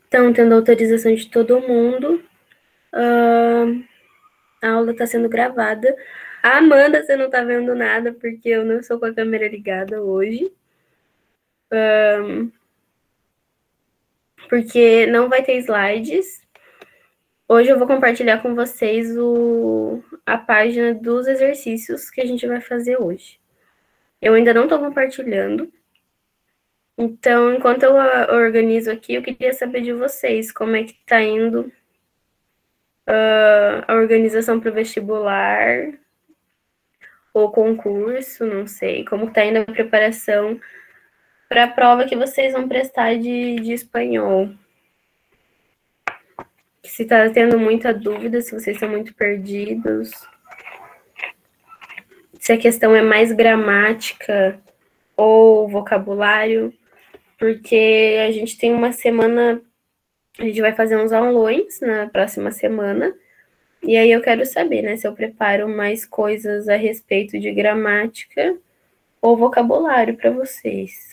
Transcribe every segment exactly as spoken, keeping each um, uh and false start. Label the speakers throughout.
Speaker 1: Então, tendo autorização de todo mundo, uh, a aula está sendo gravada. A Amanda, você não está vendo nada, porque eu não estou com a câmera ligada hoje. Um, porque não vai ter slides. Hoje eu vou compartilhar com vocês o, a página dos exercícios que a gente vai fazer hoje. Eu ainda não estou compartilhando. Então, enquanto eu organizo aqui, eu queria saber de vocês como é que está indo uh, a organização para o vestibular ou concurso, não sei, como está indo a preparação para a prova que vocês vão prestar de, de espanhol. Se está tendo muita dúvida, se vocês estão muito perdidos, se a questão é mais gramática ou vocabulário, porque a gente tem uma semana, a gente vai fazer uns aulões na próxima semana, e aí eu quero saber, né, se eu preparo mais coisas a respeito de gramática ou vocabulário para vocês.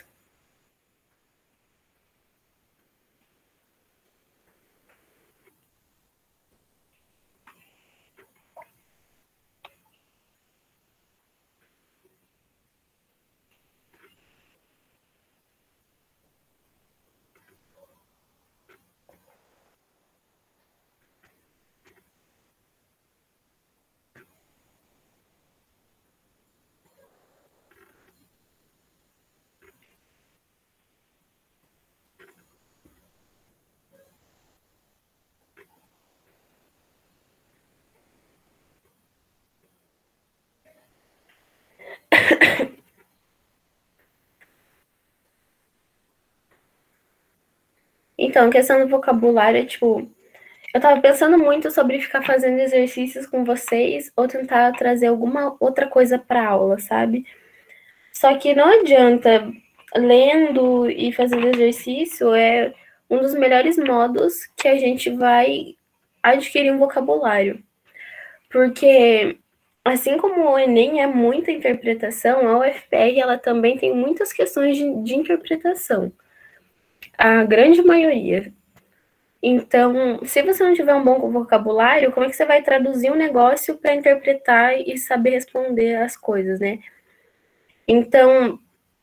Speaker 1: Então, questão do vocabulário é tipo, eu tava pensando muito sobre ficar fazendo exercícios com vocês ou tentar trazer alguma outra coisa para aula, sabe? Só que não adianta, lendo e fazendo exercício é um dos melhores modos que a gente vai adquirir um vocabulário. Porque, assim como o Enem é muita interpretação, a U F P R ela também tem muitas questões de, de interpretação. A grande maioria. Então, se você não tiver um bom vocabulário, como é que você vai traduzir um negócio para interpretar e saber responder as coisas, né? Então,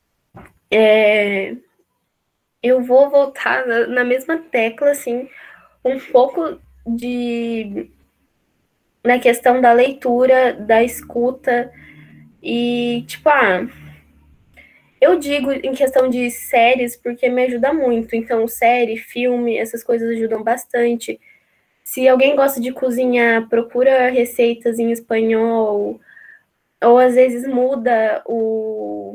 Speaker 1: é, eu vou voltar na, na mesma tecla, assim, um pouco de na questão da leitura, da escuta e, tipo, ah, eu digo em questão de séries porque me ajuda muito. Então, série, filme, essas coisas ajudam bastante. Se alguém gosta de cozinhar, procura receitas em espanhol, ou às vezes muda o.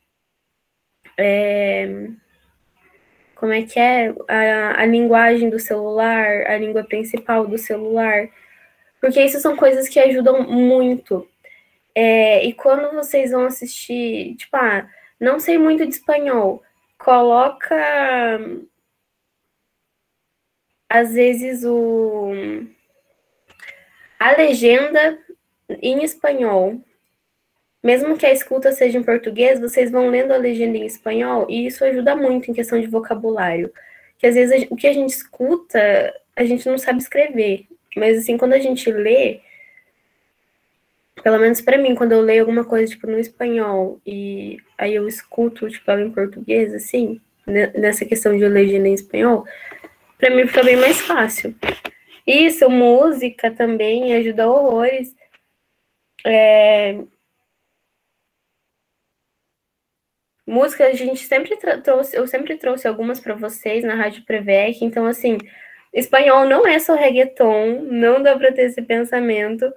Speaker 1: É, como é que é? A, a linguagem do celular, a língua principal do celular. Porque isso são coisas que ajudam muito. É, e quando vocês vão assistir, tipo, ah, não sei muito de espanhol, coloca às vezes o a legenda em espanhol. Mesmo que a escuta seja em português, vocês vão lendo a legenda em espanhol e isso ajuda muito em questão de vocabulário. Que às vezes o que a gente escuta, a gente não sabe escrever. Mas assim, quando a gente lê, pelo menos para mim, quando eu leio alguma coisa tipo no espanhol e aí eu escuto tipo ela em português, assim, nessa questão de legenda em espanhol, para mim fica bem mais fácil. Isso, música também ajuda horrores. É, música, a gente sempre trouxe, eu sempre trouxe algumas para vocês na Rádio Prevec, então assim, espanhol não é só reggaeton, não dá para ter esse pensamento.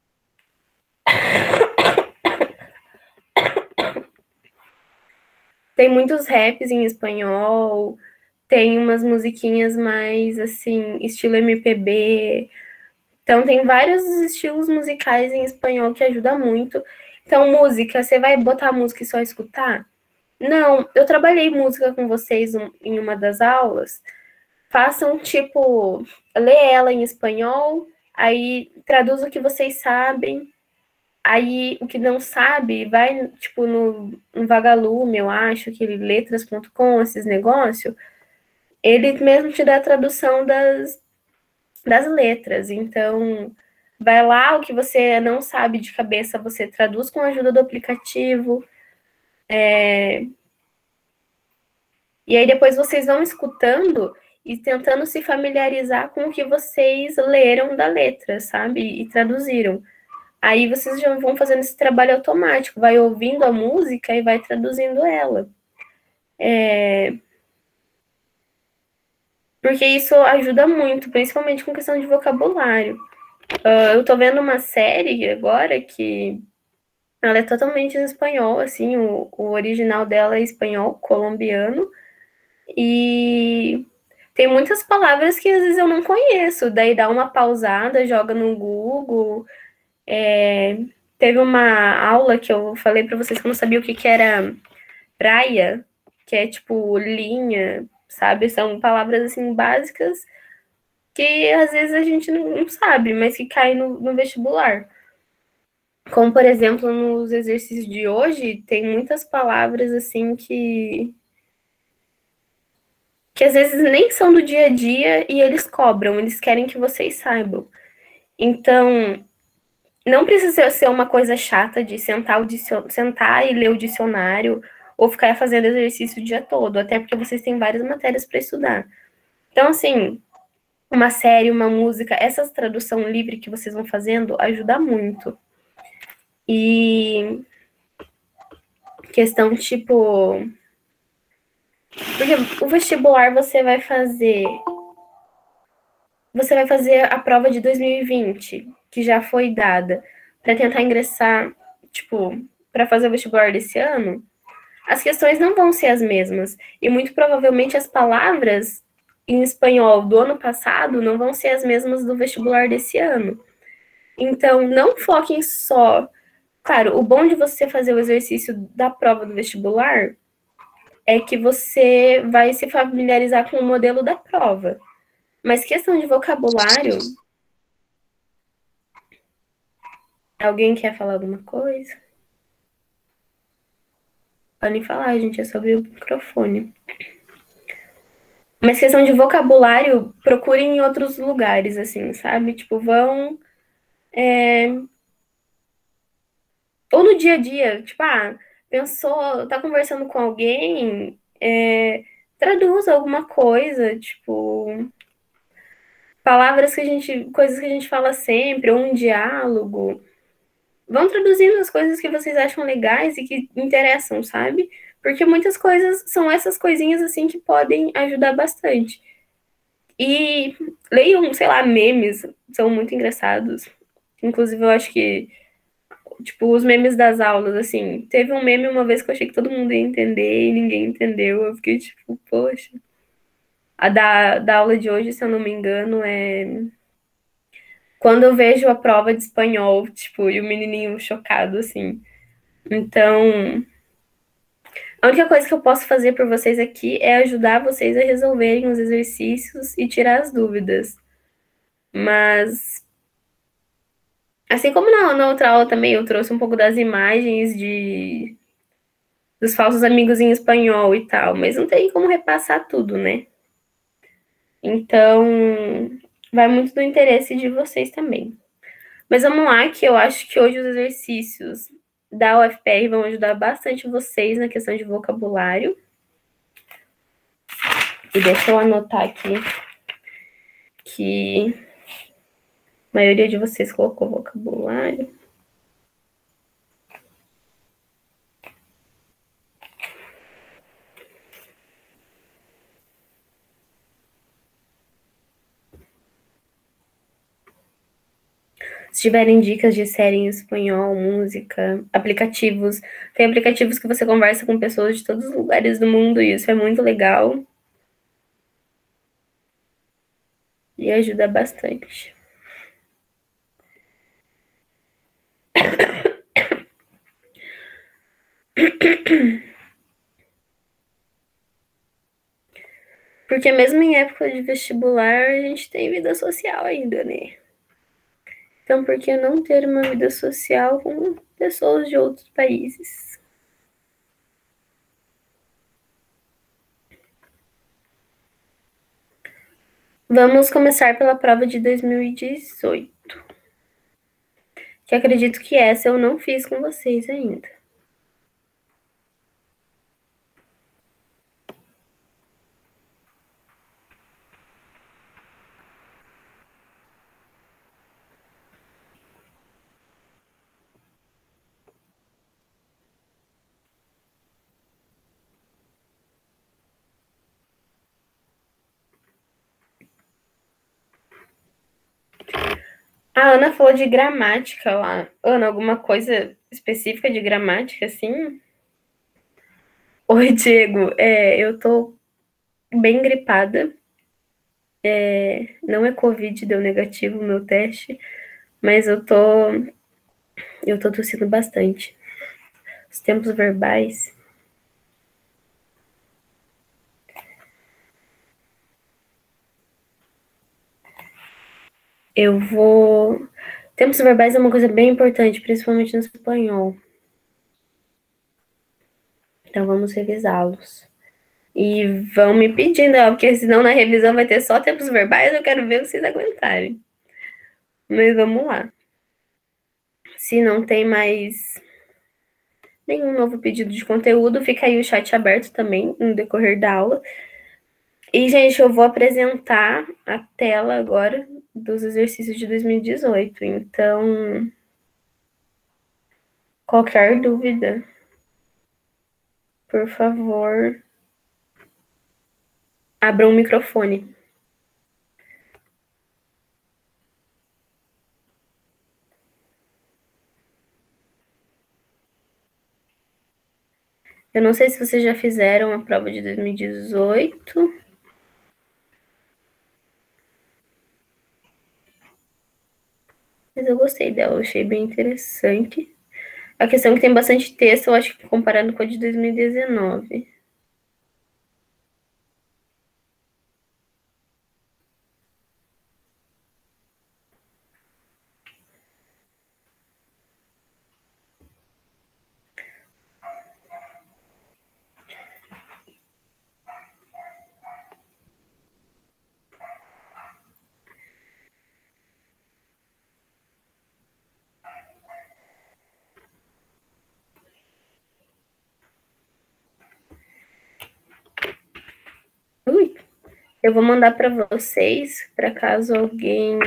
Speaker 1: Tem muitos raps em espanhol, tem umas musiquinhas mais assim, estilo M P B. Então tem vários estilos musicais em espanhol que ajuda muito. Então, música, você vai botar a música e só escutar? Não, eu trabalhei música com vocês em uma das aulas. Façam, tipo, lê ela em espanhol, aí traduz o que vocês sabem, aí o que não sabe, vai, tipo, no, no Vagalume, eu acho, aquele letras ponto com, esses negócios, ele mesmo te dá a tradução das, das letras. Então, vai lá, o que você não sabe de cabeça, você traduz com a ajuda do aplicativo. É... E aí depois vocês vão escutando e tentando se familiarizar com o que vocês leram da letra, sabe? E traduziram. Aí vocês já vão fazendo esse trabalho automático, vai ouvindo a música e vai traduzindo ela. É... Porque isso ajuda muito, principalmente com questão de vocabulário. Uh, eu tô vendo uma série agora que ela é totalmente em espanhol, assim, o, o original dela é espanhol, colombiano, e tem muitas palavras que às vezes eu não conheço, daí dá uma pausada, joga no Google. É, teve uma aula que eu falei para vocês que eu não sabia o que, que era praia, que é tipo linha, sabe? São palavras assim básicas que às vezes a gente não sabe, mas que cai no, no vestibular. Como, por exemplo, nos exercícios de hoje, tem muitas palavras assim que que às vezes nem são do dia a dia e eles cobram, eles querem que vocês saibam. Então, não precisa ser uma coisa chata de sentar, o sentar e ler o dicionário ou ficar fazendo exercício o dia todo, até porque vocês têm várias matérias para estudar. Então, assim, uma série, uma música, essa tradução livre que vocês vão fazendo ajuda muito. E questão tipo. Porque o vestibular você vai fazer. Você vai fazer a prova de dois mil e vinte, que já foi dada, para tentar ingressar, tipo, para fazer o vestibular desse ano. As questões não vão ser as mesmas. E muito provavelmente as palavras em espanhol do ano passado não vão ser as mesmas do vestibular desse ano. Então, não foquem só. Claro, o bom de você fazer o exercício da prova do vestibular é que você vai se familiarizar com o modelo da prova. Mas questão de vocabulário. Alguém quer falar alguma coisa? Podem falar, gente, é sobre o microfone. Mas questão de vocabulário, procurem em outros lugares, assim, sabe? Tipo, vão. É... Ou no dia a dia, tipo, ah, pensou, tá conversando com alguém, é... traduz alguma coisa, tipo. Palavras que a gente. Coisas que a gente fala sempre, ou um diálogo. Vão traduzindo as coisas que vocês acham legais e que interessam, sabe? Porque muitas coisas são essas coisinhas assim que podem ajudar bastante. E leiam, sei lá, memes, são muito engraçados. Inclusive, eu acho que, tipo, os memes das aulas, assim, teve um meme uma vez que eu achei que todo mundo ia entender e ninguém entendeu. Eu fiquei tipo, poxa. A da, da aula de hoje, se eu não me engano, é quando eu vejo a prova de espanhol, tipo, e o menininho chocado, assim. Então, a única coisa que eu posso fazer por vocês aqui é ajudar vocês a resolverem os exercícios e tirar as dúvidas. Mas, assim como na, na outra aula também eu trouxe um pouco das imagens de dos falsos amigos em espanhol e tal, mas não tem como repassar tudo, né? Então, vai muito do interesse de vocês também. Mas vamos lá, que eu acho que hoje os exercícios da U F P R vão ajudar bastante vocês na questão de vocabulário. E deixa eu anotar aqui que a maioria de vocês colocou vocabulário. Se tiverem dicas de série em espanhol, música, aplicativos. Tem aplicativos que você conversa com pessoas de todos os lugares do mundo e isso é muito legal. E ajuda bastante. Porque mesmo em época de vestibular, a gente tem vida social ainda, né? Então, por que não ter uma vida social com pessoas de outros países? Vamos começar pela prova de dois mil e dezoito, que acredito que essa eu não fiz com vocês ainda. A Ana falou de gramática lá. Ana, alguma coisa específica de gramática, assim? Oi, Diego. É, eu tô bem gripada. É, não é Covid, deu negativo o meu teste, mas eu tô, eu tô tossindo bastante. Os tempos verbais. Eu vou. Tempos verbais é uma coisa bem importante, principalmente no espanhol. Então vamos revisá-los. E vão me pedindo, ó, porque senão na revisão vai ter só tempos verbais, eu quero ver vocês aguentarem. Mas vamos lá. Se não tem mais nenhum novo pedido de conteúdo, fica aí o chat aberto também no decorrer da aula. E, gente, eu vou apresentar a tela agora dos exercícios de dois mil e dezoito. Então, qualquer dúvida, por favor, abra um microfone. Eu não sei se vocês já fizeram a prova de dois mil e dezoito. Mas eu gostei dela, eu achei bem interessante. A questão é que tem bastante texto, eu acho que comparando com a de dois mil e dezenove. Ui, eu vou mandar para vocês, para caso alguém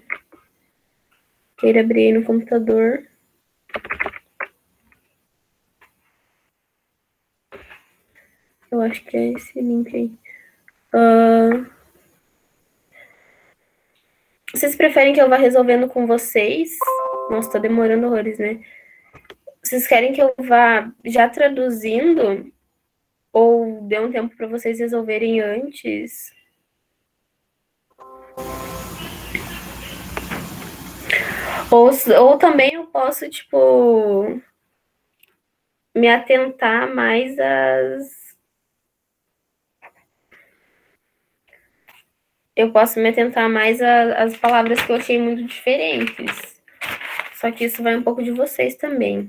Speaker 1: queira abrir aí no computador. Eu acho que é esse link aí. Uh, vocês preferem que eu vá resolvendo com vocês? Nossa, tá demorando horrores, né? Vocês querem que eu vá já traduzindo? Ou dê um tempo para vocês resolverem antes? Ou, ou também eu posso, tipo, me atentar mais às. Eu posso me atentar mais às palavras que eu achei muito diferentes. Só que isso vai um pouco de vocês também.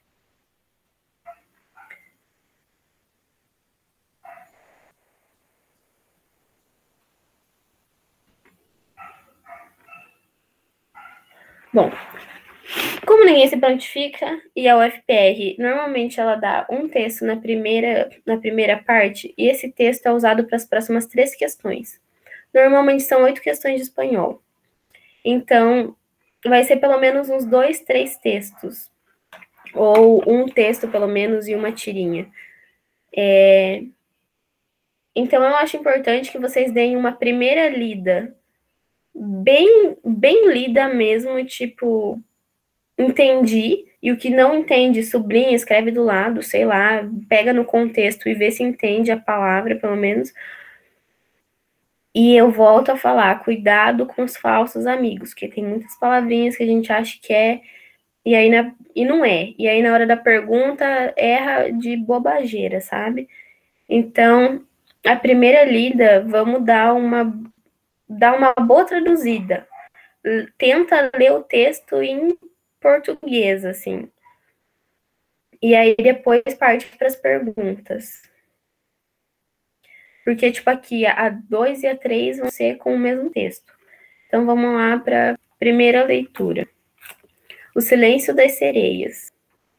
Speaker 1: Bom, como ninguém se prontifica e a U F P R normalmente ela dá um texto na primeira, na primeira parte e esse texto é usado para as próximas três questões. Normalmente são oito questões de espanhol. Então, vai ser pelo menos uns dois, três textos. Ou um texto, pelo menos, e uma tirinha. É... Então, eu acho importante que vocês deem uma primeira lida, bem, bem lida mesmo, tipo, entendi, e o que não entende, sublinha, escreve do lado, sei lá, pega no contexto e vê se entende a palavra, pelo menos. E eu volto a falar, cuidado com os falsos amigos, que tem muitas palavrinhas que a gente acha que é, e aí na, e não é. E aí na hora da pergunta erra de bobageira, sabe? Então, a primeira lida, vamos dar uma dar uma boa traduzida. Tenta ler o texto em português, assim. E aí depois parte para as perguntas. Porque, tipo, aqui a dois e a três vão ser com o mesmo texto. Então, vamos lá para a primeira leitura. O Silêncio das Sereias.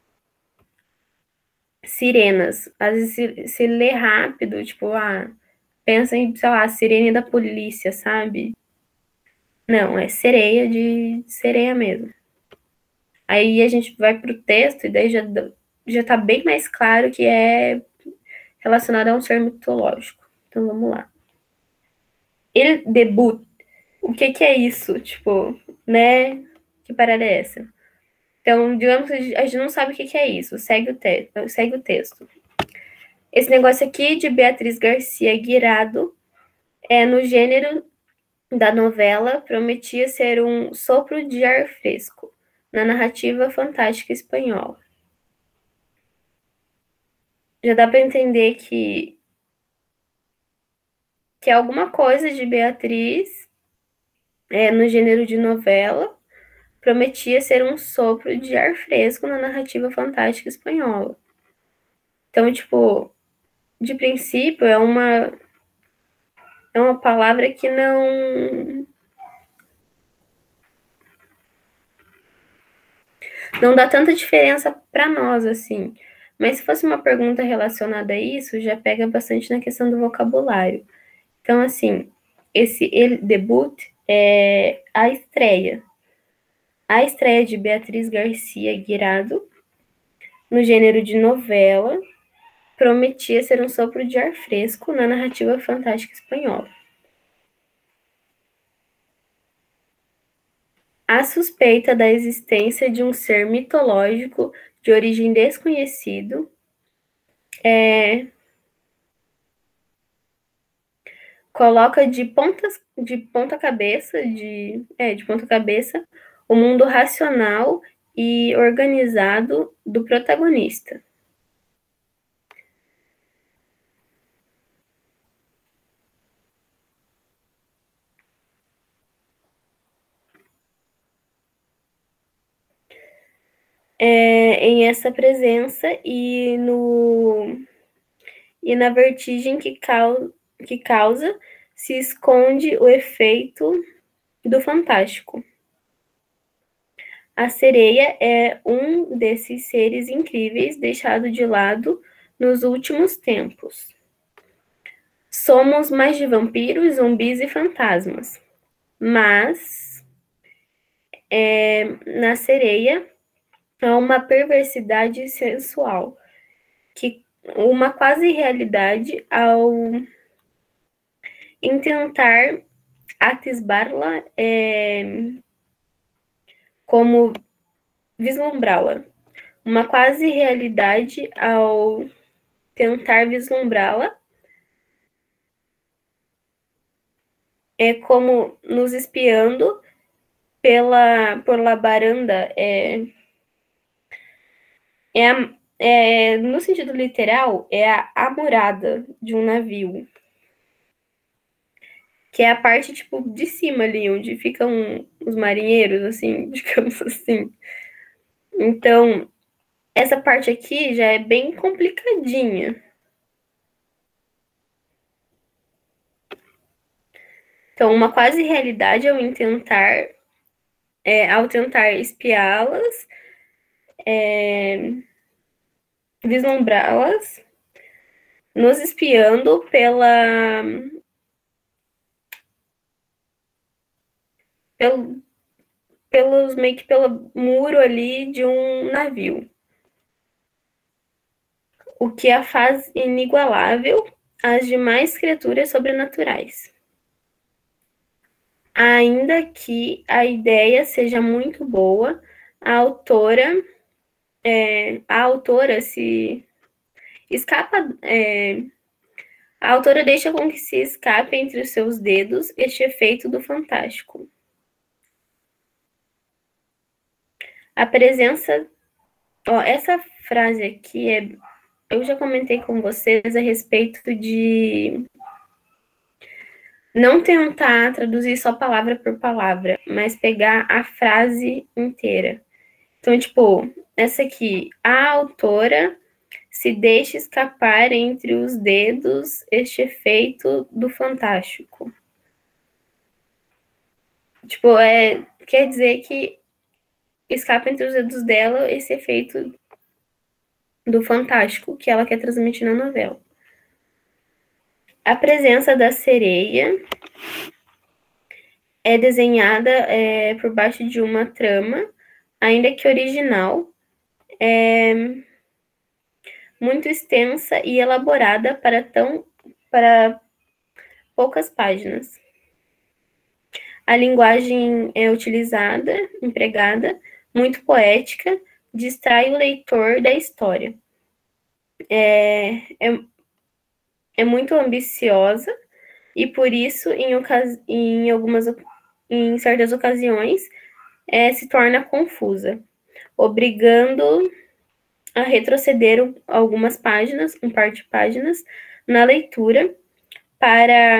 Speaker 1: Sirenas. Às vezes se, se lê rápido, tipo, ah, pensa em, sei lá, sirene da polícia, sabe? Não, é sereia de sereia mesmo. Aí a gente vai pro texto e daí já, já tá bem mais claro que é relacionado a um ser mitológico. Então vamos lá. Ele debut. O que que é isso? Tipo, né? Que parada é essa? Então, digamos que a gente não sabe o que que é isso. Segue o, te segue o texto. Esse negócio aqui de Beatriz Garcia Guirado é no gênero da novela, prometia ser um sopro de ar fresco na narrativa fantástica espanhola. Já dá para entender que que é alguma coisa de Beatriz, é, no gênero de novela, prometia ser um sopro de ar fresco na narrativa fantástica espanhola. Então, tipo, de princípio, é uma é uma palavra que não não dá tanta diferença para nós, assim. Mas se fosse uma pergunta relacionada a isso, já pega bastante na questão do vocabulário. Então, assim, esse ele debut é a estreia. A estreia de Beatriz Garcia Guirado, no gênero de novela, prometia ser um sopro de ar fresco na narrativa fantástica espanhola. A suspeita da existência de um ser mitológico de origem desconhecido é, coloca de pontas de ponta cabeça de é, de ponta cabeça o mundo racional e organizado do protagonista. É, em essa presença e no e na vertigem que, cau, que causa se esconde o efeito do fantástico. A sereia é um desses seres incríveis deixado de lado nos últimos tempos. Somos mais de vampiros, zumbis e fantasmas, mas é, na sereia há uma perversidade sensual, que uma quase realidade ao intentar atisbá-la é, como vislumbrá-la. Uma quase realidade ao tentar vislumbrá-la é como nos espiando pela por la baranda é, é, a, é no sentido literal é a amurada de um navio, que é a parte tipo de cima ali onde ficam os marinheiros, assim, digamos assim. Então, essa parte aqui já é bem complicadinha. Então, uma quase realidade ao tentar, é, ao tentar espiá-las, é, vislumbrá-las, nos espiando pela, pelo, pelos meio que pelo muro ali de um navio, o que a faz inigualável às demais criaturas sobrenaturais. Ainda que a ideia seja muito boa, a autora, é, a autora se escapa, é, a autora deixa com que se escape entre os seus dedos este efeito do fantástico. A presença, ó, essa frase aqui é, eu já comentei com vocês a respeito de não tentar traduzir só palavra por palavra, mas pegar a frase inteira. Então, tipo, essa aqui, a autora se deixa escapar entre os dedos este efeito do fantástico. Tipo, é, quer dizer que escapa entre os dedos dela esse efeito do fantástico que ela quer transmitir na novela. A presença da sereia é desenhada é, por baixo de uma trama, ainda que original, é, muito extensa e elaborada para, tão, para poucas páginas. A linguagem é utilizada, empregada, muito poética, distrai o leitor da história. É, é, é muito ambiciosa e, por isso, em, ocasi- em, algumas, em certas ocasiões, é, se torna confusa, obrigando a retroceder algumas páginas, um par de páginas, na leitura, para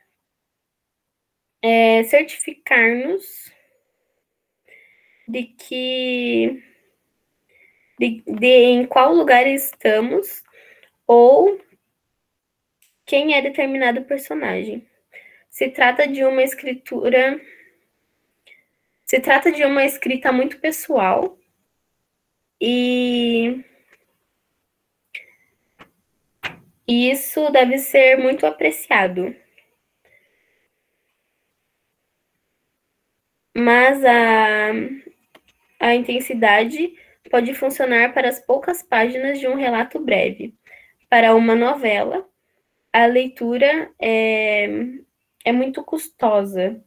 Speaker 1: é, certificar-nos de que de, de em qual lugar estamos ou quem é determinado personagem. Se trata de uma escritura, se trata de uma escrita muito pessoal e, e isso deve ser muito apreciado. Mas a, a intensidade pode funcionar para as poucas páginas de um relato breve. Para uma novela, a leitura é, é muito custosa.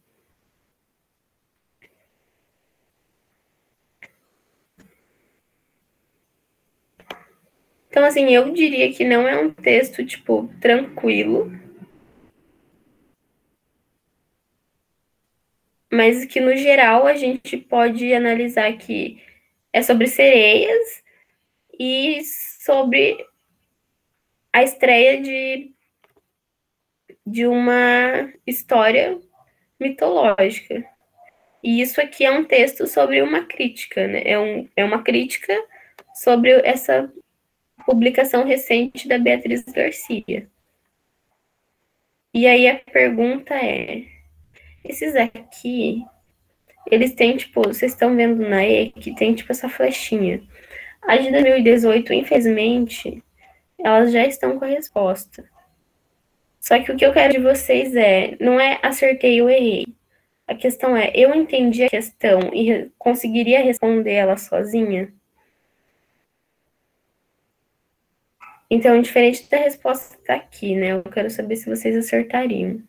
Speaker 1: Então, assim, eu diria que não é um texto, tipo, tranquilo, mas que, no geral, a gente pode analisar que é sobre sereias e sobre a estreia de, de uma história mitológica. E isso aqui é um texto sobre uma crítica, né? É, um, é uma crítica sobre essa publicação recente da Beatriz Garcia. E aí a pergunta é, esses aqui, eles têm, tipo, vocês estão vendo na E que tem, tipo, essa flechinha. A de dois mil e dezoito, infelizmente, elas já estão com a resposta. Só que o que eu quero de vocês é, não é acertei ou errei. A questão é, eu entendi a questão e conseguiria responder ela sozinha? Então, diferente da resposta que tá aqui, né? Eu quero saber se vocês acertariam.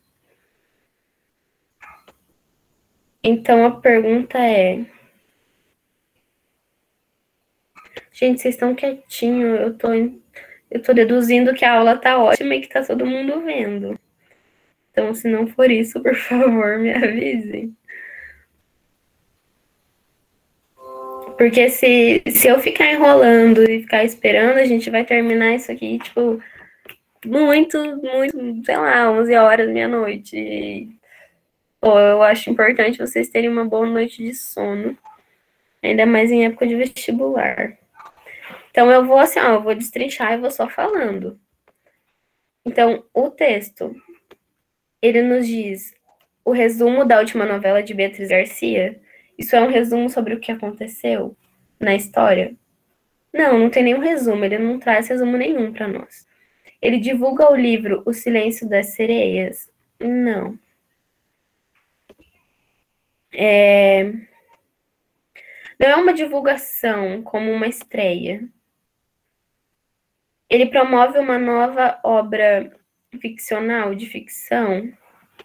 Speaker 1: Então, a pergunta é... Gente, vocês estão quietinhos, eu tô, eu tô deduzindo que a aula tá ótima e que tá todo mundo vendo. Então, se não for isso, por favor, me avisem. Porque se, se eu ficar enrolando e ficar esperando, a gente vai terminar isso aqui, tipo, muito, muito, sei lá, onze horas, meia-noite. E, pô, eu acho importante vocês terem uma boa noite de sono, ainda mais em época de vestibular. Então, eu vou assim, ó, eu vou destrinchar e vou só falando. Então, o texto, ele nos diz o resumo da última novela de Beatriz Garcia. Isso é um resumo sobre o que aconteceu na história? Não, não tem nenhum resumo, ele não traz resumo nenhum para nós. Ele divulga o livro O Silêncio das Sereias? Não. É... Não é uma divulgação como uma estreia. Ele promove uma nova obra ficcional, de ficção?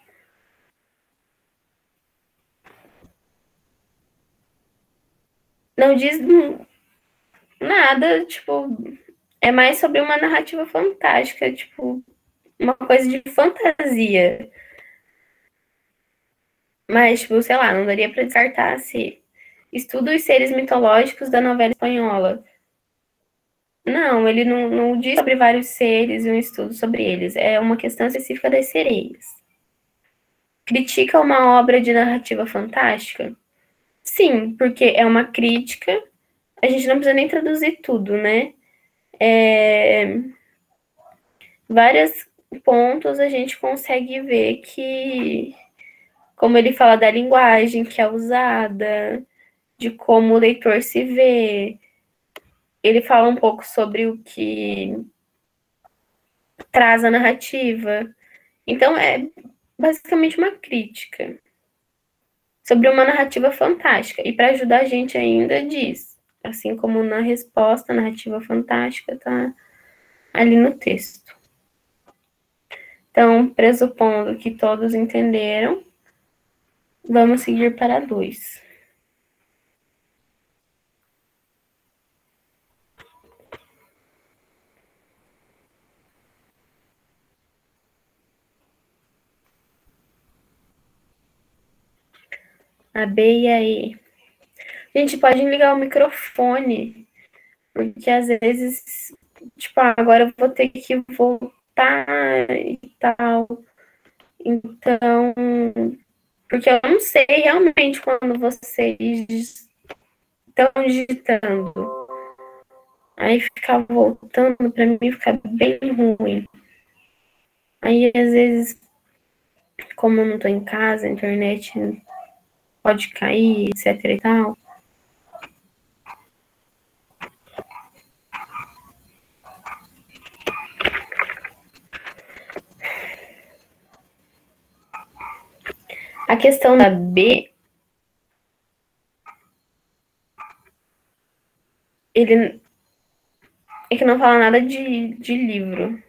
Speaker 1: Não diz nada, tipo, é mais sobre uma narrativa fantástica, tipo, uma coisa de fantasia. Mas, tipo, sei lá, não daria para descartar se estuda os seres mitológicos da novela espanhola. Não, ele não, não diz sobre vários seres e um estudo sobre eles. É uma questão específica das sereias. Critica uma obra de narrativa fantástica? Sim, porque é uma crítica. A gente não precisa nem traduzir tudo, né? é, vários pontos a gente consegue ver que, como ele fala da linguagem que é usada, de como o leitor se vê, ele fala um pouco sobre o que traz a narrativa. Então, é basicamente uma crítica sobre uma narrativa fantástica. E para ajudar a gente ainda diz, assim como na resposta, a narrativa fantástica está ali no texto. Então, pressupondo que todos entenderam, vamos seguir para dois. A B e a E. A gente pode ligar o microfone, porque às vezes, tipo, agora eu vou ter que voltar e tal. Então, porque eu não sei realmente quando vocês estão digitando. Aí ficar voltando, para mim, fica bem ruim. Aí, às vezes, como eu não tô em casa, a internet pode cair, etc e tal. A questão da B, ele é que não fala nada de, de livro.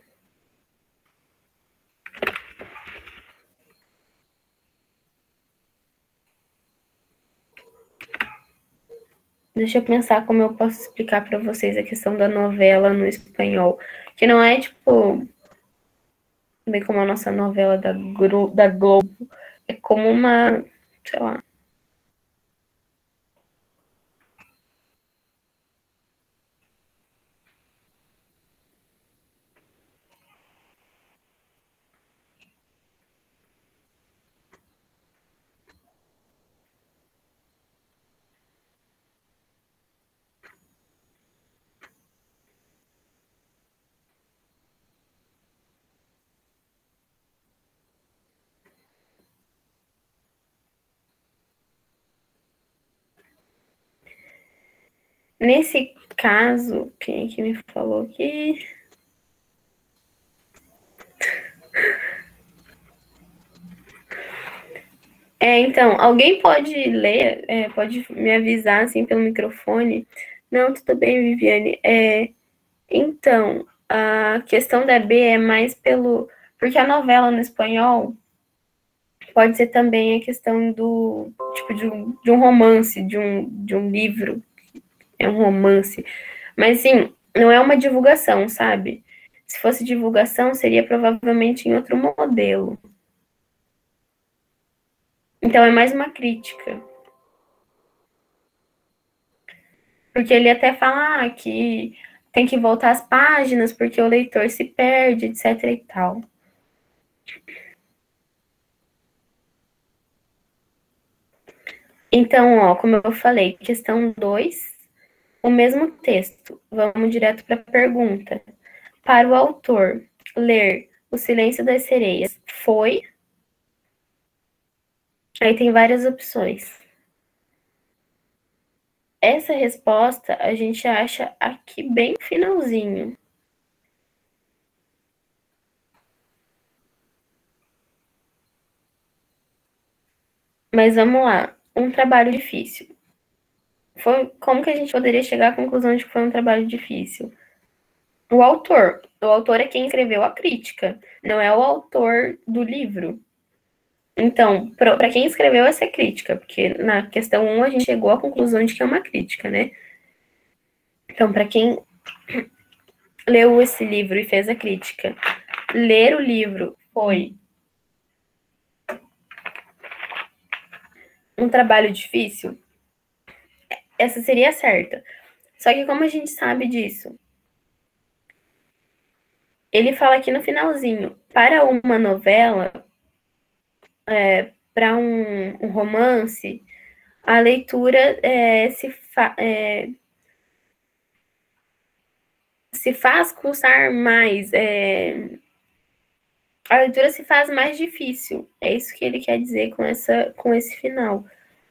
Speaker 1: Deixa eu pensar como eu posso explicar para vocês a questão da novela no espanhol. Que não é, tipo, bem como a nossa novela da, da Globo. É como uma, sei lá. Nesse caso, quem é que me falou aqui? É, então, alguém pode ler, é, pode me avisar, assim, pelo microfone? Não, tudo bem, Viviane. É, então, a questão da B é mais pelo... Porque a novela no espanhol pode ser também a questão do... Tipo, de um, de um romance, de um, de um livro. É um romance. Mas, sim, não é uma divulgação, sabe? Se fosse divulgação, seria provavelmente em outro modelo. Então, é mais uma crítica. Porque ele até fala ah, que tem que voltar as páginas porque o leitor se perde, etc e tal. Então, ó, como eu falei, questão dois, o mesmo texto. Vamos direto para a pergunta. Para o autor, ler O Silêncio das Sereias foi... Aí tem várias opções. Essa resposta a gente acha aqui bem finalzinho. Mas vamos lá. Um trabalho difícil. Foi, como que a gente poderia chegar à conclusão de que foi um trabalho difícil? O autor. O autor é quem escreveu a crítica, não é o autor do livro. Então, para quem escreveu essa crítica, porque na questão um a gente chegou à conclusão de que é uma crítica, né? Então, para quem leu esse livro e fez a crítica, ler o livro foi um trabalho difícil? Essa seria a certa. Só que como a gente sabe disso? Ele fala aqui no finalzinho, para uma novela, é, para um, um romance, a leitura é, se, fa, é, se se faz cursar mais, é, a leitura se faz mais difícil. É isso que ele quer dizer com, essa, com esse final.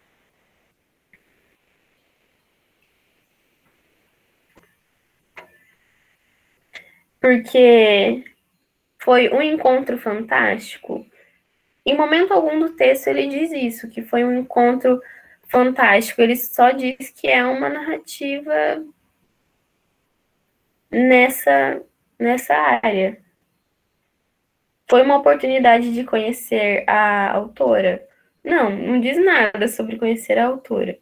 Speaker 1: Porque foi um encontro fantástico. Em momento algum do texto ele diz isso, que foi um encontro fantástico. Ele só diz que é uma narrativa nessa, nessa área. Foi uma oportunidade de conhecer a autora? Não, não diz nada sobre conhecer a autora.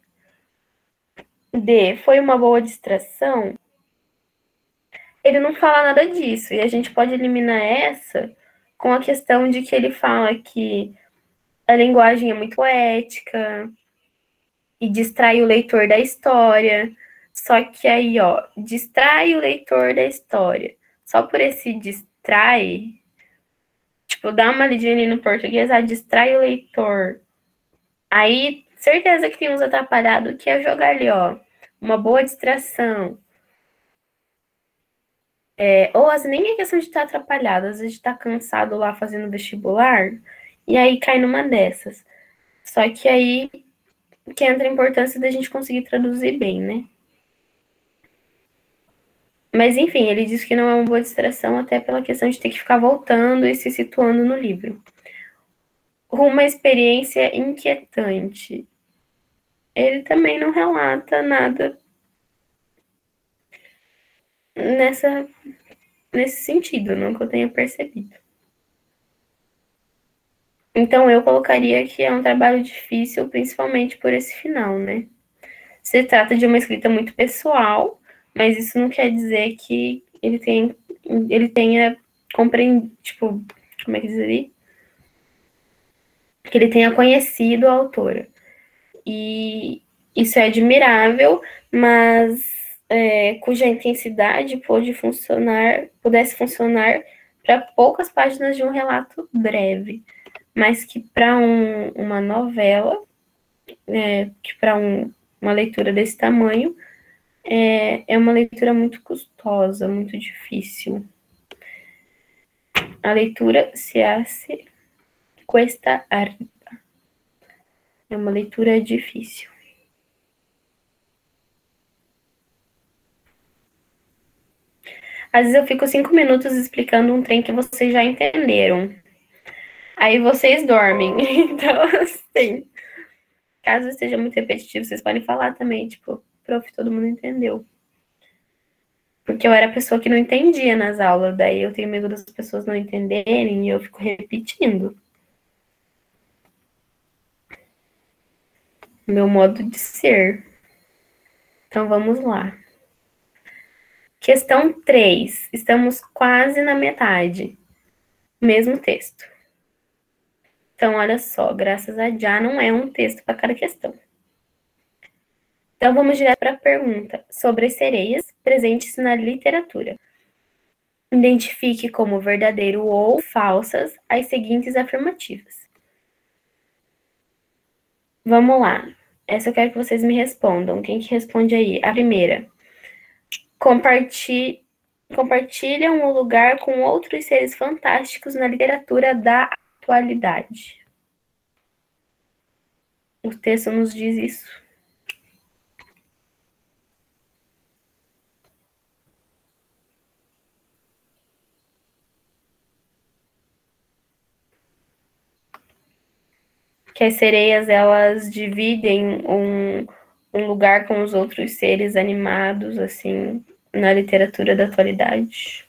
Speaker 1: D, foi uma boa distração? Ele não fala nada disso, e a gente pode eliminar essa com a questão de que ele fala que a linguagem é muito poética e distrai o leitor da história. Só que aí, ó, distrai o leitor da história. Só por esse distrai, tipo, dá uma lidinha ali no português, ah, distrai o leitor. Aí, certeza que tem uns atrapalhados que é jogar ali, ó, uma boa distração. É, ou às vezes nem é questão de estar atrapalhado, às vezes está cansado lá fazendo vestibular, e aí cai numa dessas. Só que aí que entra a importância da gente conseguir traduzir bem, né? Mas enfim, ele diz que não é uma boa distração, até pela questão de ter que ficar voltando e se situando no livro. Uma experiência inquietante. Ele também não relata nada nessa, nesse sentido, não que eu tenha percebido. Então eu colocaria que é um trabalho difícil, principalmente por esse final, né? Se trata de uma escrita muito pessoal, mas isso não quer dizer que ele tenha, ele tenha compreendido, tipo, como é que diz ali? Que ele tenha conhecido a autora. E isso é admirável, mas é, cuja intensidade pode funcionar, pudesse funcionar para poucas páginas de um relato breve, mas que para um, uma novela, é, que para um, uma leitura desse tamanho, é, é uma leitura muito custosa, muito difícil. A leitura se hace cuesta arriba. É uma leitura difícil. Às vezes eu fico cinco minutos explicando um trem que vocês já entenderam. Aí vocês dormem. Então, assim, caso seja muito repetitivo, vocês podem falar também, tipo, prof, todo mundo entendeu. Porque eu era a pessoa que não entendia nas aulas, daí eu tenho medo das pessoas não entenderem e eu fico repetindo. Meu modo de ser. Então vamos lá. Questão três. Estamos quase na metade. Mesmo texto. Então, olha só, graças a já não é um texto para cada questão. Então, vamos direto para a pergunta sobre as sereias presentes na literatura. Identifique como verdadeiro ou falsas as seguintes afirmativas. Vamos lá. Essa eu quero que vocês me respondam. Quem que responde aí? A primeira. Compartilhe compartilham o lugar com outros seres fantásticos na literatura da atualidade. O texto nos diz isso. Que as sereias, elas dividem um, um lugar com os outros seres animados, assim, na literatura da atualidade.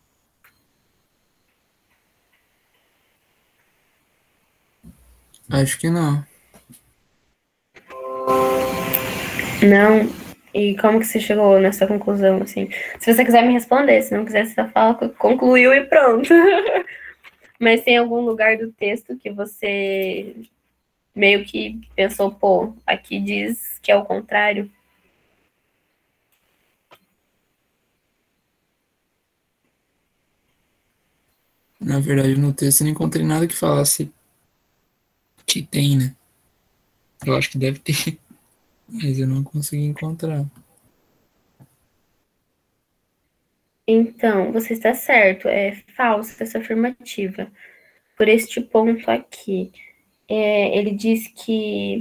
Speaker 2: Acho que não.
Speaker 1: Não? E como que você chegou nessa conclusão, assim? Se você quiser me responder, se não quiser, você só fala que concluiu e pronto. Mas tem algum lugar do texto que você meio que pensou, pô, aqui diz que é o contrário?
Speaker 2: Na verdade, no texto eu não encontrei nada que falasse que tem, né? Eu acho que deve ter, mas eu não consegui encontrar.
Speaker 1: Então, você está certo, é falsa essa afirmativa. Por este ponto aqui, é, ele diz que.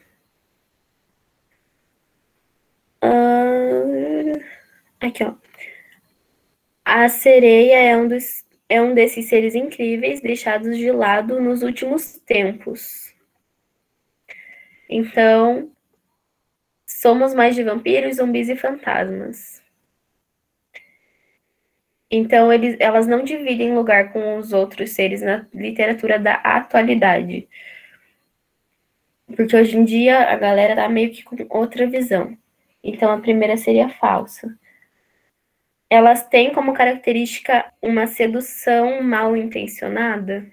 Speaker 1: Ah, aqui, ó. A sereia é um, dos, é um desses seres incríveis deixados de lado nos últimos tempos. Então, somos mais de vampiros, zumbis e fantasmas. Então, eles, elas não dividem lugar com os outros seres na literatura da atualidade. Porque hoje em dia a galera tá meio que com outra visão. Então, a primeira seria falsa. Elas têm como característica uma sedução mal intencionada.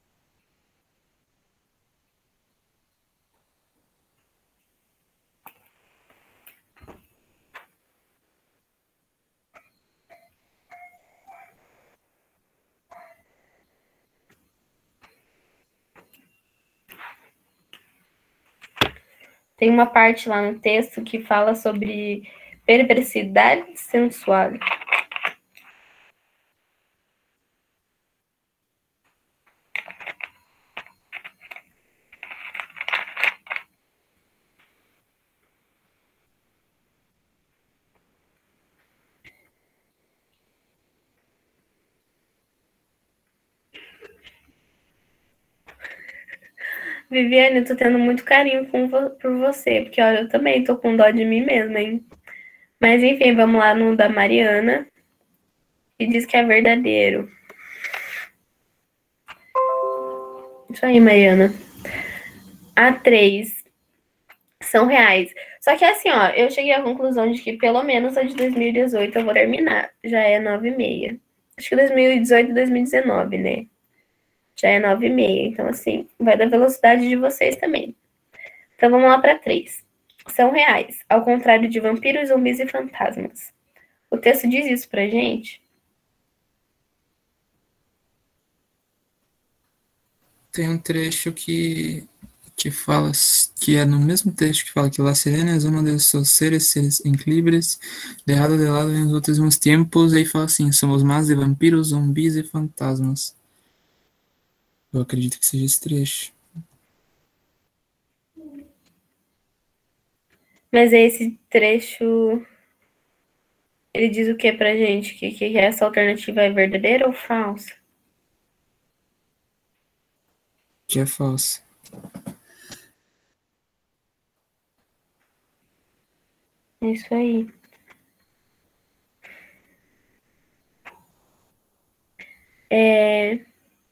Speaker 1: Tem uma parte lá no texto que fala sobre perversidade sensual. Viviane, eu tô tendo muito carinho com vo por você, porque olha, eu também tô com dó de mim mesma, hein? Mas enfim, vamos lá no da Mariana, que diz que é verdadeiro. Isso aí, Mariana. A três são reais. Só que assim, ó, eu cheguei à conclusão de que pelo menos a de dois mil e dezoito eu vou terminar. Já é nove e meia. Acho que dois mil e dezoito e dois mil e dezenove, né? Já é nove e meia. Então, assim, vai da velocidade de vocês também. Então, vamos lá para três. São reais, ao contrário de vampiros, zumbis e fantasmas. O texto diz isso pra gente?
Speaker 2: Tem um trecho que, que fala, que é no mesmo texto que fala que La Serena é uma de seus seres, seres incríveis, dejado de lado nos últimos tempos, e aí fala assim, somos mais de vampiros, zumbis e fantasmas. Eu acredito que seja esse trecho.
Speaker 1: Mas esse trecho, ele diz o que pra gente? Que, que essa alternativa é verdadeira ou falsa?
Speaker 2: Que é falso.
Speaker 1: É isso aí. É...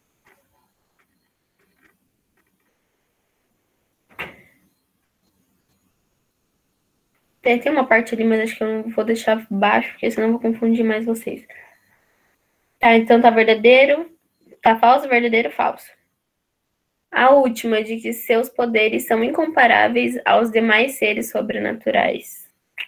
Speaker 1: Tem, tem uma parte ali, mas acho que eu não vou deixar baixo, porque senão eu vou confundir mais vocês. Tá, então tá verdadeiro, tá falso, verdadeiro, falso. A última, de que seus poderes são incomparáveis aos demais seres sobrenaturais.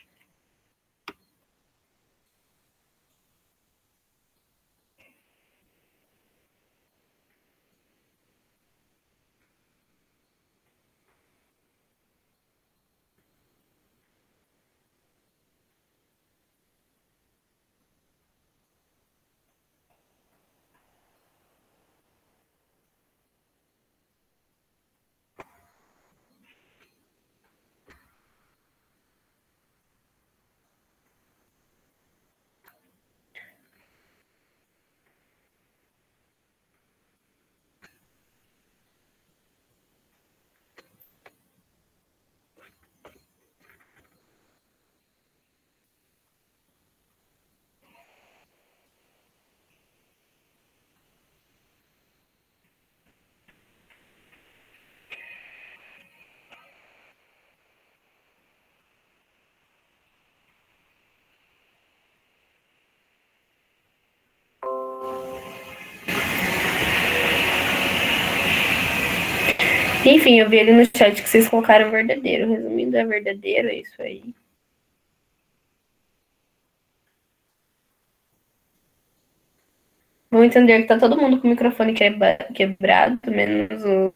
Speaker 1: Enfim, eu vi ali no chat que vocês colocaram verdadeiro. Resumindo, é verdadeiro, é isso aí. Vou entender que tá todo mundo com o microfone quebrado, menos o...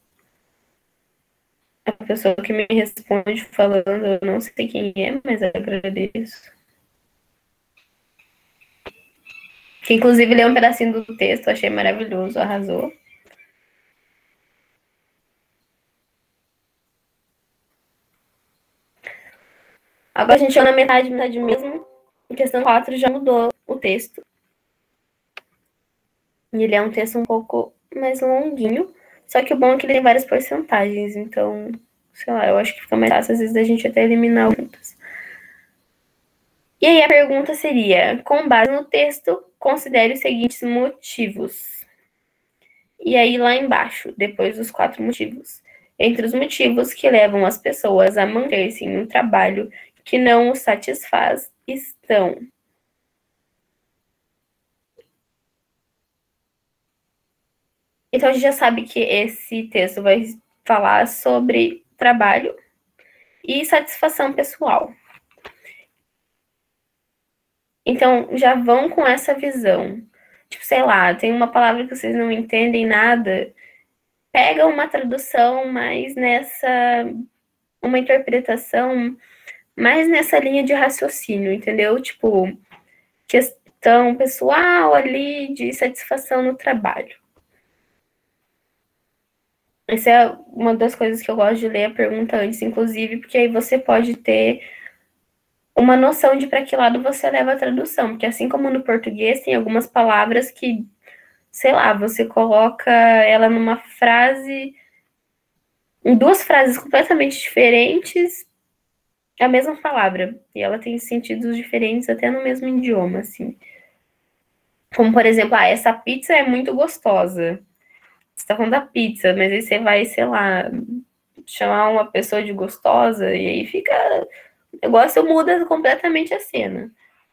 Speaker 1: a pessoa que me responde falando, eu não sei quem é, mas eu agradeço. Que inclusive leu um pedacinho do texto, achei maravilhoso, arrasou. Agora a gente chegou na metade, metade mesmo. Em questão quatro já mudou o texto. E ele é um texto um pouco mais longuinho. Só que o bom é que ele tem várias porcentagens. Então, sei lá, eu acho que fica mais fácil às vezes da gente até eliminar algumas. E aí a pergunta seria, com base no texto, considere os seguintes motivos. E aí lá embaixo, depois dos quatro motivos. Entre os motivos que levam as pessoas a manter-se em um trabalho que não os satisfaz, estão... Então a gente já sabe que esse texto vai falar sobre trabalho e satisfação pessoal. Então, já vão com essa visão. Tipo, sei lá, tem uma palavra que vocês não entendem nada, pega uma tradução mais nessa... uma interpretação mais nessa linha de raciocínio, entendeu? Tipo, questão pessoal ali de satisfação no trabalho. Essa é uma das coisas que eu gosto de ler a pergunta antes, inclusive, porque aí você pode ter uma noção de para que lado você leva a tradução, porque assim como no português, tem algumas palavras que, sei lá, você coloca ela numa frase, em duas frases completamente diferentes, a mesma palavra, e ela tem sentidos diferentes até no mesmo idioma, assim. Como, por exemplo, ah, essa pizza é muito gostosa. Você tá falando da pizza, mas aí você vai, sei lá, chamar uma pessoa de gostosa, e aí fica... O negócio muda completamente a cena.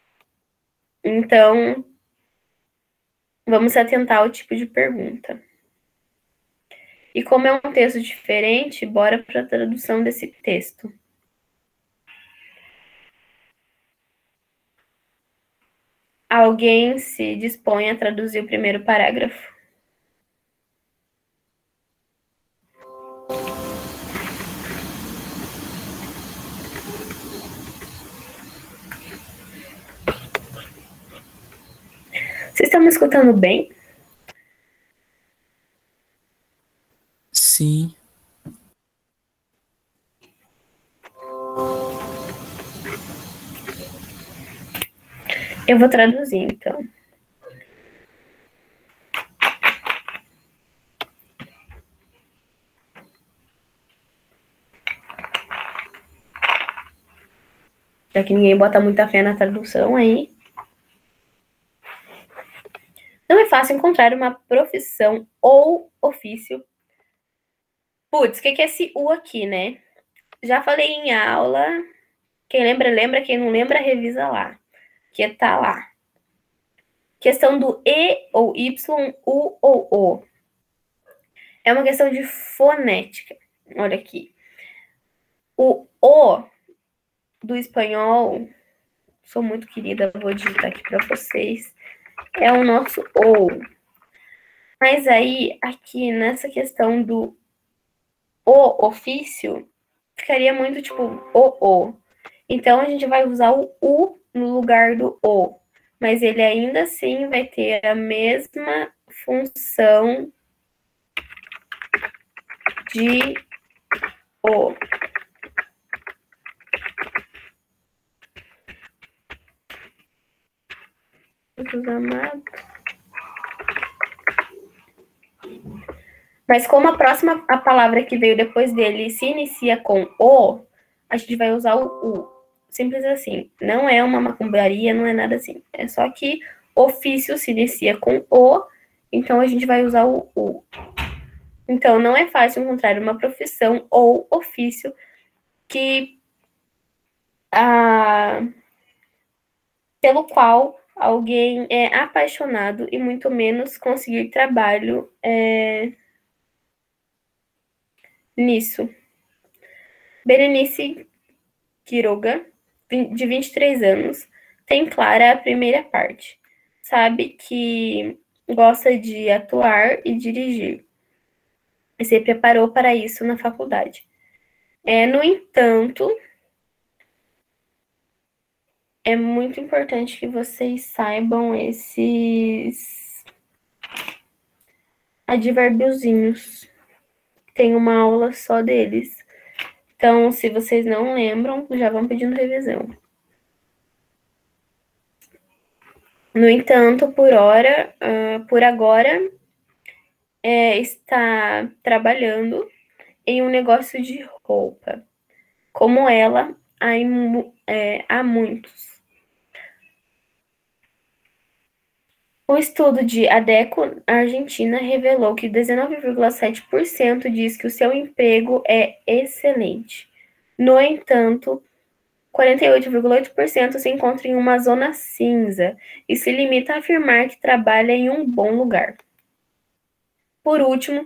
Speaker 1: Então, vamos atentar ao tipo de pergunta. E como é um texto diferente, bora para a tradução desse texto. Alguém se dispõe a traduzir o primeiro parágrafo? Vocês estão me escutando bem?
Speaker 2: Sim.
Speaker 1: Eu vou traduzir, então. Já que ninguém bota muita fé na tradução aí. Não é fácil encontrar uma profissão ou ofício. Putz, o que, que é esse U aqui, né? Já falei em aula. Quem lembra, lembra. Quem não lembra, revisa lá. Que tá lá. Questão do E ou Y, U ou O. É uma questão de fonética. Olha aqui. O O do espanhol, sou muito querida, vou digitar aqui para vocês, é o nosso O. Mas aí, aqui nessa questão do O ofício, ficaria muito tipo o O. Então, a gente vai usar o U no lugar do O. Mas ele ainda assim vai ter a mesma função de O. Jesus amado. Mas como a próxima a palavra que veio depois dele se inicia com O, a gente vai usar o U. Simples assim. Não é uma macumbaria, não é nada assim. É só que ofício se inicia com O, então a gente vai usar o U. Então, não é fácil encontrar uma profissão ou ofício que... Ah, pelo qual alguém é apaixonado e muito menos conseguir trabalho é, nisso. Berenice Quiroga, de vinte e três anos, tem clara a primeira parte. Sabe que gosta de atuar e dirigir. E se preparou para isso na faculdade. É, no entanto, é muito importante que vocês saibam esses advérbiozinhos. Tem uma aula só deles. Então, se vocês não lembram, já vão pedindo revisão. No entanto, por hora, uh, por agora, é, está trabalhando em um negócio de roupa. Como ela, há, é, há muitos. Um estudo de Adecco Argentina revelou que dezenove vírgula sete por cento diz que o seu emprego é excelente. No entanto, quarenta e oito vírgula oito por cento se encontra em uma zona cinza e se limita a afirmar que trabalha em um bom lugar. Por último,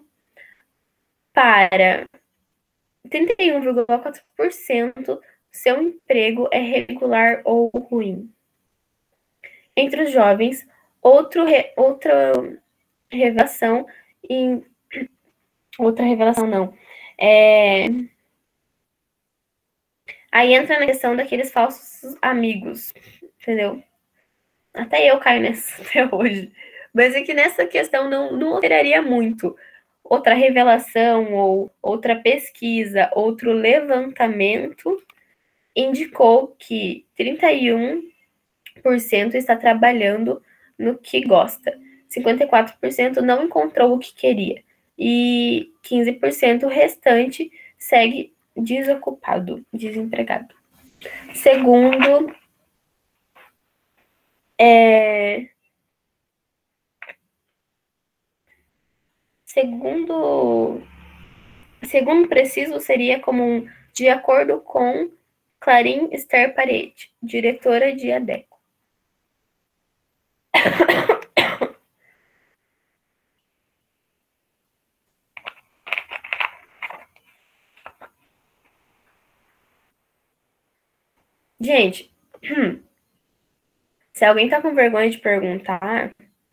Speaker 1: para trinta e um vírgula quatro por cento, seu emprego é regular ou ruim. Entre os jovens, outro re, outra revelação em outra revelação não. É, aí entra na questão daqueles falsos amigos, entendeu? Até eu caio nessa até hoje. Mas é que nessa questão não, não alteraria muito. Outra revelação ou outra pesquisa, outro levantamento indicou que trinta e um por cento está trabalhando no que gosta, cinquenta e quatro por cento não encontrou o que queria e quinze por cento restante segue desocupado, desempregado. Segundo, é, segundo, segundo preciso seria como um, de acordo com Clarim Esther Parede, diretora de Adecco. Gente, se alguém tá com vergonha de perguntar,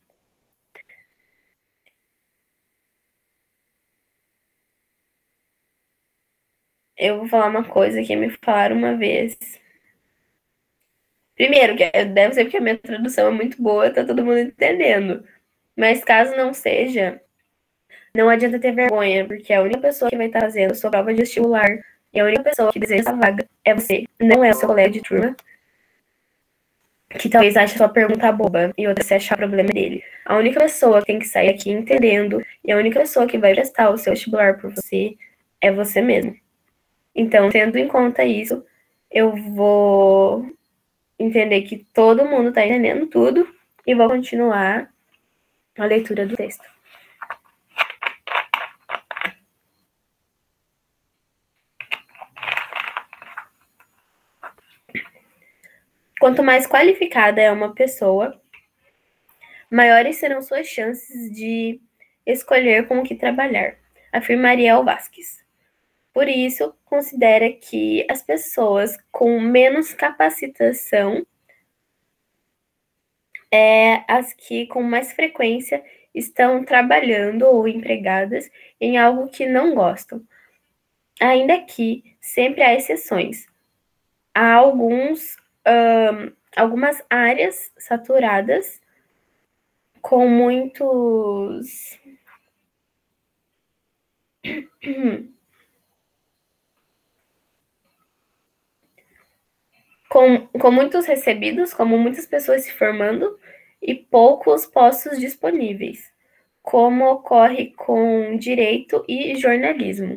Speaker 1: eu vou falar uma coisa que me falaram uma vez. Primeiro, que deve ser porque a minha tradução é muito boa, tá todo mundo entendendo. Mas caso não seja, não adianta ter vergonha, porque a única pessoa que vai estar fazendo a sua prova de vestibular e a única pessoa que deseja essa vaga é você, não é o seu colega de turma, que talvez ache a sua pergunta boba e outra se achar problema dele. A única pessoa que tem que sair aqui entendendo e a única pessoa que vai prestar o seu vestibular por você é você mesmo. Então, tendo em conta isso, eu vou entender que todo mundo está entendendo tudo e vou continuar a leitura do texto. Quanto mais qualificada é uma pessoa, maiores serão suas chances de escolher com o que trabalhar, afirmaria El Vasquez. Por isso, considera que as pessoas com menos capacitação é as que com mais frequência estão trabalhando ou empregadas em algo que não gostam. Ainda que sempre há exceções. Há alguns, um, algumas áreas saturadas com muitos com, com muitos recebidos, como muitas pessoas se formando e poucos postos disponíveis, como ocorre com direito e jornalismo.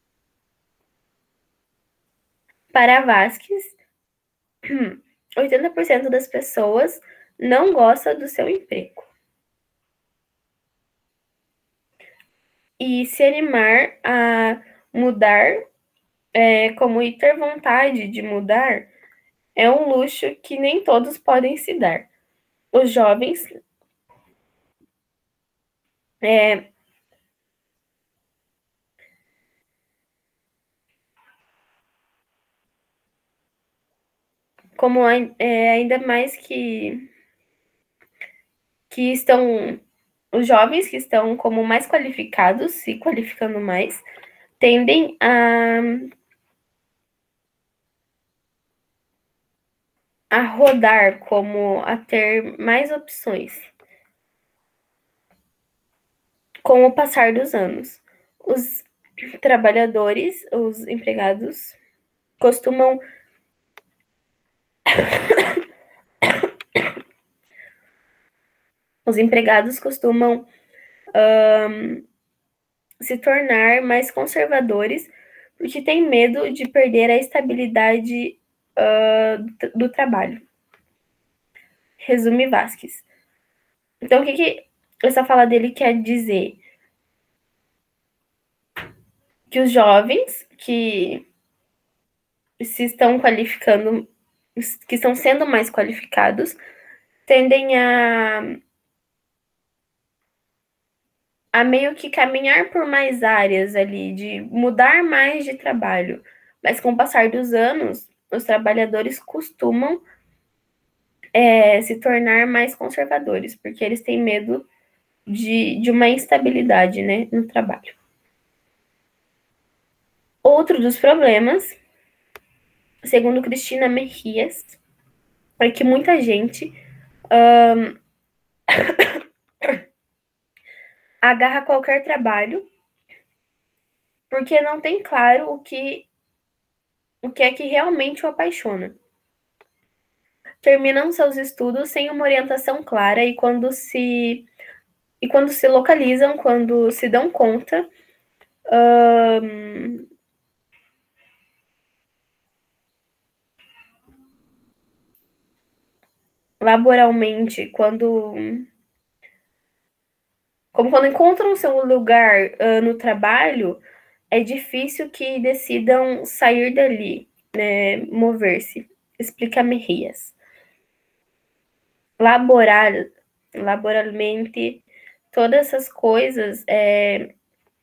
Speaker 1: Para Vasquez, oitenta por cento das pessoas não gosta do seu emprego. E se animar a mudar, é, como ir ter vontade de mudar, é um luxo que nem todos podem se dar. Os jovens é, como é, ainda mais que que estão os jovens que estão como mais qualificados, se qualificando mais, tendem a a rodar, como a ter mais opções. Com o passar dos anos, os trabalhadores, os empregados, costumam os empregados costumam um, se tornar mais conservadores porque têm medo de perder a estabilidade uh, do trabalho. Resume Vasquez. Então, o que, que essa fala dele quer dizer? Que os jovens que se estão qualificando, que estão sendo mais qualificados, tendem a, a meio que caminhar por mais áreas ali, de mudar mais de trabalho. Mas com o passar dos anos, os trabalhadores costumam é, se tornar mais conservadores, porque eles têm medo de, de uma instabilidade, né, no trabalho. Outro dos problemas, segundo Cristina Mejias, é que muita gente um, agarra qualquer trabalho porque não tem claro o que, o que é que realmente o apaixona. Terminam seus estudos sem uma orientação clara e quando se, e quando se localizam, quando se dão conta, um, laboralmente, quando como quando encontram seu lugar uh, no trabalho, é difícil que decidam sair dali, né, mover-se, explica Mejias. Laboral, laboralmente, todas essas coisas é,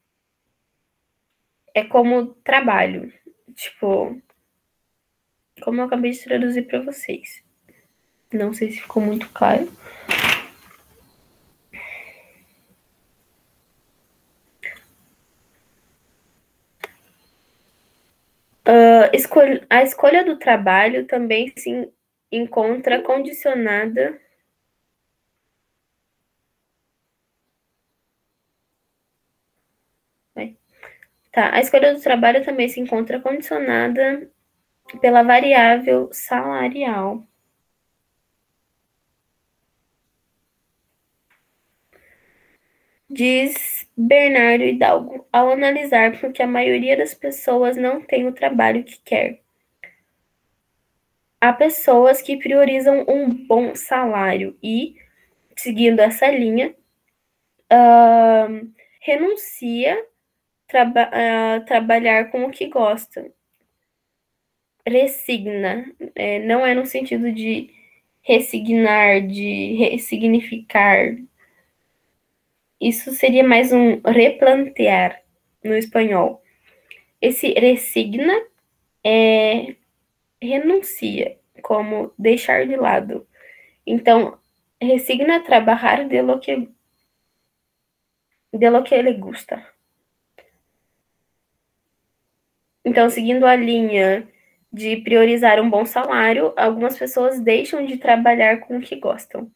Speaker 1: é como trabalho, tipo, como eu acabei de traduzir para vocês. Não sei se ficou muito claro. Uh, escol- a escolha do trabalho também se encontra condicionada. Tá, a escolha do trabalho também se encontra condicionada pela variável salarial. Diz Bernardo Hidalgo, ao analisar porque a maioria das pessoas não tem o trabalho que quer. Há pessoas que priorizam um bom salário e, seguindo essa linha, uh, renuncia traba a trabalhar com o que gosta. Resigna, é, não é no sentido de resignar, de ressignificar. Isso seria mais um replantear no espanhol. Esse resigna é renuncia, como deixar de lado. Então, resigna a trabalhar de lo que, de lo que le gusta. Então, seguindo a linha de priorizar um bom salário, algumas pessoas deixam de trabalhar com o que gostam.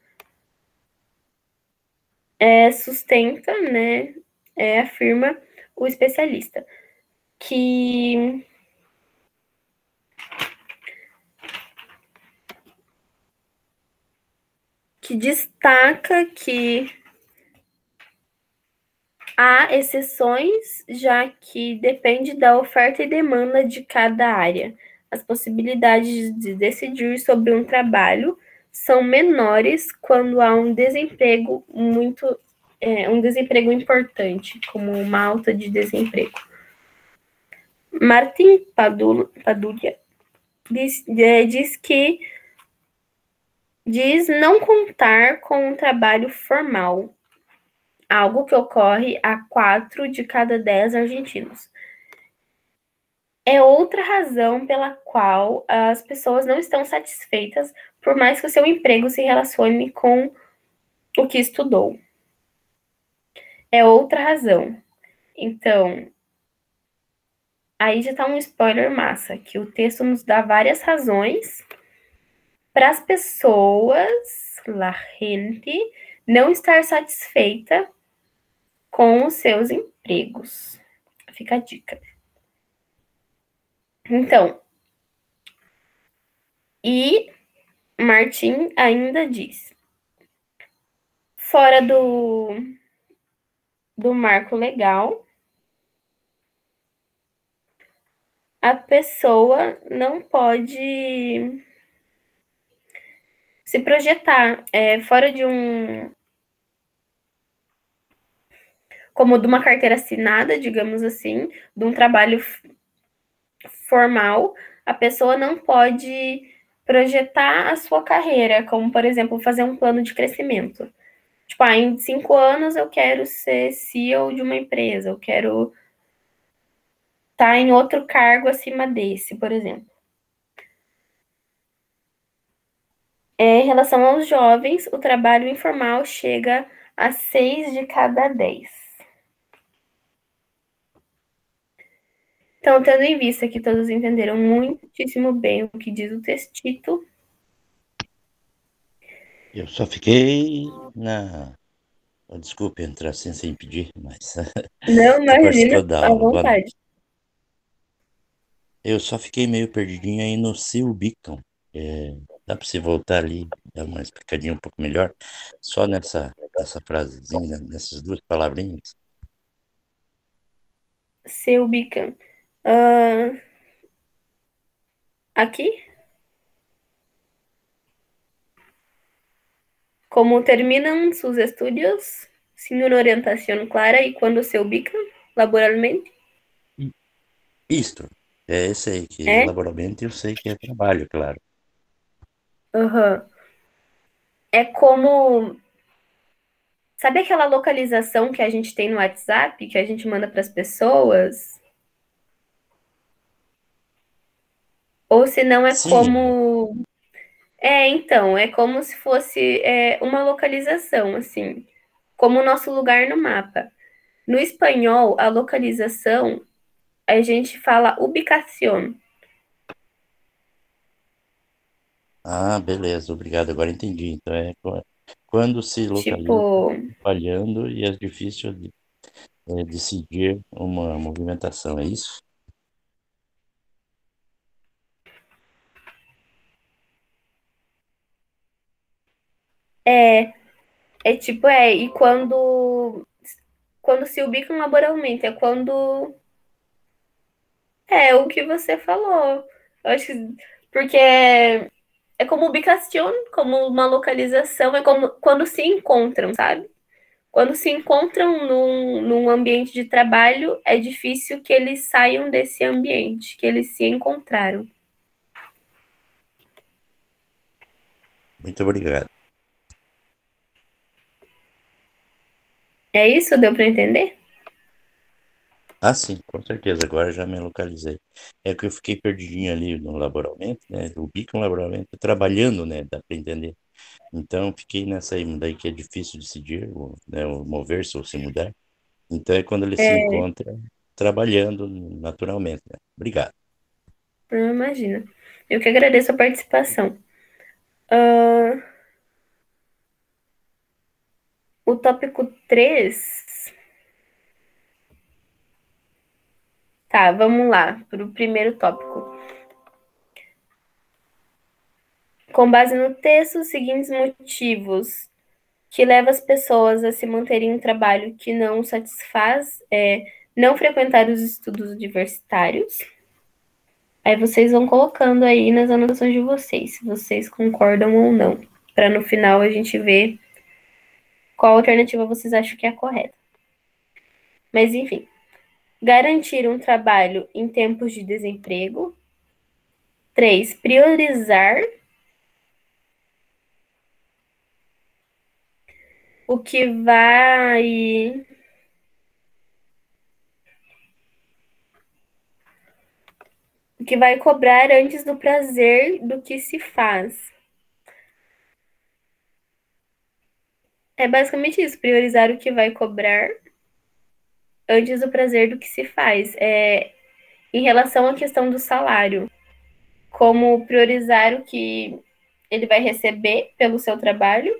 Speaker 1: É, sustenta, né, é, afirma o especialista, que que destaca que há exceções, já que depende da oferta e demanda de cada área. As possibilidades de decidir sobre um trabalho são menores quando há um desemprego muito, é, um desemprego importante, como uma alta de desemprego. Martin Padulha diz, diz que diz não contar com um trabalho formal, algo que ocorre a quatro de cada dez argentinos. É outra razão pela qual as pessoas não estão satisfeitas, por mais que o seu emprego se relacione com o que estudou. É outra razão. Então, aí já está um spoiler massa, que o texto nos dá várias razões para as pessoas, la gente, não estar satisfeita com os seus empregos. Fica a dica. Então, e Martin ainda diz: fora do, do marco legal, a pessoa não pode se projetar é, fora de um. Como de uma carteira assinada, digamos assim, de um trabalho formal, a pessoa não pode projetar a sua carreira, como, por exemplo, fazer um plano de crescimento. Tipo, ah, em cinco anos eu quero ser C E O de uma empresa, eu quero estar em outro cargo acima desse, por exemplo. É, em relação aos jovens, o trabalho informal chega a seis de cada dez. Então, tendo em vista que todos entenderam muitíssimo bem o que diz o textito.
Speaker 3: Eu só fiquei na. Desculpe entrar assim sem pedir, mas.
Speaker 1: Não,
Speaker 3: Depois que
Speaker 1: imagina,
Speaker 3: eu dá
Speaker 1: à
Speaker 3: aula.
Speaker 1: vontade.
Speaker 3: Eu só fiquei meio perdidinho aí no Seal Beacon. É, dá para você voltar ali, dar uma explicadinha um pouco melhor, só nessa, nessa frasezinha, nessas duas palavrinhas.
Speaker 1: Seu Beacon. Uh, aqui? Como terminam sus estudios sin una orientación clara y cuando se ubican laboralmente?
Speaker 3: Isto, é esse aí, que
Speaker 1: É?
Speaker 3: laboralmente eu sei que é trabalho, claro.
Speaker 1: Uhum. É como. Sabe aquela localização que a gente tem no WhatsApp, que a gente manda para as pessoas? Ou se não é
Speaker 3: Sim,
Speaker 1: como. É, então, é como se fosse é, uma localização, assim, como o nosso lugar no mapa. No espanhol, a localização, a gente fala ubicación.
Speaker 3: ah, beleza, obrigado, agora entendi. Então é qu- quando se localiza
Speaker 1: Tipo,
Speaker 3: falhando e é difícil de, é, decidir uma movimentação, é isso?
Speaker 1: é, é tipo, é, e quando, quando se ubicam laboralmente, é quando, é o que você falou. Eu acho que, porque é, é como ubicação, como uma localização, é como quando se encontram, sabe? Quando se encontram num, num ambiente de trabalho, é difícil que eles saiam desse ambiente, que eles se encontraram.
Speaker 3: Muito obrigado.
Speaker 1: É isso? Deu para entender?
Speaker 3: Ah, sim, com certeza, agora já me localizei. É que eu fiquei perdidinho ali no laboralmente, né? O bico laboralmente, trabalhando, né? Dá para entender. Então, fiquei nessa aí, daí que é difícil decidir, o, né, o mover-se ou se mudar. Então, é quando ele se
Speaker 1: É,
Speaker 3: encontra trabalhando naturalmente, né? Obrigado.
Speaker 1: não imagina. Eu que agradeço a participação. Uh, o tópico três. Tá, vamos lá, para o primeiro tópico. Com base no texto, os seguintes motivos que levam as pessoas a se manterem em um trabalho que não satisfaz é não frequentar os estudos universitários. Aí vocês vão colocando aí nas anotações de vocês, se vocês concordam ou não, para no final a gente ver qual alternativa vocês acham que é a correta. Mas enfim, garantir um trabalho em tempos de desemprego. Três, priorizar o que vai o que vai cobrar antes do prazer do que se faz. É basicamente isso, priorizar o que vai cobrar antes do prazer do que se faz. É, em relação à questão do salário, como priorizar o que ele vai receber pelo seu trabalho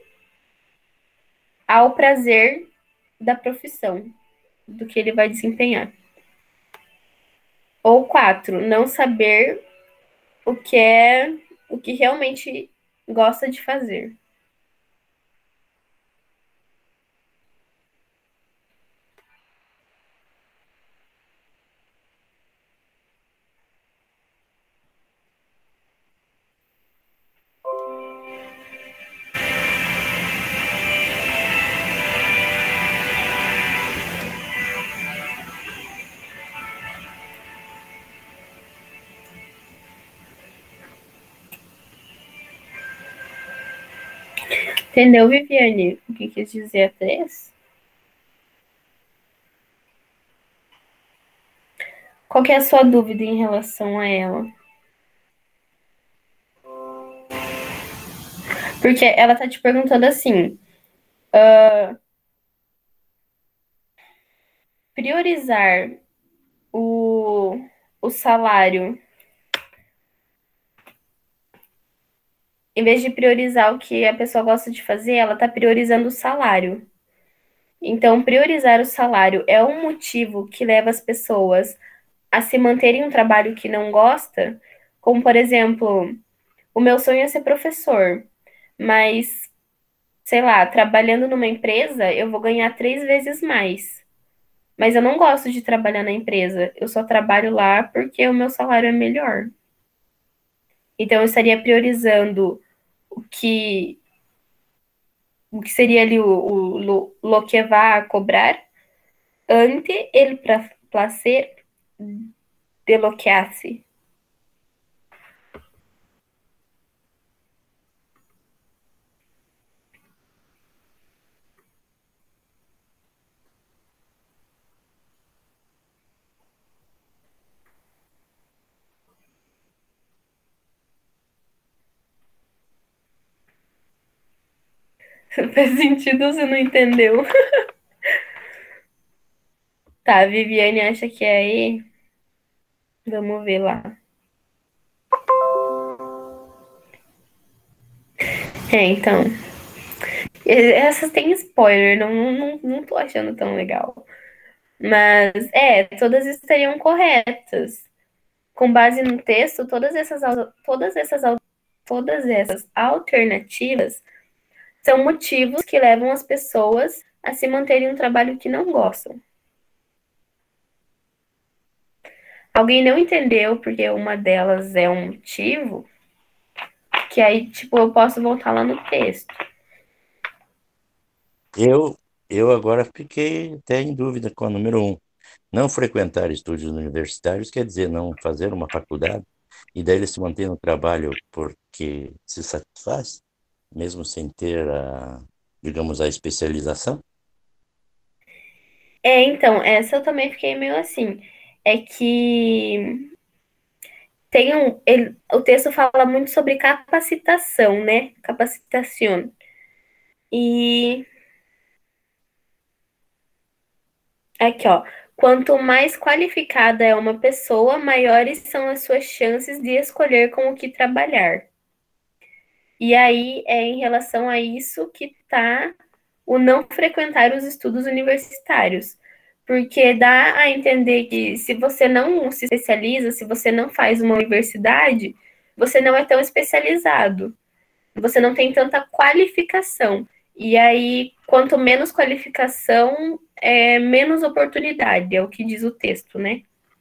Speaker 1: ao prazer da profissão, do que ele vai desempenhar. Ou quatro, não saber o que é, o que realmente gosta de fazer. Entendeu, Viviane, o que quis dizer a três? Qual que é a sua dúvida em relação a ela? Porque ela tá te perguntando assim, uh, priorizar o, o salário, em vez de priorizar o que a pessoa gosta de fazer, ela tá priorizando o salário. Então, priorizar o salário é um motivo que leva as pessoas a se manterem em um trabalho que não gosta, como, por exemplo, o meu sonho é ser professor, mas, sei lá, trabalhando numa empresa, eu vou ganhar três vezes mais. Mas eu não gosto de trabalhar na empresa, eu só trabalho lá porque o meu salário é melhor. Então, eu estaria priorizando o que, o que seria ali o, o lo, lo que vai a cobrar ante el placer de lo que hace. Faz sentido, você não entendeu? Tá, a Viviane acha que é aí. Vamos ver lá. É, então. Essas têm spoiler, não, não, não tô achando tão legal. Mas, é, todas estariam corretas. Com base no texto, todas essas, todas essas, todas essas alternativas são motivos que levam as pessoas a se manterem em um trabalho que não gostam. Alguém não entendeu porque uma delas é um motivo, que aí, tipo, eu posso voltar lá no texto.
Speaker 3: Eu, eu agora fiquei até em dúvida com a número um. Não frequentar estudos universitários quer dizer não fazer uma faculdade e daí ele se mantém no trabalho porque se satisfaz, mesmo sem ter a, digamos, a especialização?
Speaker 1: É, então, essa eu também fiquei meio assim. É que tem um, ele, o texto fala muito sobre capacitação, né? Capacitação. E aqui, ó. Quanto mais qualificada é uma pessoa, maiores são as suas chances de escolher com o que trabalhar. E aí é em relação a isso que tá o não frequentar os estudos universitários. Porque dá a entender que se você não se especializa, se você não faz uma universidade, você não é tão especializado. Você não tem tanta qualificação. E aí, quanto menos qualificação, é menos oportunidade, é o que diz o texto, né?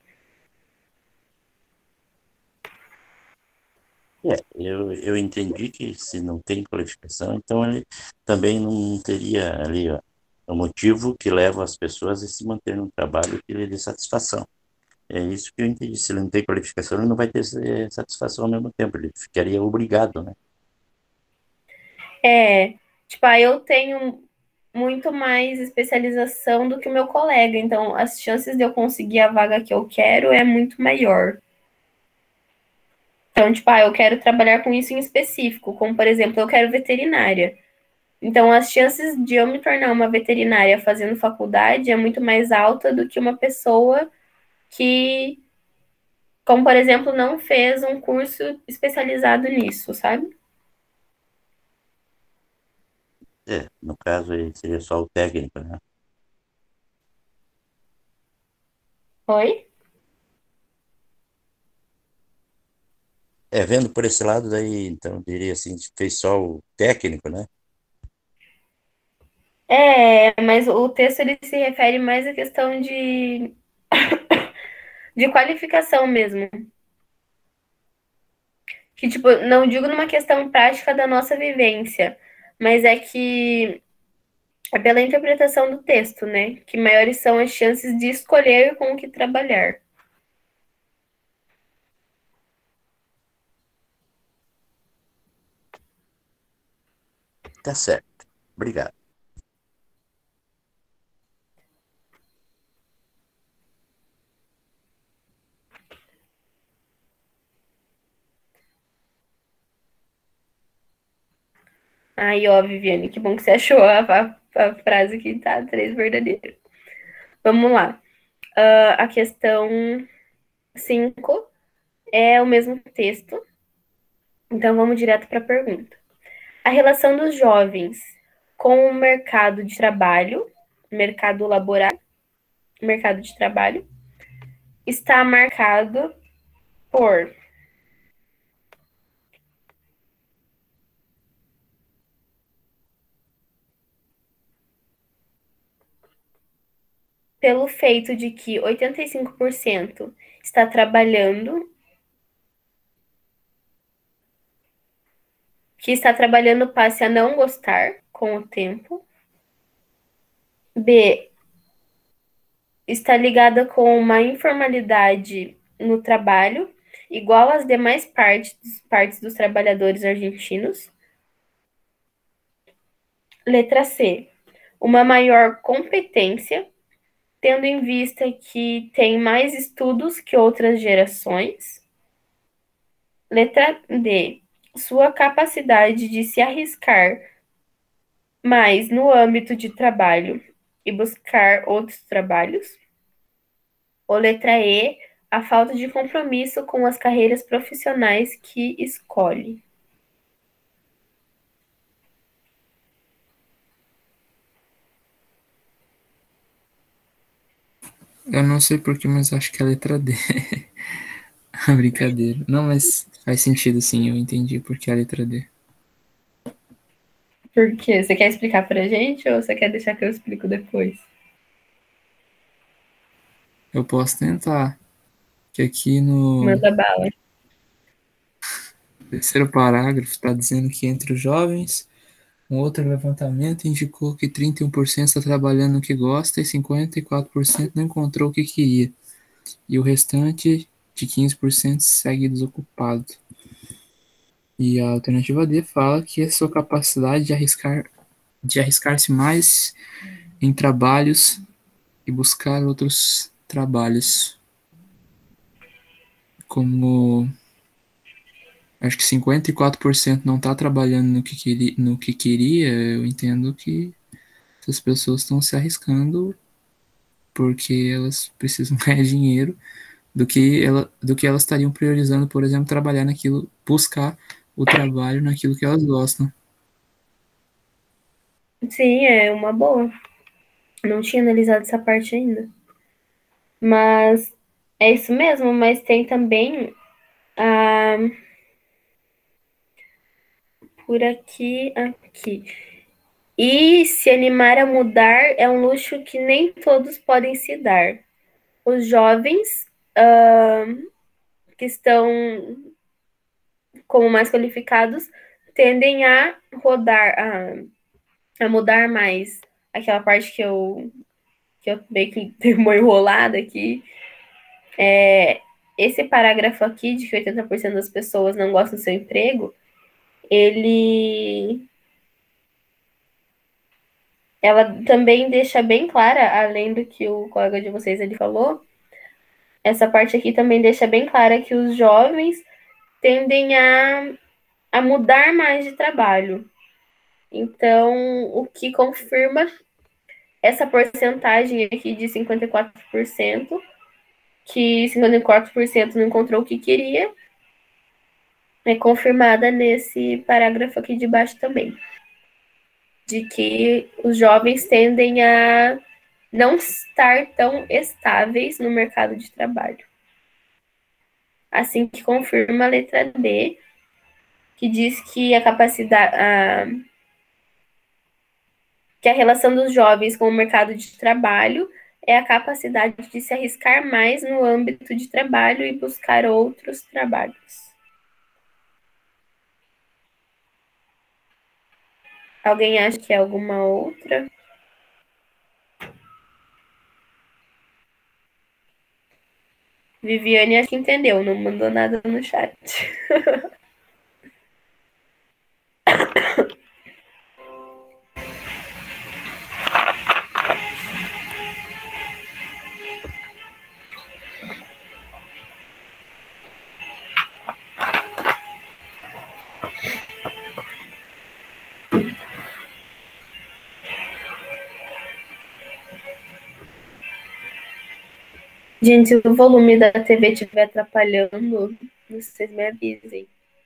Speaker 3: É, eu, eu entendi que se não tem qualificação, então ele também não teria ali ó, o motivo que leva as pessoas a se manter num trabalho que lhe dê satisfação. É isso que eu entendi. Se ele não tem qualificação, ele não vai ter eh, satisfação ao mesmo tempo, ele ficaria obrigado, né?
Speaker 1: É, tipo, ah, eu tenho muito mais especialização do que o meu colega, então as chances de eu conseguir a vaga que eu quero é muito maior. Então, tipo, ah, eu quero trabalhar com isso em específico, como por exemplo, eu quero veterinária. Então, as chances de eu me tornar uma veterinária fazendo faculdade é muito mais alta do que uma pessoa que, como por exemplo, não fez um curso especializado nisso, sabe?
Speaker 3: É, no caso aí seria só o técnico, né?
Speaker 1: Oi?
Speaker 3: É, vendo por esse lado daí, então eu diria assim, fez só o técnico, né?
Speaker 1: É, mas o texto ele se refere mais à questão de, de qualificação mesmo. Que, tipo, não digo numa questão prática da nossa vivência, mas é que é pela interpretação do texto, né? Que maiores são as chances de escolher com o que trabalhar.
Speaker 3: Tá certo. Obrigado.
Speaker 1: Aí, ó, Viviane, que bom que você achou a, a, a frase que tá três verdadeiras. Vamos lá. Uh, a questão cinco é o mesmo texto. Então, vamos direto para a pergunta. A relação dos jovens com o mercado de trabalho, mercado laboral, mercado de trabalho, está marcado por pelo feito de que oitenta e cinco por cento está trabalhando, que está trabalhando passe a não gostar com o tempo. B, está ligada com uma informalidade no trabalho, igual às demais partes, partes dos trabalhadores argentinos. Letra C, uma maior competência, tendo em vista que tem mais estudos que outras gerações. Letra D, sua capacidade de se arriscar mais no âmbito de trabalho e buscar outros trabalhos. Ou letra E, a falta de compromisso com as carreiras profissionais que escolhe.
Speaker 2: Eu não sei porquê, mas acho que é a letra D. Brincadeira. Não, mas faz sentido sim, eu entendi porque é a letra D.
Speaker 1: Por quê? Você quer explicar pra gente ou você quer deixar que eu explico depois?
Speaker 2: Eu posso tentar, que aqui no
Speaker 1: Manda bala.
Speaker 2: terceiro parágrafo está dizendo que entre os jovens, um outro levantamento indicou que trinta e um por cento está trabalhando no que gosta e cinquenta e quatro por cento não encontrou o que queria. E o restante de quinze por cento segue desocupado. E a alternativa D fala que é sua capacidade de arriscar de arriscar-se mais em trabalhos e buscar outros trabalhos. Como acho que cinquenta e quatro por cento não está trabalhando no que, queria, no que queria, eu entendo que essas pessoas estão se arriscando porque elas precisam ganhar dinheiro do que, ela, do que elas estariam priorizando, por exemplo, trabalhar naquilo, buscar o trabalho naquilo que elas gostam.
Speaker 1: Sim, é uma boa. Não tinha analisado essa parte ainda. Mas é isso mesmo, mas tem também a por aqui, aqui. E se animar a mudar é um luxo que nem todos podem se dar. Os jovens uh, que estão como mais qualificados tendem a rodar, a, a mudar mais. Aquela parte que eu, que eu meio que dei uma enrolada aqui. É, esse parágrafo aqui, de que oitenta por cento das pessoas não gostam do seu emprego, ele ela também deixa bem clara, além do que o colega de vocês ele falou, essa parte aqui também deixa bem clara que os jovens tendem a, a mudar mais de trabalho. Então, o que confirma essa porcentagem aqui de cinquenta e quatro por cento, que cinquenta e quatro por cento não encontrou o que queria, é confirmada nesse parágrafo aqui de baixo também. de que os jovens tendem a não estar tão estáveis no mercado de trabalho. Assim que confirma a letra D, que diz que a capacidade, a, que a relação dos jovens com o mercado de trabalho é a capacidade de se arriscar mais no âmbito de trabalho e buscar outros trabalhos. Alguém acha que é alguma outra? Viviane acho que entendeu, não mandou nada no chat. Gente, se o volume da T V estiver atrapalhando, vocês me avisem.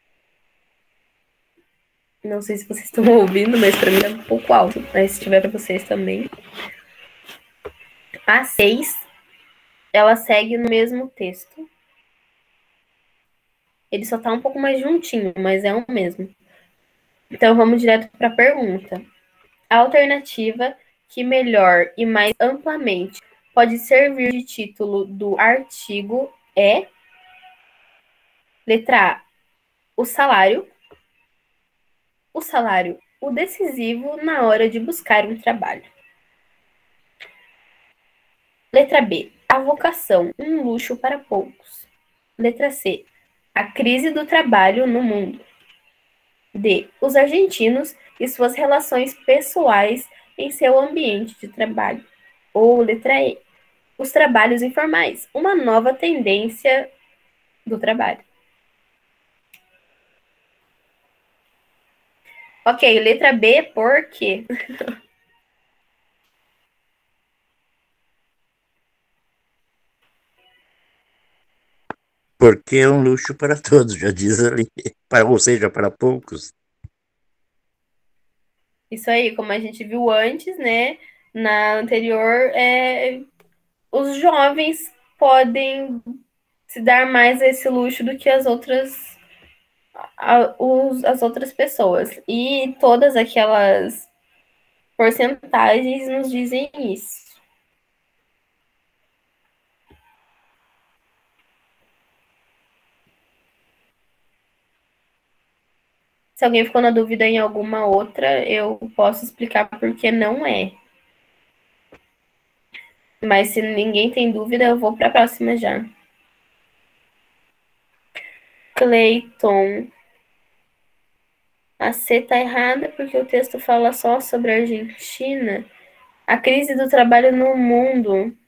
Speaker 1: Não sei se vocês estão ouvindo, mas para mim é um pouco alto. Mas se tiver para vocês também. A seis, ela segue no mesmo texto. Ele só tá um pouco mais juntinho, mas é o mesmo. Então vamos direto para a pergunta. A alternativa que melhor e mais amplamente pode servir de título do artigo é letra A, o salário. O salário, o decisivo na hora de buscar um trabalho. Letra B, a vocação, um luxo para poucos. Letra C, a crise do trabalho no mundo. D, os argentinos e suas relações pessoais em seu ambiente de trabalho. Ou letra E, os trabalhos informais, uma nova tendência do trabalho. Ok, letra B, por quê?
Speaker 3: Porque é um luxo para todos, já diz ali, para, ou seja, para poucos.
Speaker 1: Isso aí, como a gente viu antes, né? Na anterior, é, os jovens podem se dar mais a esse luxo do que as outras, a, os, as outras pessoas. E todas aquelas porcentagens nos dizem isso. Se alguém ficou na dúvida em alguma outra, eu posso explicar por que não é. Mas se ninguém tem dúvida, eu vou para a próxima já. Cleiton. A C tá errada porque o texto fala só sobre a Argentina. A crise do trabalho no mundo.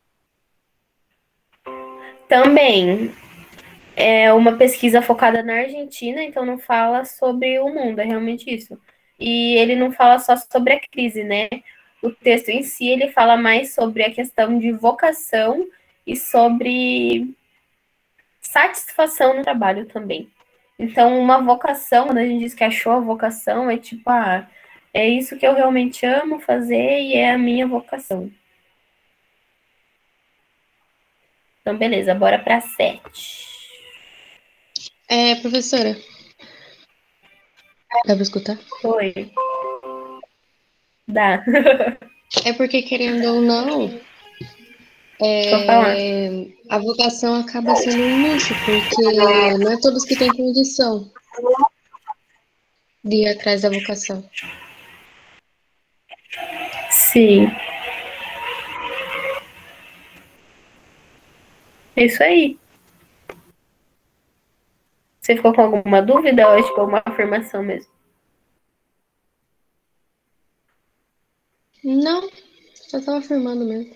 Speaker 1: Também é uma pesquisa focada na Argentina, então não fala sobre o mundo, é realmente isso. E ele não fala só sobre a crise, né? O texto em si, ele fala mais sobre a questão de vocação e sobre satisfação no trabalho também. Então, uma vocação, quando a gente diz que achou a vocação, é tipo, ah, é isso que eu realmente amo fazer e é a minha vocação. Então, beleza, bora para sete.
Speaker 4: É, professora. Dá pra escutar?
Speaker 1: Oi. Dá.
Speaker 4: É porque, querendo ou não, é, a vocação acaba sendo um luxo, porque não é todos que têm condição de ir atrás da vocação.
Speaker 1: Sim. É isso aí. Você ficou com alguma dúvida ou é tipo uma afirmação mesmo?
Speaker 4: Não, só tava afirmando mesmo.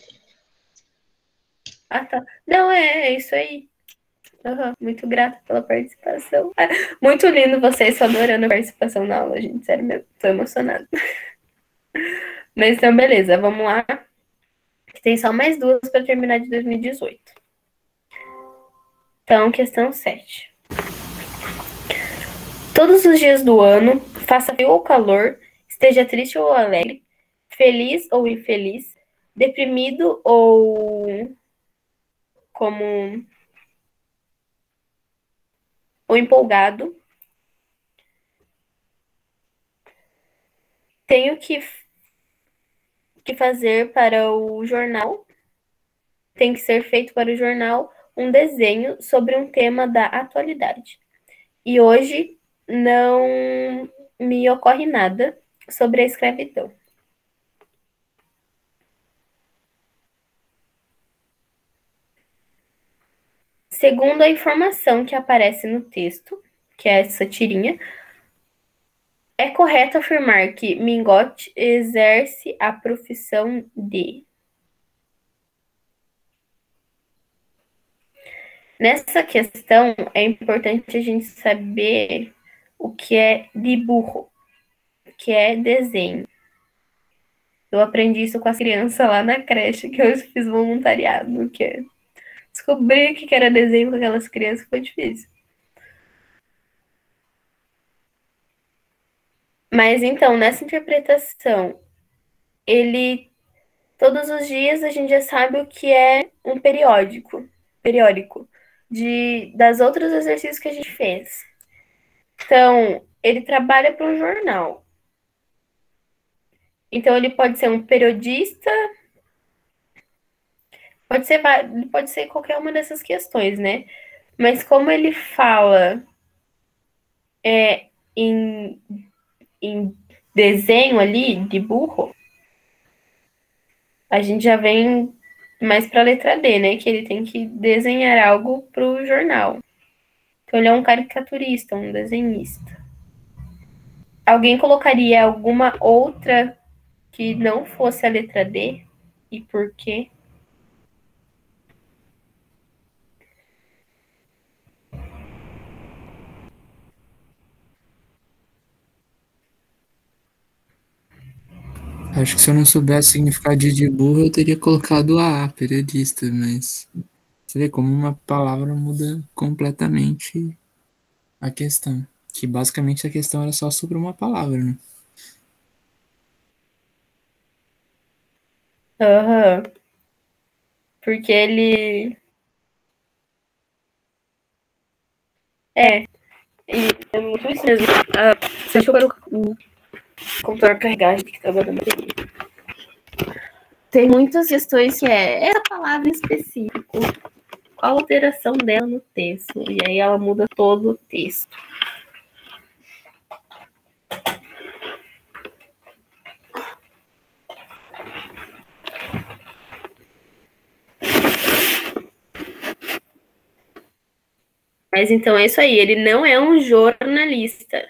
Speaker 1: Ah, tá. Não, é, é isso aí. Uhum. Muito grata pela participação. Muito lindo vocês, tô adorando a participação na aula, gente. Sério mesmo, tô emocionada. Mas então, beleza, vamos lá. Tem só mais duas para terminar de dois mil e dezoito. Então, questão sete. Todos os dias do ano, faça frio ou calor, esteja triste ou alegre, feliz ou infeliz, deprimido ou como ou empolgado. Tenho que, que fazer para o jornal, tem que ser feito para o jornal um desenho sobre um tema da atualidade. E hoje não me ocorre nada sobre a escravidão. Segundo a informação que aparece no texto, que é essa tirinha, é correto afirmar que Mingote exerce a profissão de... Nessa questão, é importante a gente saber o que é dibujo, que é desenho. Eu aprendi isso com as crianças lá na creche, que eu fiz voluntariado, que é... Descobrir o que era desenho com aquelas crianças foi difícil. Mas então, nessa interpretação, ele... Todos os dias a gente já sabe o que é um periódico, periódico, de, das outros exercícios que a gente fez. Então, ele trabalha para um jornal. Então, ele pode ser um periodista, pode ser, pode ser qualquer uma dessas questões, né? Mas como ele fala é, em, em desenho ali, de burro, a gente já vem mais para a letra D, né? Que ele tem que desenhar algo para o jornal. Então, ele é um caricaturista, um desenhista. Alguém colocaria alguma outra que não fosse a letra D? E por quê?
Speaker 2: Acho que se eu não soubesse o significado de de burro, eu teria colocado a, periodista, mas você vê como uma palavra muda completamente a questão. Que basicamente a questão era só sobre uma palavra, né?
Speaker 1: Aham. Porque ele... É. E é muito isso mesmo. Ah, deixa eu ver o computador carregar, que estava dando bateria. Tem muitas questões que é essa palavra em específico. Qual a alteração dela no texto? E aí ela muda todo o texto. Mas então é isso aí, ele não é um jornalista.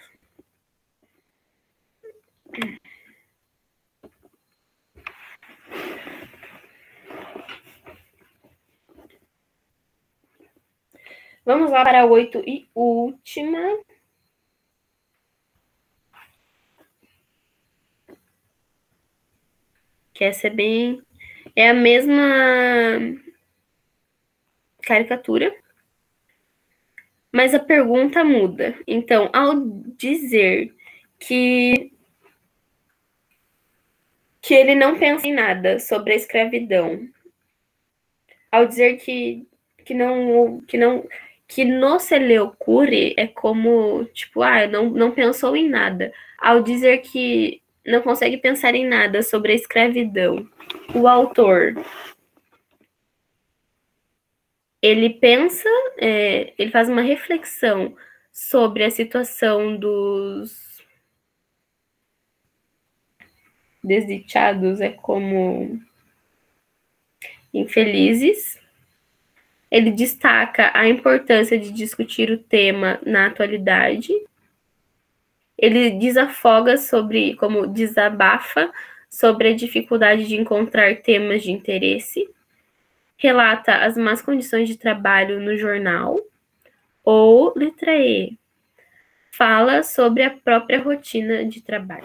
Speaker 1: Vamos lá para a oito e última. Que essa é bem... É a mesma caricatura, mas a pergunta muda. Então, ao dizer que que ele não pensa em nada sobre a escravidão, ao dizer que que não que não que no Seleukure é como tipo, ah, não não pensou em nada. Ao dizer que não consegue pensar em nada sobre a escravidão, o autor ele pensa, é, ele faz uma reflexão sobre a situação dos desdichados, é como infelizes. Ele destaca a importância de discutir o tema na atualidade. Ele desafoga sobre, como desabafa sobre a dificuldade de encontrar temas de interesse. Relata as más condições de trabalho no jornal. Ou, letra E, fala sobre a própria rotina de trabalho.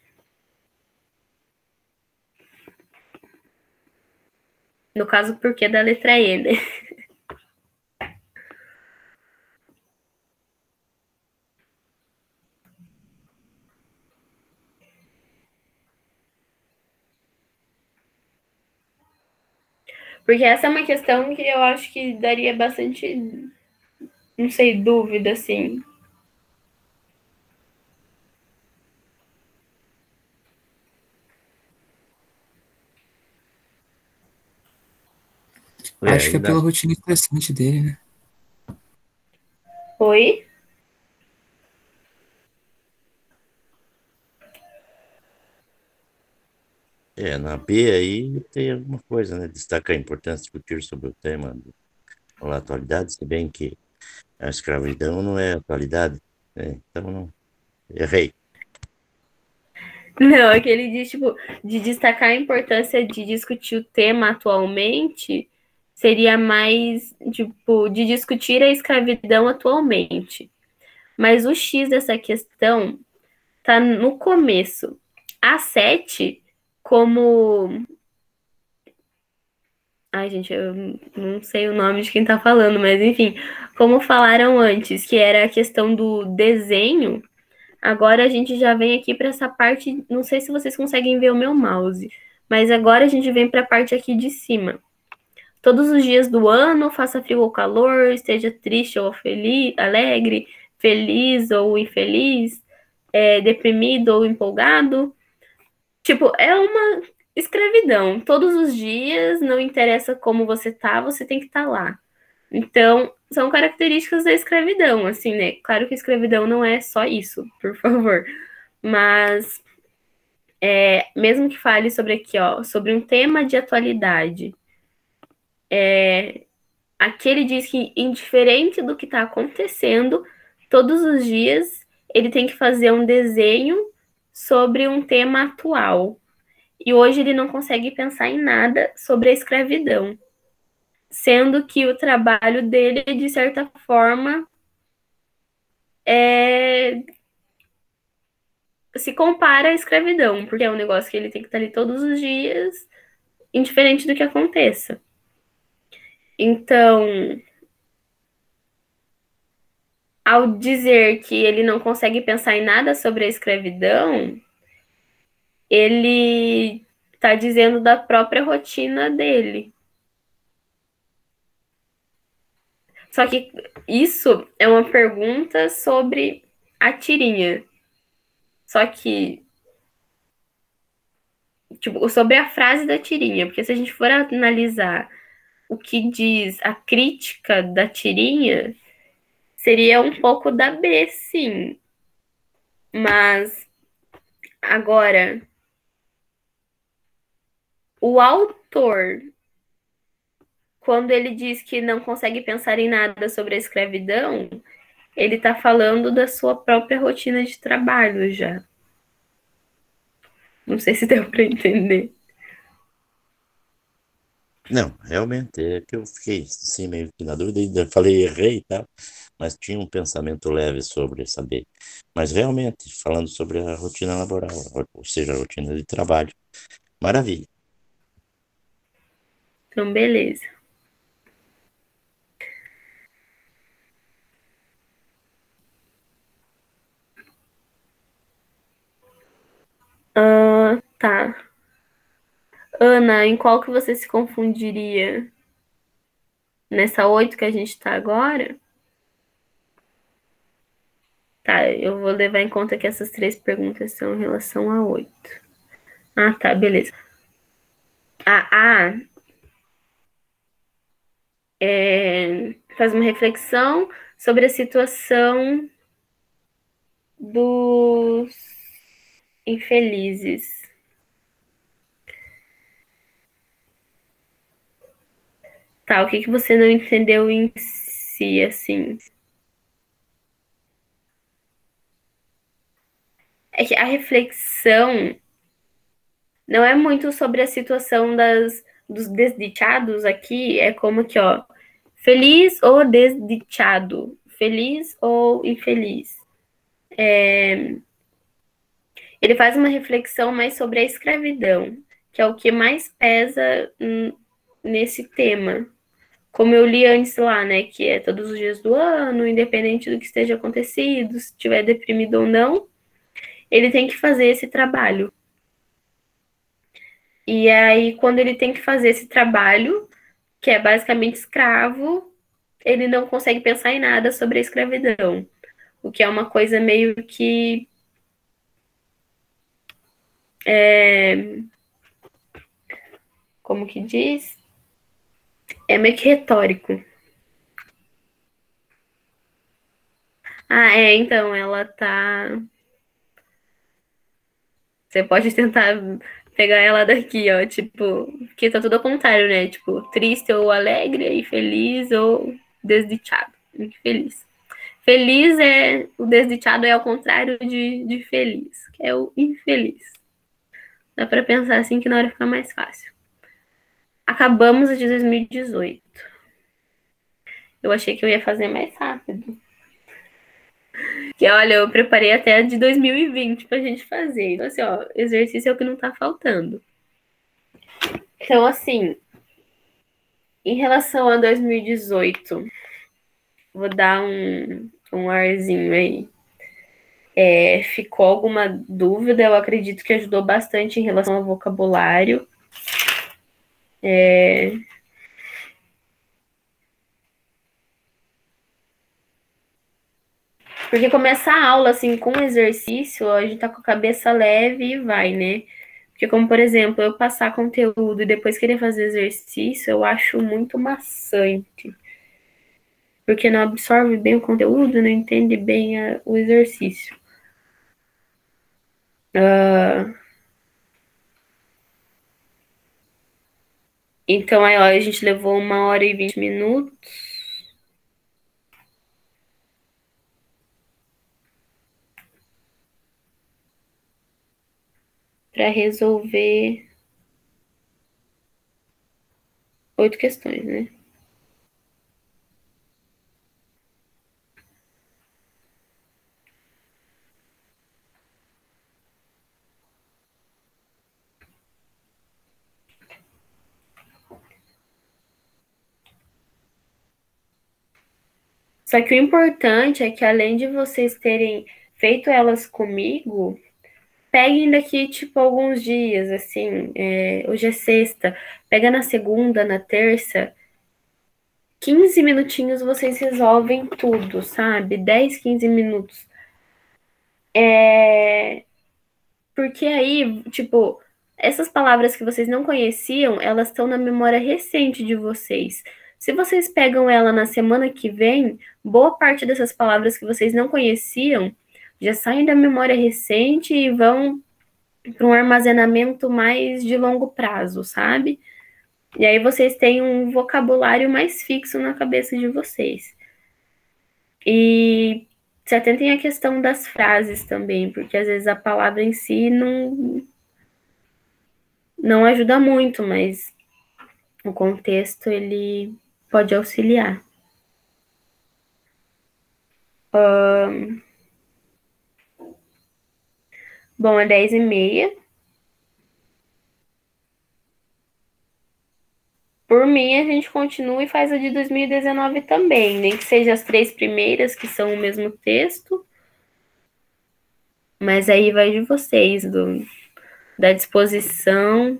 Speaker 1: No caso, por que da letra E, né? Porque essa é uma questão que eu acho que daria bastante, não sei, dúvida, assim.
Speaker 3: É,
Speaker 2: Acho que
Speaker 3: aí
Speaker 2: é
Speaker 3: dá.
Speaker 2: pela rotina estressante dele, né?
Speaker 1: Oi?
Speaker 3: É, na B aí tem alguma coisa, né? Destaca a importância de discutir sobre o tema da atualidade, se bem que a escravidão não é atualidade, né? Então, não, errei.
Speaker 1: Não, aquele de, tipo, de destacar a importância de discutir o tema atualmente seria mais, tipo, de discutir a escravidão atualmente. Mas o X dessa questão tá no começo. A sete, como. Ai, gente, eu não sei o nome de quem tá falando, mas enfim, como falaram antes, que era a questão do desenho. Agora a gente já vem aqui para essa parte. Não sei se vocês conseguem ver o meu mouse, mas agora a gente vem para a parte aqui de cima. Todos os dias do ano, faça frio ou calor, esteja triste ou feliz, alegre, feliz ou infeliz, é, deprimido ou empolgado. Tipo, é uma escravidão. Todos os dias, não interessa como você tá, você tem que estar tá lá. Então, são características da escravidão, assim, né? Claro que a escravidão não é só isso, por favor. Mas, é, mesmo que fale sobre aqui, ó, sobre um tema de atualidade, é, aqui ele diz que, indiferente do que está acontecendo, todos os dias ele tem que fazer um desenho sobre um tema atual. E hoje ele não consegue pensar em nada sobre a escravidão, sendo que o trabalho dele, de certa forma, é, se compara à escravidão, porque é um negócio que ele tem que estar ali todos os dias, indiferente do que aconteça. Então, ao dizer que ele não consegue pensar em nada sobre a escravidão, ele está dizendo da própria rotina dele. Só que isso é uma pergunta sobre a tirinha. Só que, tipo, sobre a frase da tirinha, porque se a gente for analisar o que diz a crítica da tirinha, seria um pouco da B, sim. Mas, agora, o autor, quando ele diz que não consegue pensar em nada sobre a escravidão, ele está falando da sua própria rotina de trabalho já. Não sei se deu para entender.
Speaker 3: Não, realmente, é que eu fiquei assim meio que na dúvida, ainda falei errei e tal, mas tinha um pensamento leve sobre saber. Mas realmente, falando sobre a rotina laboral, ou seja, a rotina de trabalho, maravilha.
Speaker 1: Então, beleza. Ah, tá. Ana, em qual que você se confundiria? Nessa oito que a gente tá agora? Tá, eu vou levar em conta que essas três perguntas são em relação a oito. Ah, tá, beleza. A A é, faz uma reflexão sobre a situação dos infelizes. Tá, o que que você não entendeu em si, assim? É que a reflexão não é muito sobre a situação das, dos desdichados aqui, é como que, ó, feliz ou desdichado, feliz ou infeliz. É, ele faz uma reflexão mais sobre a escravidão, que é o que mais pesa hum, nesse tema. Como eu li antes lá, né, que é todos os dias do ano, independente do que esteja acontecido, se estiver deprimido ou não, ele tem que fazer esse trabalho. E aí, quando ele tem que fazer esse trabalho, que é basicamente escravo, ele não consegue pensar em nada sobre a escravidão. O que é uma coisa meio que... É, como que diz? É meio que retórico. Ah, é, então, ela tá... Você pode tentar pegar ela daqui, ó, tipo... Porque tá tudo ao contrário, né? Tipo, triste ou alegre, e feliz ou desdichado. Infeliz. Feliz é... O desdichado é ao contrário de, de feliz, que é o infeliz. Dá pra pensar assim que na hora fica mais fácil. Acabamos a de dois mil e dezoito. Eu achei que eu ia fazer mais rápido. Que olha, eu preparei até a de dois mil e vinte pra gente fazer. Então, assim, ó, exercício é o que não tá faltando. Então, assim, em relação a dois mil e dezoito, vou dar um, um arzinho aí. É, ficou alguma dúvida? Eu acredito que ajudou bastante em relação ao vocabulário. É... Porque começar a aula, assim, com exercício, a gente tá com a cabeça leve e vai, né? Porque, como, por exemplo, eu passar conteúdo e depois querer fazer exercício, eu acho muito maçante. Porque não absorve bem o conteúdo, não entende bem a, o exercício. Uh, então, aí, ó, a gente levou uma hora e vinte minutos. Para resolver oito questões, né? Só que o importante é que, além de vocês terem feito elas comigo, peguem daqui, tipo, alguns dias, assim, é, hoje é sexta, pega na segunda, na terça, quinze minutinhos vocês resolvem tudo, sabe? dez, quinze minutos. É... Porque aí, tipo, essas palavras que vocês não conheciam, elas estão na memória recente de vocês. Se vocês pegam ela na semana que vem, boa parte dessas palavras que vocês não conheciam já saem da memória recente e vão para um armazenamento mais de longo prazo, sabe? E aí vocês têm um vocabulário mais fixo na cabeça de vocês. E se atentem à questão das frases também, porque às vezes a palavra em si não, não ajuda muito, mas o contexto ele pode auxiliar. Um, bom, é dez e meia. Por mim, a gente continua e faz a de dois mil e dezenove também, nem que seja as três primeiras, que são o mesmo texto. Mas aí vai de vocês, do, da disposição.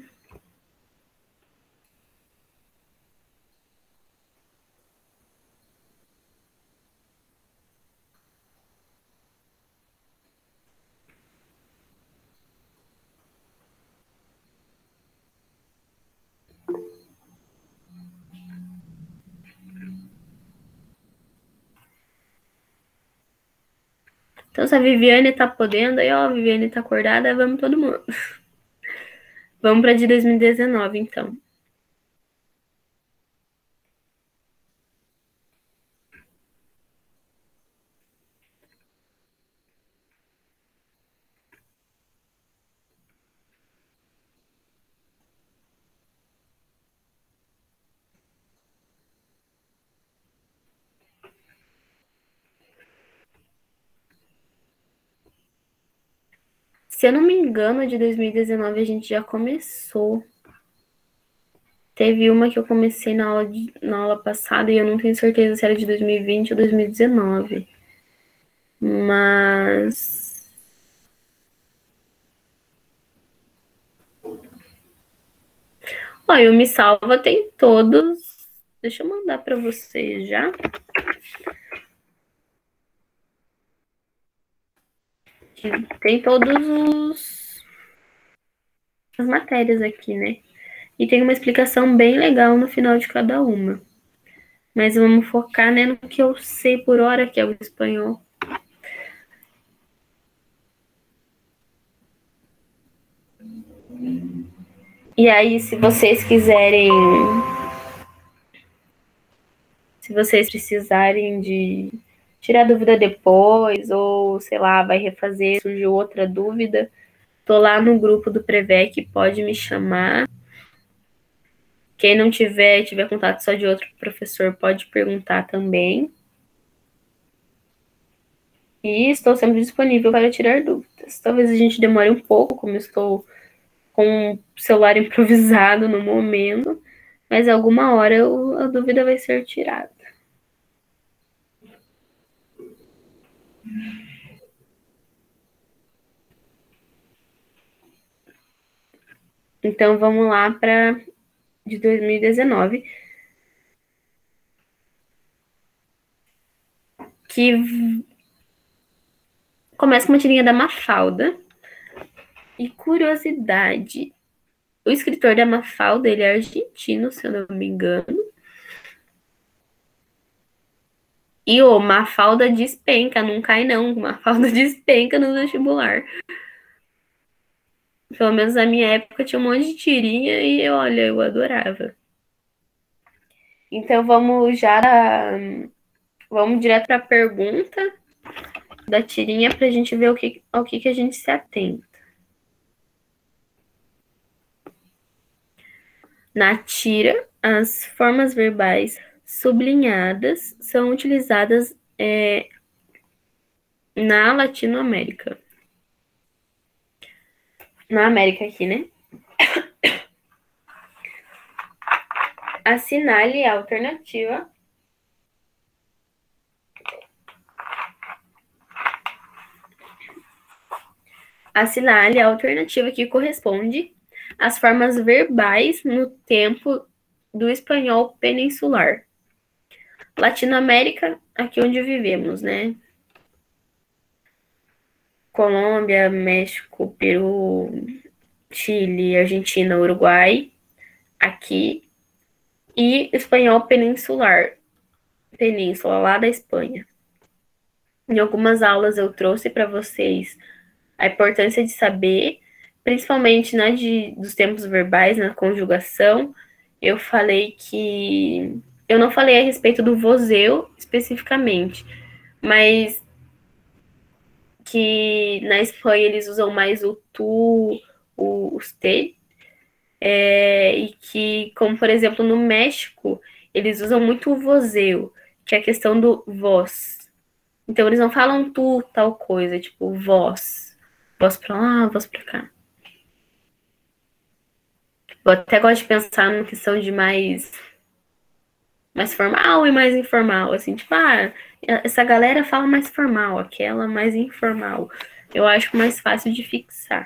Speaker 1: Então, se a Viviane tá podendo, aí, ó, a Viviane tá acordada, vamos todo mundo. Vamos pra de dois mil e dezenove, então. Se eu não me engano, de dois mil e dezenove a gente já começou. Teve uma que eu comecei na aula, de, na aula passada e eu não tenho certeza se era de dois mil e vinte ou dois mil e dezenove. Mas... Olha, o Me Salva tem todos Deixa eu mandar para vocês já. Tem todos os as matérias aqui, né? E tem uma explicação bem legal no final de cada uma. Mas vamos focar, né, no que eu sei por hora, que é o espanhol. E aí, se vocês quiserem... Se vocês precisarem de tirar dúvida depois, ou, sei lá, vai refazer, surgiu outra dúvida, tô lá no grupo do Prevec, pode me chamar. Quem não tiver, tiver contato só de outro professor, pode perguntar também. E estou sempre disponível para tirar dúvidas. Talvez a gente demore um pouco, como eu estou com o celular improvisado no momento, mas alguma hora eu, a dúvida vai ser tirada. Então vamos lá para de dois mil e dezenove. Que começa com uma tirinha da Mafalda. E curiosidade, o escritor da Mafalda, ele é argentino, se eu não me engano. E o Mafalda despenca, não cai não. Mafalda despenca no vestibular. Pelo menos na minha época tinha um monte de tirinha e olha, eu adorava. Então vamos já vamos direto para a pergunta da tirinha para a gente ver o que, ao que, que a gente se atenta. Na tira, as formas verbais sublinhadas são utilizadas é, na Latinoamérica. Na América aqui, né? Assinale a alternativa. Assinale a alternativa que corresponde às formas verbais no tempo do espanhol peninsular. Latinoamérica, aqui onde vivemos, né? Colômbia, México, Peru, Chile, Argentina, Uruguai, aqui. E espanhol peninsular, península, lá da Espanha. Em algumas aulas eu trouxe para vocês a importância de saber, principalmente na de, dos tempos verbais, na conjugação. Eu falei que... Eu não falei a respeito do voseu especificamente, mas que na Espanha eles usam mais o tu, o usted, é, e que, como por exemplo no México, eles usam muito o voseu, que é a questão do vós. Então eles não falam tu, tal coisa, tipo vós. Vós pra lá, vós pra cá. Eu até gosto de pensar numa questão de mais, mais formal e mais informal, assim, tipo, ah, essa galera fala mais formal, aquela mais informal. Eu acho mais fácil de fixar.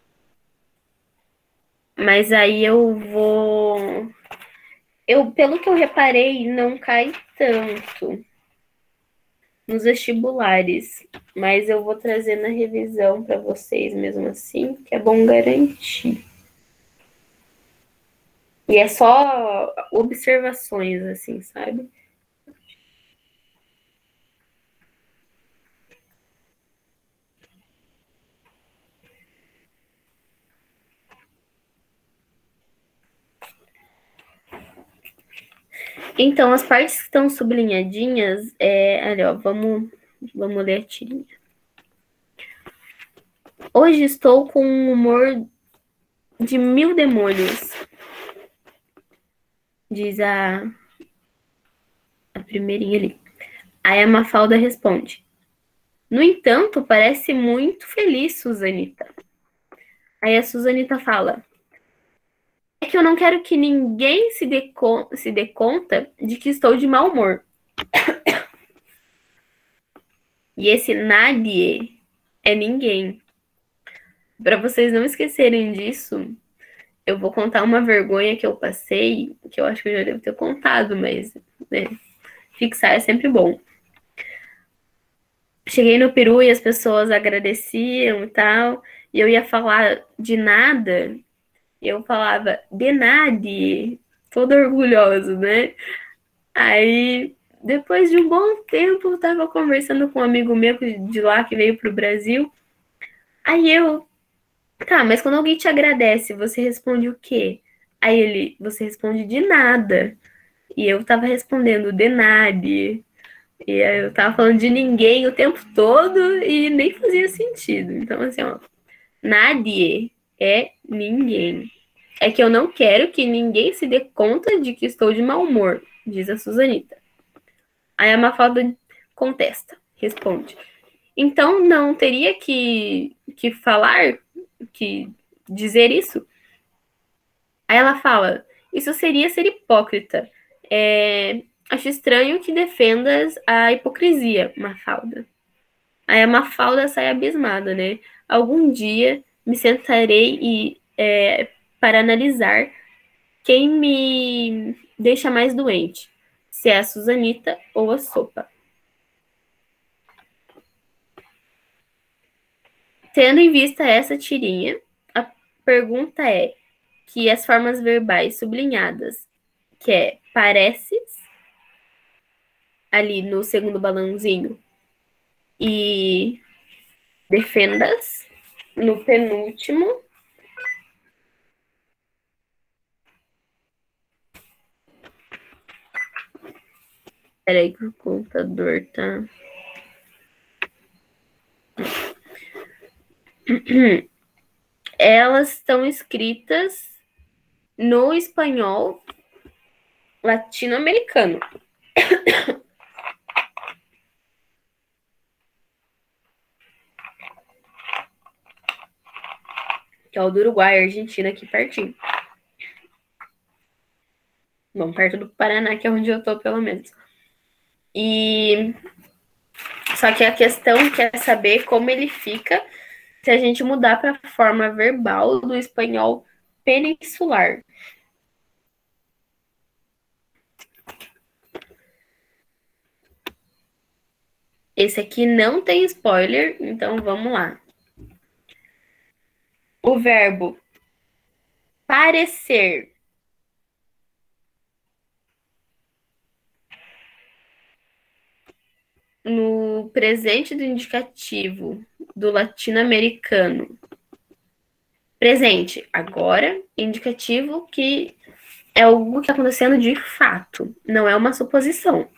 Speaker 1: Mas aí eu vou... Eu, pelo que eu reparei, não cai tanto nos vestibulares, mas eu vou trazer na revisão para vocês mesmo assim, que é bom garantir. E é só observações, assim, sabe? Então, as partes que estão sublinhadinhas, é, olha, ó, vamos, vamos ler a tirinha. Hoje estou com um humor de mil demônios, diz a, a primeirinha ali. Aí a Mafalda responde: no entanto, parece muito feliz, Susanita. Aí a Susanita fala: é que eu não quero que ninguém se dê, con se dê conta de que estou de mau humor. E esse nadie é ninguém. Para vocês não esquecerem disso, eu vou contar uma vergonha que eu passei, que eu acho que eu já devo ter contado, mas né, fixar é sempre bom. Cheguei no Peru e as pessoas agradeciam e tal, e eu ia falar de nada, e eu falava de nada, todo orgulhoso, né? Aí, depois de um bom tempo, eu tava conversando com um amigo meu de lá que veio pro Brasil. Aí eu, tá, mas quando alguém te agradece, você responde o quê? Aí ele, você responde de nada. E eu tava respondendo de nada. E aí eu tava falando de ninguém o tempo todo e nem fazia sentido. Então, assim, ó, nadie é ninguém. É que eu não quero que ninguém se dê conta de que estou de mau humor, diz a Suzanita. Aí a Mafalda contesta, responde. Então não teria que, que falar, que dizer isso? Aí ela fala, isso seria ser hipócrita. É, acho estranho que defendas a hipocrisia, Mafalda. Aí a Mafalda sai abismada, né? Algum dia me sentarei e, é, para analisar quem me deixa mais doente, se é a Suzanita ou a sopa. Tendo em vista essa tirinha, a pergunta é que as formas verbais sublinhadas, que é pareces, ali no segundo balãozinho, e defendas, no penúltimo. Peraí que o computador tá... Elas estão escritas no espanhol latino-americano. Que é o do Uruguai, Argentina, aqui pertinho. Bom, perto do Paraná, que é onde eu tô, pelo menos. E... Só que a questão quer saber como ele fica se a gente mudar para a forma verbal do espanhol peninsular. Esse aqui não tem spoiler, então vamos lá. O verbo parecer no presente do indicativo do latino-americano. Presente, agora, indicativo que é algo que está acontecendo de fato, não é uma suposição.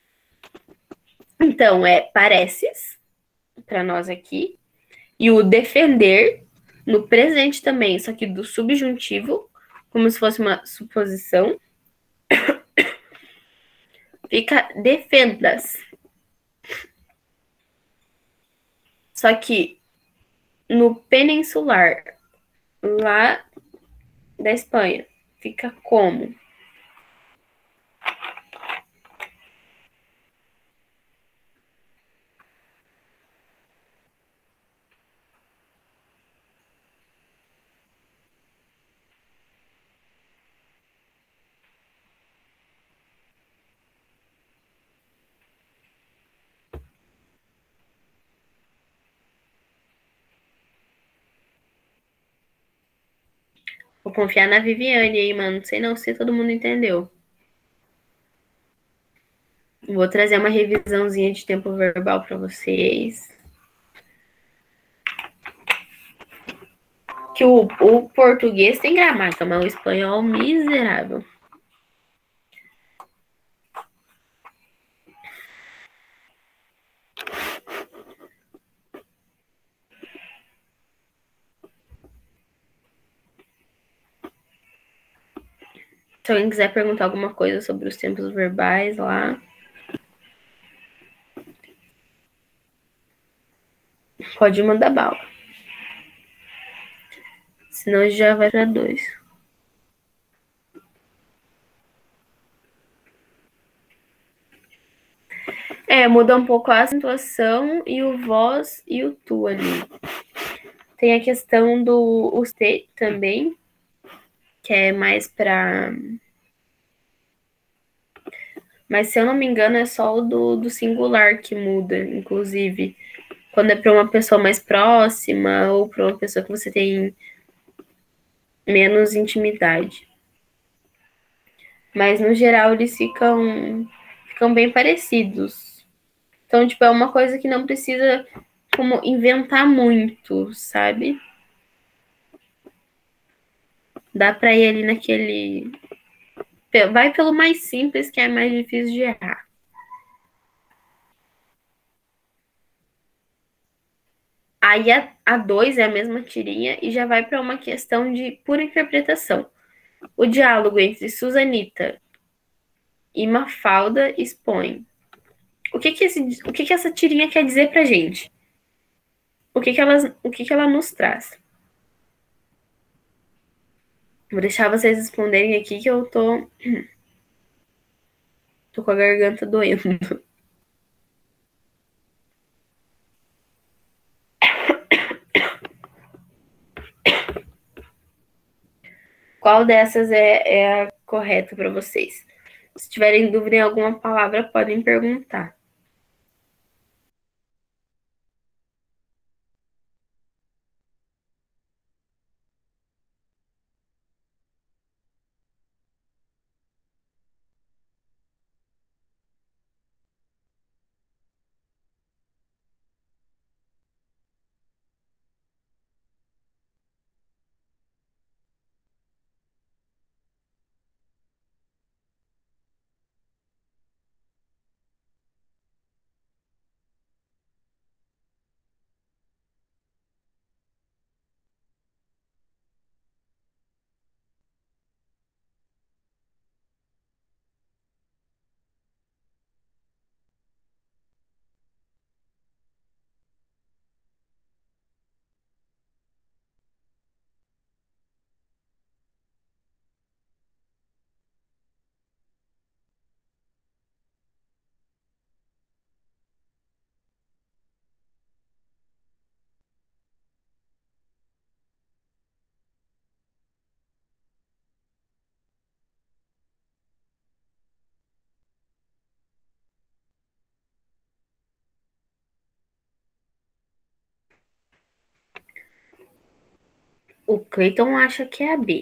Speaker 1: Então, é pareces, para nós aqui, e o defender no presente também, só que do subjuntivo, como se fosse uma suposição, fica defendas. Só que no peninsular, lá da Espanha, fica como? Vou confiar na Viviane aí, mano. Não sei não se todo mundo entendeu. Vou trazer uma revisãozinha de tempo verbal para vocês. Que o, o português tem gramática, mas o espanhol miserável. Se alguém quiser perguntar alguma coisa sobre os tempos verbais lá, pode mandar bala. Senão já vai para dois. É, muda um pouco a acentuação e o vós e o tu ali. Tem a questão do você também. que é mais pra... Mas se eu não me engano, é só o do, do singular que muda, inclusive. Quando é pra uma pessoa mais próxima ou pra uma pessoa que você tem menos intimidade. Mas no geral eles ficam, ficam bem parecidos. Então, tipo, é uma coisa que não precisa como inventar muito, sabe? Dá pra ir ali naquele... Vai pelo mais simples, que é mais difícil de errar. Aí a, a dois é a mesma tirinha e já vai para uma questão de pura interpretação. O diálogo entre Susanita e Mafalda expõe. O que que, esse, o que que essa tirinha quer dizer pra gente? O que que, elas, o que que ela nos traz? Vou deixar vocês responderem aqui que eu tô... Tô com a garganta doendo. Qual dessas é, é a correta para vocês? Se tiverem dúvida em alguma palavra, podem perguntar. O Cleiton acha que é a B.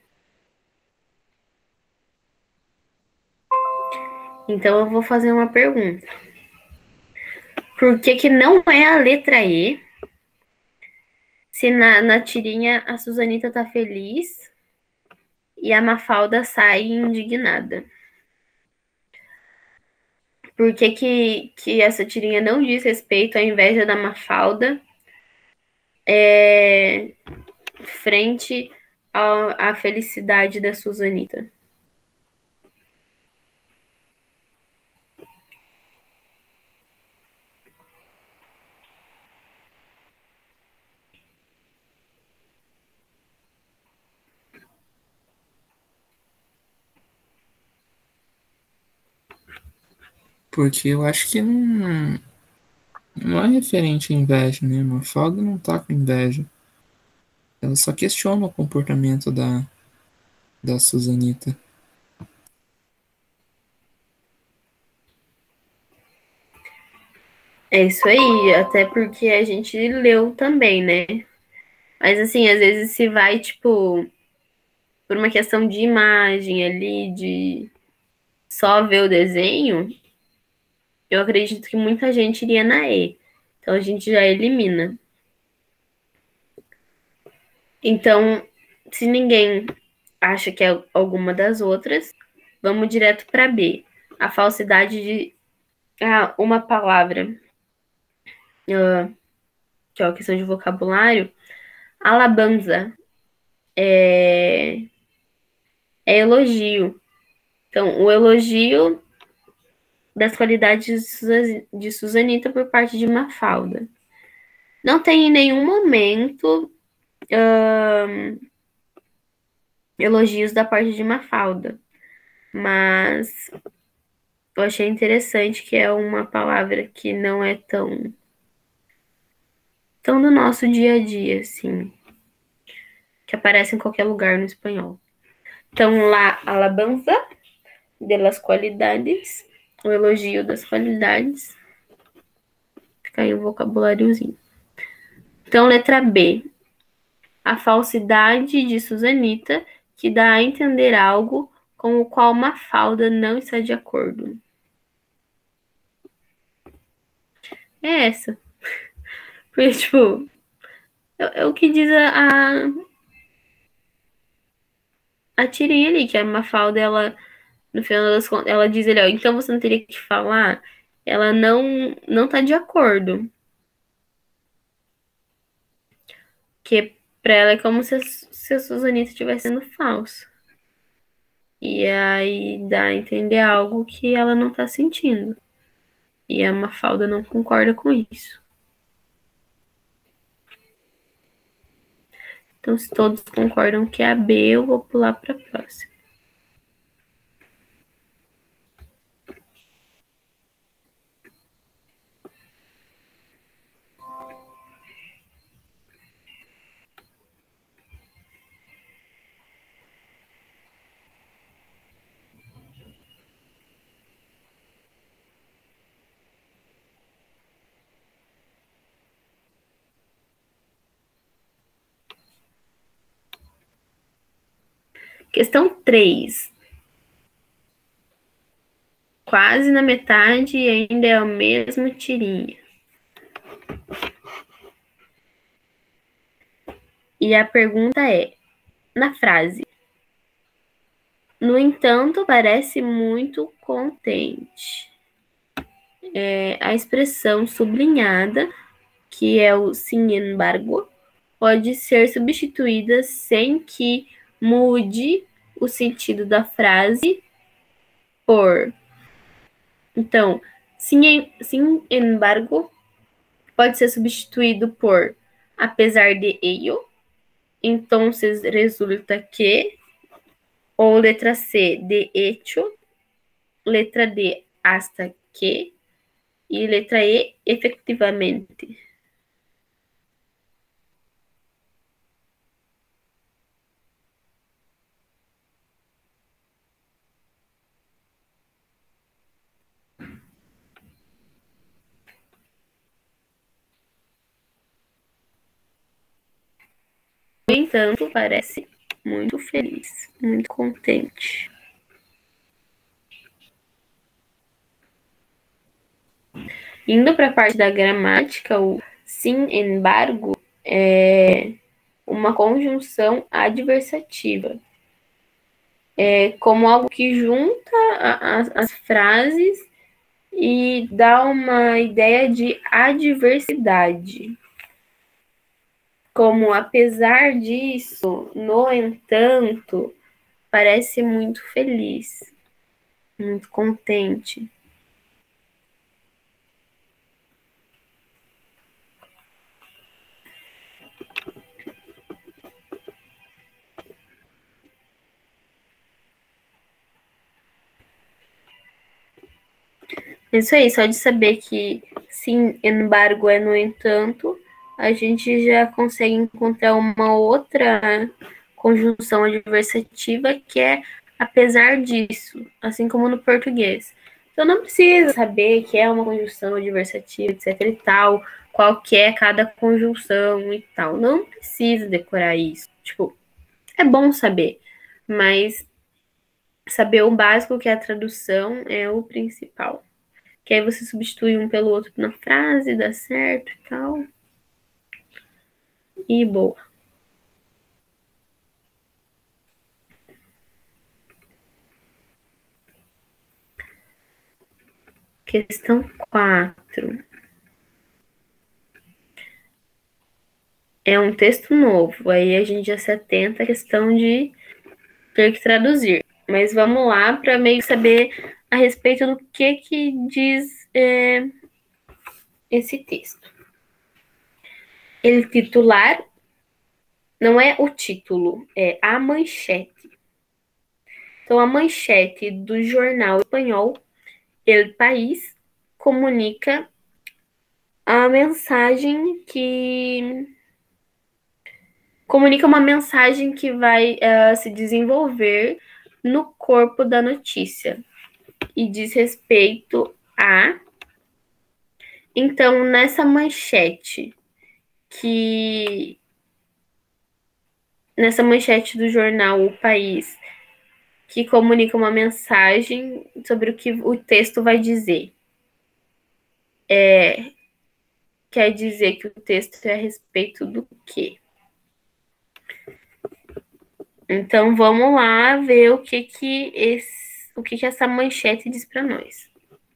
Speaker 1: Então eu vou fazer uma pergunta. Por que que não é a letra E? Se na, na tirinha a Susanita tá feliz e a Mafalda sai indignada. Por que que, que essa tirinha não diz respeito à inveja da Mafalda é, frente à, à felicidade da Susanita?
Speaker 2: Porque eu acho que não, não é referente à inveja, né? Mafalda não tá com inveja. Ela só questiona o comportamento da, da Susanita.
Speaker 1: É isso aí, até porque a gente leu também, né? Mas assim, às vezes se vai, tipo, por uma questão de imagem ali, de só ver o desenho, eu acredito que muita gente iria na E. Então a gente já elimina. Então, se ninguém acha que é alguma das outras, vamos direto para B. A falsidade de ah, uma palavra, ah, que é uma questão de vocabulário. Alabanza é, é elogio. Então, o elogio das qualidades de, Suza- de Susanita por parte de Mafalda. Não tem em nenhum momento ahn, elogios da parte de Mafalda, mas eu achei interessante que é uma palavra que não é tão, tão do nosso dia a dia, assim, que aparece em qualquer lugar no espanhol. Então, lá, alabanza de las qualidades, o elogio das qualidades. Fica aí o vocabuláriozinho. Então, letra B. A falsidade de Susanita, que dá a entender algo com o qual Mafalda não está de acordo. É essa. Porque, tipo, é, é o que diz a, a tirinha ali, que a Mafalda, ela, no final das contas, ela diz ali, ó, então você não teria que falar. Ela não, não tá de acordo. Que pra ela é como se a, se a Susanita estivesse sendo falsa. E aí dá a entender algo que ela não tá sentindo. E a Mafalda não concorda com isso. Então, se todos concordam que é a B, eu vou pular para a próxima. Questão três. Quase na metade e ainda é a mesma tirinha. E a pergunta é, na frase, no entanto, parece muito contente. É, a expressão sublinhada, que é o sin embargo, pode ser substituída sem que mude o sentido da frase por. Então, sin, sin embargo, pode ser substituído por apesar de ello, então resulta que, ou letra C, de hecho, letra D, hasta que, e letra E, efetivamente. No entanto, parece muito feliz, muito contente. Indo para a parte da gramática, o sin embargo é uma conjunção adversativa. É como algo que junta a, a, as frases e dá uma ideia de adversidade. Como, apesar disso, no entanto, parece muito feliz, muito contente. Isso aí, só de saber que sin embargo é no entanto, a gente já consegue encontrar uma outra conjunção adversativa que é apesar disso, assim como no português. Então não precisa saber que é uma conjunção adversativa, etc e tal, qual que é cada conjunção e tal. Não precisa decorar isso. Tipo, é bom saber, mas saber o básico que é a tradução é o principal. Que aí você substitui um pelo outro na frase, dá certo e tal. E boa. Questão quatro. É um texto novo, aí a gente já se atenta à questão de ter que traduzir. Mas vamos lá para meio saber a respeito do que, que diz é, esse texto. Ele titular não é o título, é a manchete. Então, a manchete do jornal espanhol El País comunica a mensagem que comunica uma mensagem que vai uh, se desenvolver no corpo da notícia e diz respeito a. Então, nessa manchete que nessa manchete do jornal O País, que comunica uma mensagem sobre o que o texto vai dizer. É, quer dizer que o texto é a respeito do quê? Então, vamos lá ver o que que, esse, o que, que essa manchete diz para nós.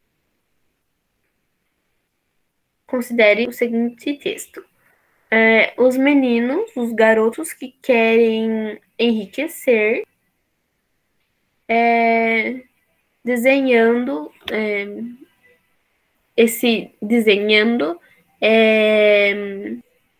Speaker 1: Considere o seguinte texto. É, os meninos, os garotos que querem enriquecer, é, desenhando, é, esse desenhando, é,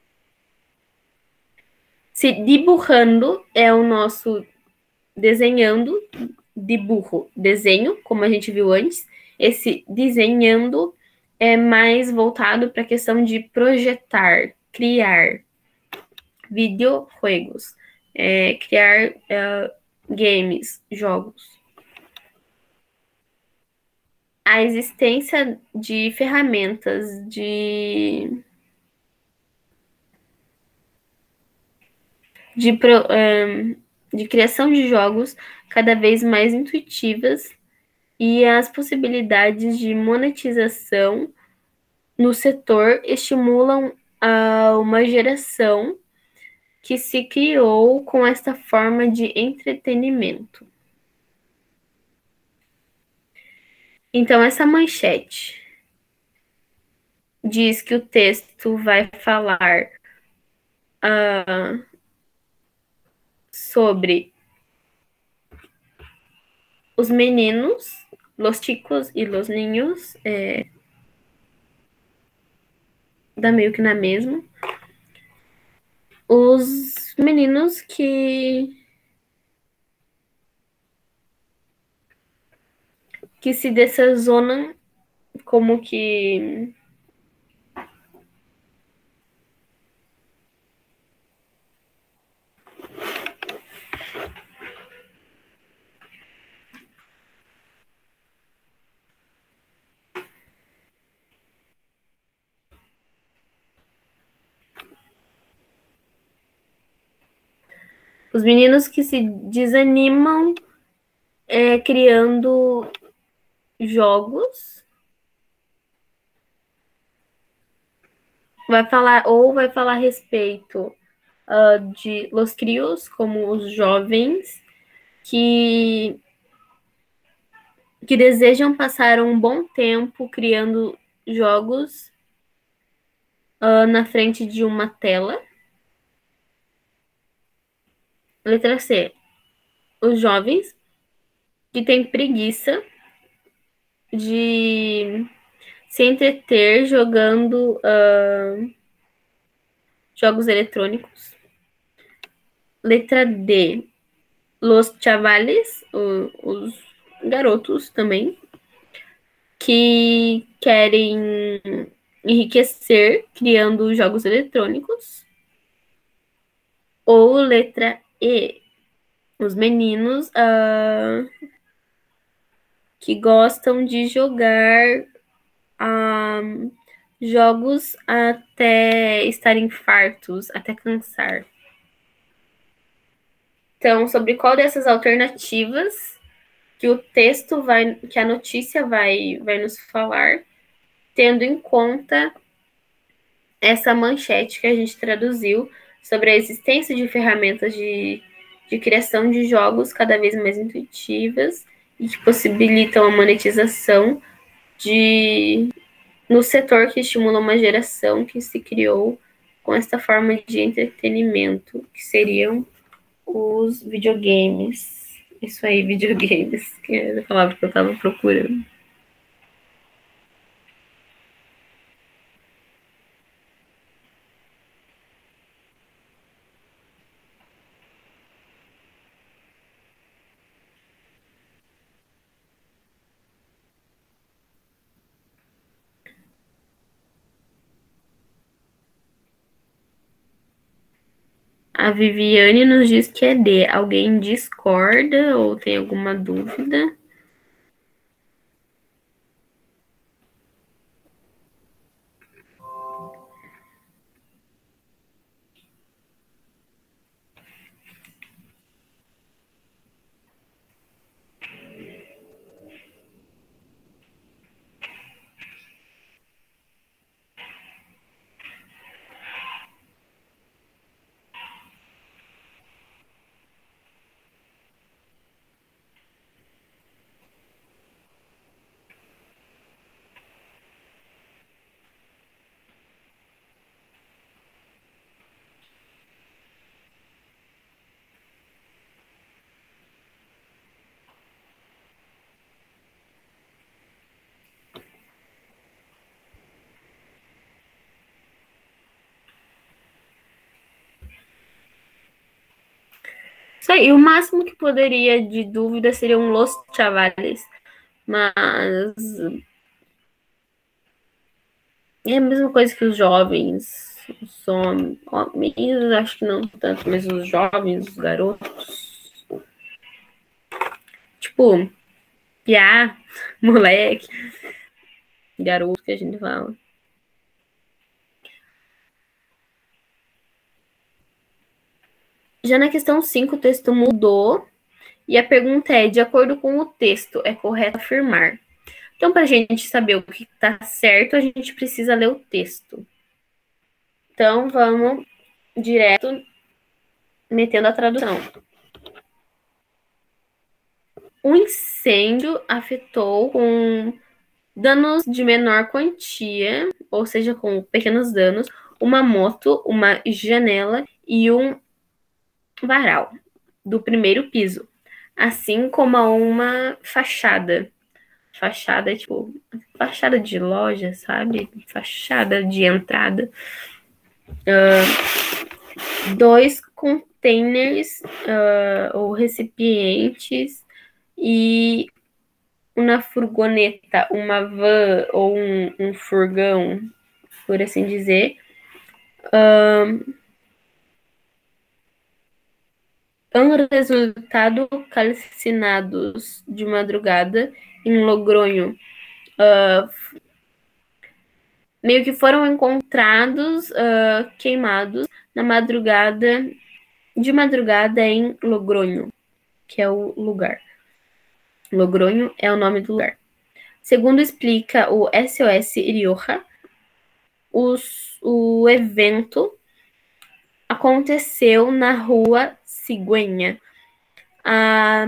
Speaker 1: se dibujando é o nosso desenhando, dibujo, desenho, como a gente viu antes. Esse desenhando é mais voltado para a questão de projetar, criar videojuegos, é, criar uh, games, jogos. A existência de ferramentas de, de, pro, um, de criação de jogos cada vez mais intuitivas e as possibilidades de monetização no setor estimulam a uma geração que se criou com esta forma de entretenimento. Então, essa manchete diz que o texto vai falar uh, sobre os meninos, los chicos e los niños, é, dá meio que na mesma. Os meninos que que se dessazonam como que os meninos que se desanimam é, criando jogos. Vai falar, ou vai falar a respeito uh, de los crios, como os jovens, que, que desejam passar um bom tempo criando jogos uh, na frente de uma tela. Letra C. Os jovens que têm preguiça de se entreter jogando uh, jogos eletrônicos. Letra D. Los chavales, o, os garotos também, que querem enriquecer criando jogos eletrônicos. Ou letra E. Os meninos uh, que gostam de jogar uh, jogos até estarem fartos, até cansar. Então, sobre qual dessas alternativas que o texto vai, que a notícia vai, vai nos falar, tendo em conta essa manchete que a gente traduziu sobre a existência de ferramentas de, de criação de jogos cada vez mais intuitivas e que possibilitam a monetização de, no setor que estimula uma geração que se criou com esta forma de entretenimento, que seriam os videogames. Isso aí, videogames, que é a palavra que eu estava procurando. A Viviane nos diz que é D. Alguém discorda ou tem alguma dúvida? Isso aí, o máximo que poderia de dúvida seriam Los Chavales, mas é a mesma coisa que os jovens, os homens, homens, acho que não tanto, mas os jovens, os garotos, tipo, piá, moleque, garoto que a gente fala. Já na questão cinco, o texto mudou. E a pergunta é, de acordo com o texto, é correto afirmar? Então, para a gente saber o que está certo, a gente precisa ler o texto. Então, vamos direto metendo a tradução. O incêndio afetou com danos de menor quantia, ou seja, com pequenos danos, uma moto, uma janela e um varal do primeiro piso, assim como a uma fachada. Fachada, tipo, fachada de loja, sabe? Fachada de entrada. Uh, dois containers uh, ou recipientes e uma furgoneta, uma van ou um, um furgão, por assim dizer. Uh, um resultado calcinados de madrugada em Logronho. Uh, meio que foram encontrados uh, queimados na madrugada, de madrugada em Logronho, que é o lugar. Logronho é o nome do lugar. Segundo explica o S O S Rioja, os, o evento aconteceu na rua Cigüeña. A,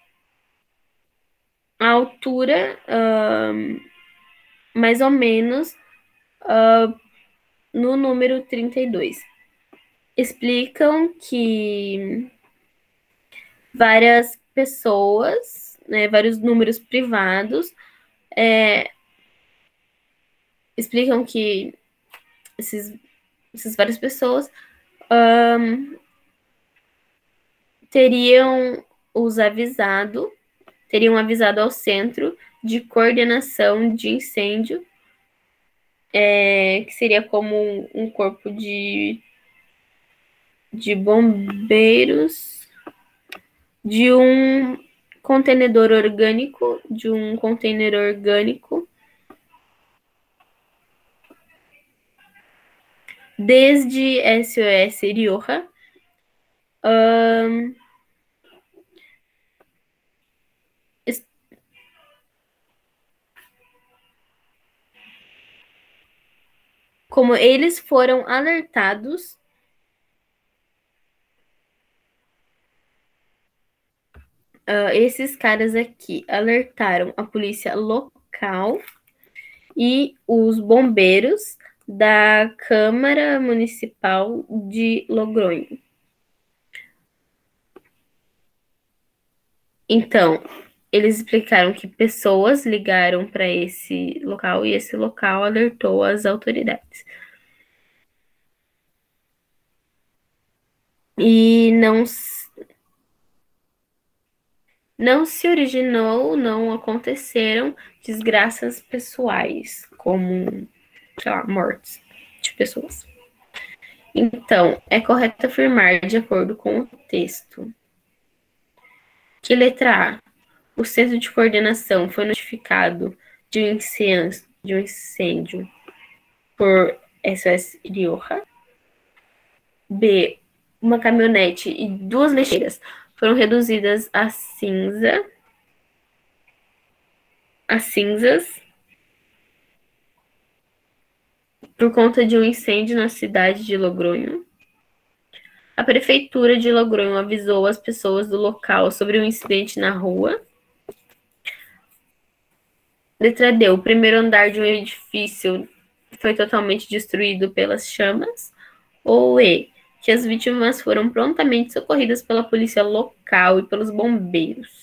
Speaker 1: a altura, uh, mais ou menos, uh, no número trinta e dois. Explicam que várias pessoas, né, vários números privados, é, explicam que esses, essas várias pessoas um, teriam os avisado, teriam avisado ao Centro de Coordenação de Incêndio, é, que seria como um, um corpo de, de bombeiros, de um contenedor orgânico, de um container orgânico, desde S O S Rioja, um, como eles foram alertados, uh, esses caras aqui alertaram a polícia local e os bombeiros da Câmara Municipal de Logronho. Então, eles explicaram que pessoas ligaram para esse local e esse local alertou as autoridades. E não, não se originou, não aconteceram desgraças pessoais, como, sei lá, mortes de pessoas. Então, é correto afirmar, de acordo com o texto, que letra A, o centro de coordenação foi notificado de um incêndio, de um incêndio por S O S Rioja. B, uma caminhonete e duas lixeiras foram reduzidas a cinza, a cinzas por conta de um incêndio na cidade de Logronho. A prefeitura de Logronho avisou as pessoas do local sobre o incidente na rua. Letra D, o primeiro andar de um edifício foi totalmente destruído pelas chamas. Ou E, que as vítimas foram prontamente socorridas pela polícia local e pelos bombeiros.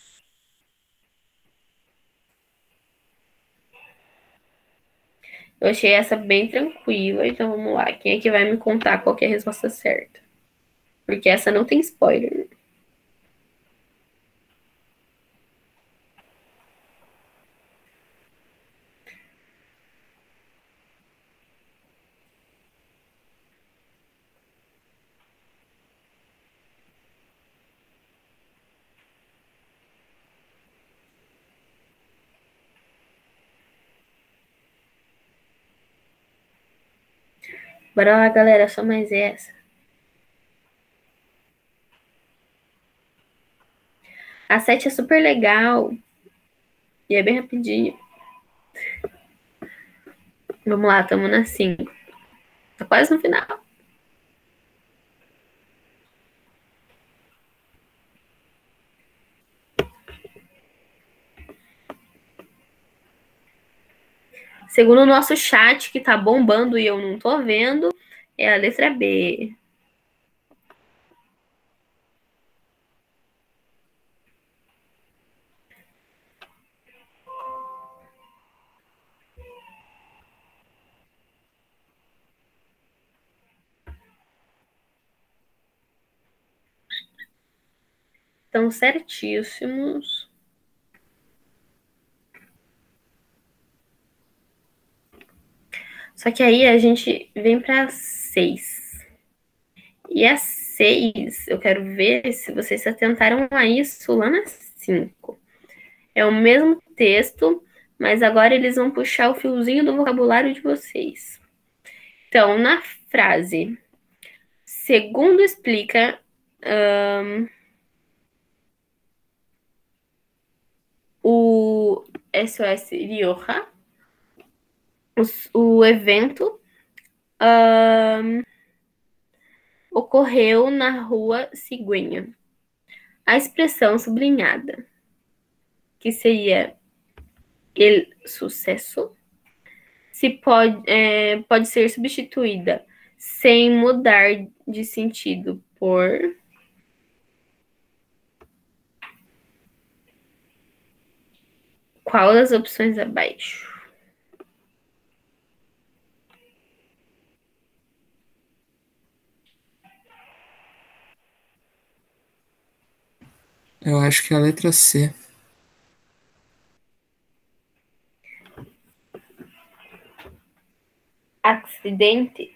Speaker 1: Eu achei essa bem tranquila, então vamos lá. Quem é que vai me contar qual que é a resposta certa? Porque essa não tem spoiler. Bora lá, galera, só mais essa. A sete é super legal. E é bem rapidinho. Vamos lá, estamos na cinco. Tá quase no final. Segundo o nosso chat, que tá bombando e eu não tô vendo, é a letra B. Estão certíssimos. Só que aí a gente vem para seis. E a seis, eu quero ver se vocês se atentaram a isso lá na cinco. É o mesmo texto, mas agora eles vão puxar o fiozinho do vocabulário de vocês. Então, na frase, segundo explica... Um, o S O S Rioja, o, o evento um, ocorreu na rua Cigüeña. A expressão sublinhada, que seria el sucesso, se pode, é, pode ser substituída sem mudar de sentido por qual das opções abaixo?
Speaker 2: Eu acho que é a letra C.
Speaker 1: Acidente.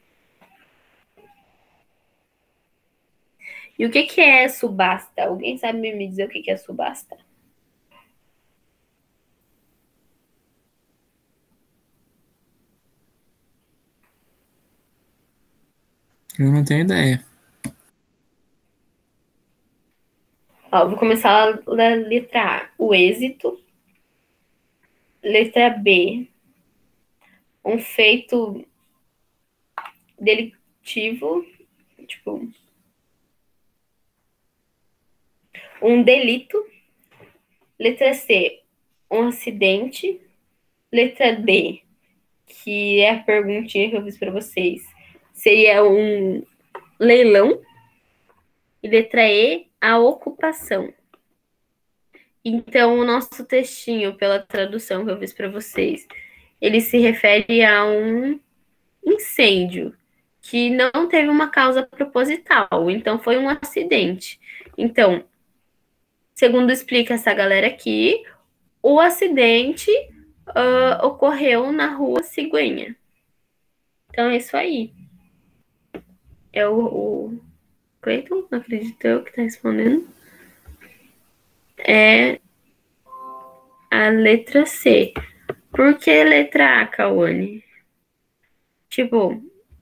Speaker 1: E o que, que é subasta? Alguém sabe me dizer o que, que é subasta?
Speaker 2: Eu não tenho ideia.
Speaker 1: Ó, vou começar da letra A. O êxito. Letra B. Um feito delitivo. Tipo... Um delito. Letra C. Um acidente. Letra D, que é a perguntinha que eu fiz para vocês, seria um leilão. E letra E, a ocupação. Então, o nosso textinho, pela tradução que eu fiz para vocês, ele se refere a um incêndio que não teve uma causa proposital, então foi um acidente. Então, segundo explica essa galera aqui, o acidente uh, ocorreu na rua Cigüeña. Então, é isso aí. É o, o Cleiton, acredito eu, que tá respondendo. É a letra C. Por que letra A, Cauane? Tipo,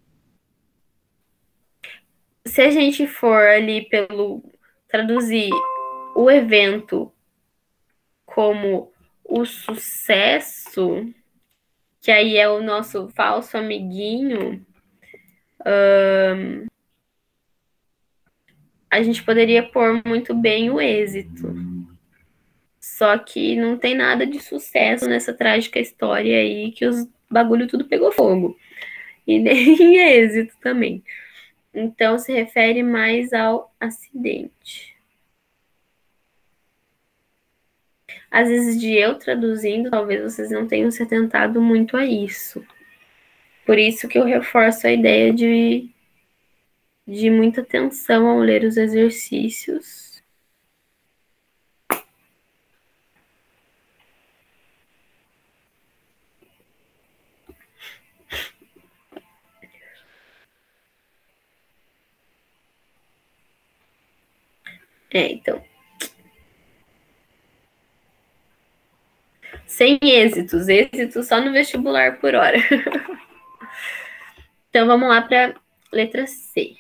Speaker 1: se a gente for ali pelo traduzir o evento como o sucesso, que aí é o nosso falso amiguinho, hum, a gente poderia pôr muito bem o êxito. Só que não tem nada de sucesso nessa trágica história aí, que os bagulho tudo pegou fogo. E nem êxito também. Então se refere mais ao acidente. Às vezes de eu traduzindo, talvez vocês não tenham se atentado muito a isso. Por isso que eu reforço a ideia de, de muita atenção ao ler os exercícios. É, então. Sem êxitos, êxitos só no vestibular por hora. Então vamos lá para letra C.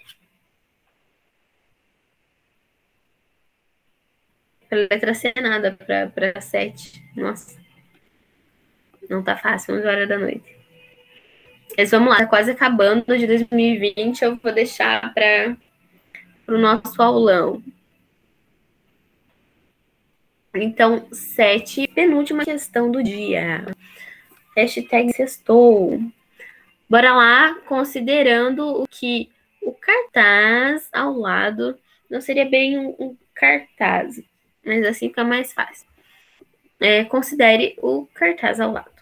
Speaker 1: Pra letra C nada, para sete. Nossa. Não tá fácil, onze horas da noite. Mas vamos lá, tá quase acabando de dois mil e vinte. Eu vou deixar para o nosso aulão. Então, sete, penúltima questão do dia. Hashtag sextou. Bora lá, considerando o que o cartaz ao lado não seria bem um, um cartaz, mas assim fica mais fácil. É, considere o cartaz ao lado.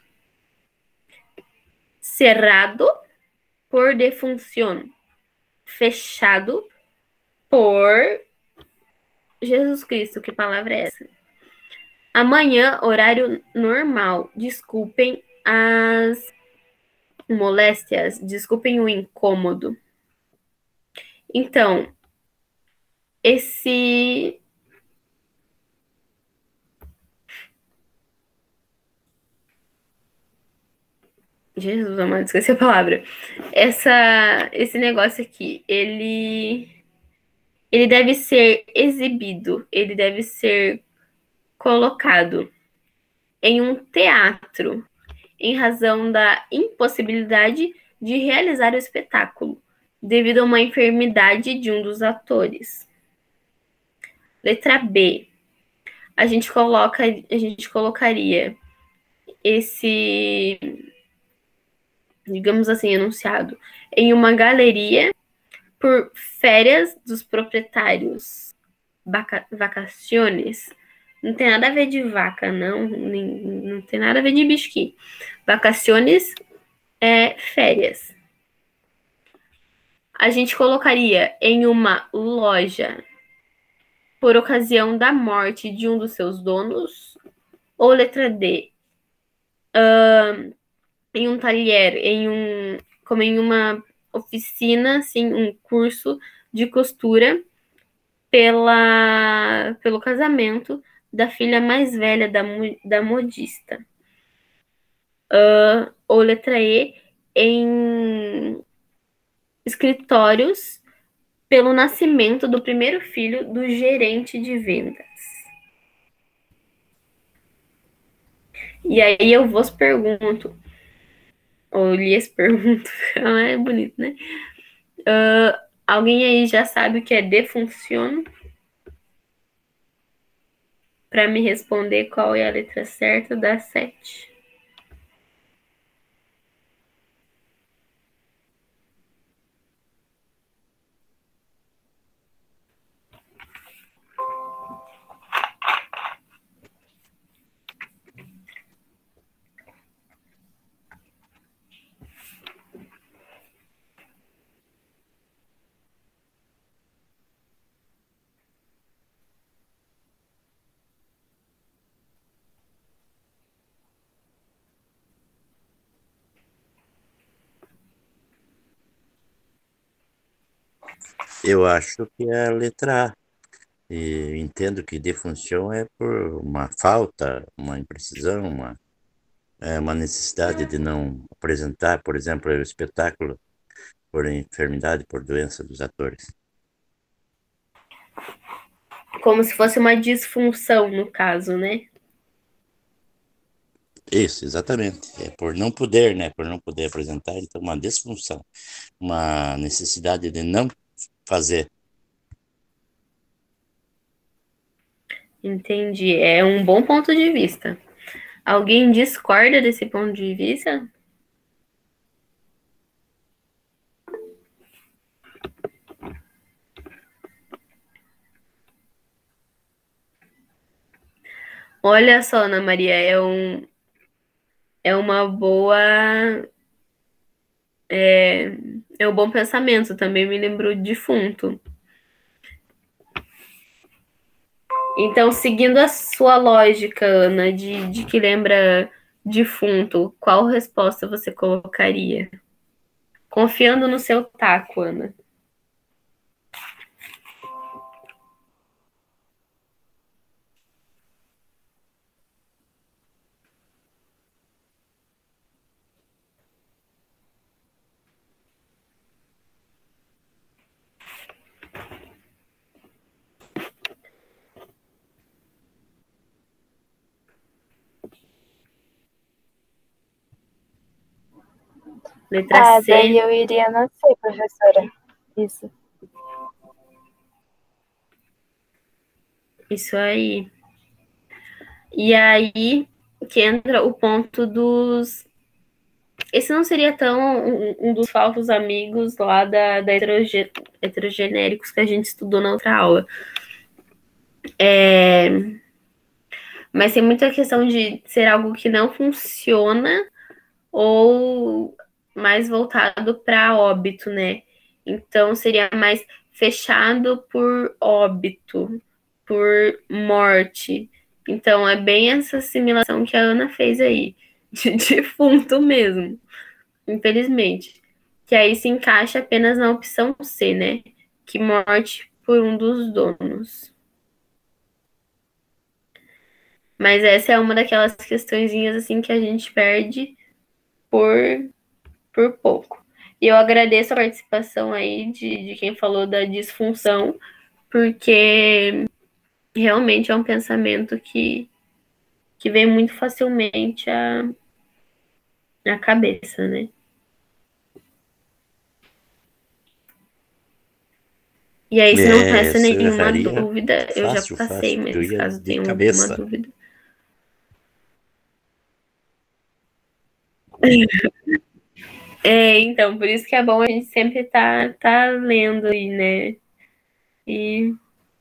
Speaker 1: Cerrado por defunción. Fechado por Jesus Cristo. Que palavra é essa? Amanhã, horário normal. Desculpem as moléstias, desculpem o incômodo. Então, esse Jesus amado, esqueci a palavra. Essa, esse negócio aqui, ele, ele deve ser exibido, ele deve ser colocado em um teatro, em razão da impossibilidade de realizar o espetáculo, devido a uma enfermidade de um dos atores. Letra B. A gente coloca, a gente colocaria esse, digamos assim, enunciado em uma galeria por férias dos proprietários. Vaca, vacaciones. Não tem nada a ver de vaca, não. Nem, não tem nada a ver de bicho aqui. Vacaciones é férias. A gente colocaria em uma loja por ocasião da morte de um dos seus donos. Ou letra D. Uh, em um talher, em um, como em uma oficina, assim, um curso de costura pela, pelo casamento da filha mais velha da, da modista. Uh, ou letra E, em escritórios pelo nascimento do primeiro filho do gerente de vendas. E aí eu vos pergunto, ou lhes pergunto, é bonito, né? Uh, alguém aí já sabe o que é defunciono? Para me responder qual é a letra certa, dá sete.
Speaker 3: Eu acho que é a letra A. E entendo que defunção é por uma falta, uma imprecisão, uma, é, uma necessidade de não apresentar, por exemplo, o espetáculo por enfermidade, por doença dos atores.
Speaker 1: Como se fosse uma disfunção, no caso, né?
Speaker 3: Isso, exatamente. É por não poder, né? Por não poder apresentar, então uma disfunção, uma necessidade de não fazer.
Speaker 1: Entendi. É um bom ponto de vista. Alguém discorda desse ponto de vista? Olha só, Ana Maria, é um é uma boa é, é um bom pensamento. Também me lembrou de defunto. Então, seguindo a sua lógica, Ana, de, de que lembra defunto, qual resposta você colocaria? Confiando no seu taco, Ana. Letra
Speaker 5: Ah,
Speaker 1: C.
Speaker 5: daí eu iria na C, professora. Isso.
Speaker 1: Isso aí. E aí que entra o ponto dos. Esse não seria tão um, um dos falsos amigos lá da, da heteroge... heterogenéricos que a gente estudou na outra aula. É... Mas tem muita questão de ser algo que não funciona ou mais voltado para óbito, né? Então seria mais fechado por óbito, por morte. Então é bem essa assimilação que a Ana fez aí, de defunto mesmo, infelizmente. Que aí se encaixa apenas na opção C, né? Que morte por um dos donos. Mas essa é uma daquelas questõezinhas assim que a gente perde por, por pouco. E eu agradeço a participação aí de, de quem falou da disfunção, porque realmente é um pensamento que, que vem muito facilmente à, à cabeça, né? E aí, se não
Speaker 3: É,
Speaker 1: resta
Speaker 3: essa eu
Speaker 1: nenhuma
Speaker 3: erraria
Speaker 1: dúvida, eu já
Speaker 3: fácil,
Speaker 1: passei,
Speaker 3: fácil, porque eu
Speaker 1: mas
Speaker 3: ia
Speaker 1: caso
Speaker 3: de
Speaker 1: tenha alguma
Speaker 3: cabeça.
Speaker 1: dúvida. É, então, por isso que é bom a gente sempre tá, tá lendo aí, né? E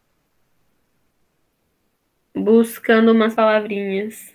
Speaker 1: buscando umas palavrinhas.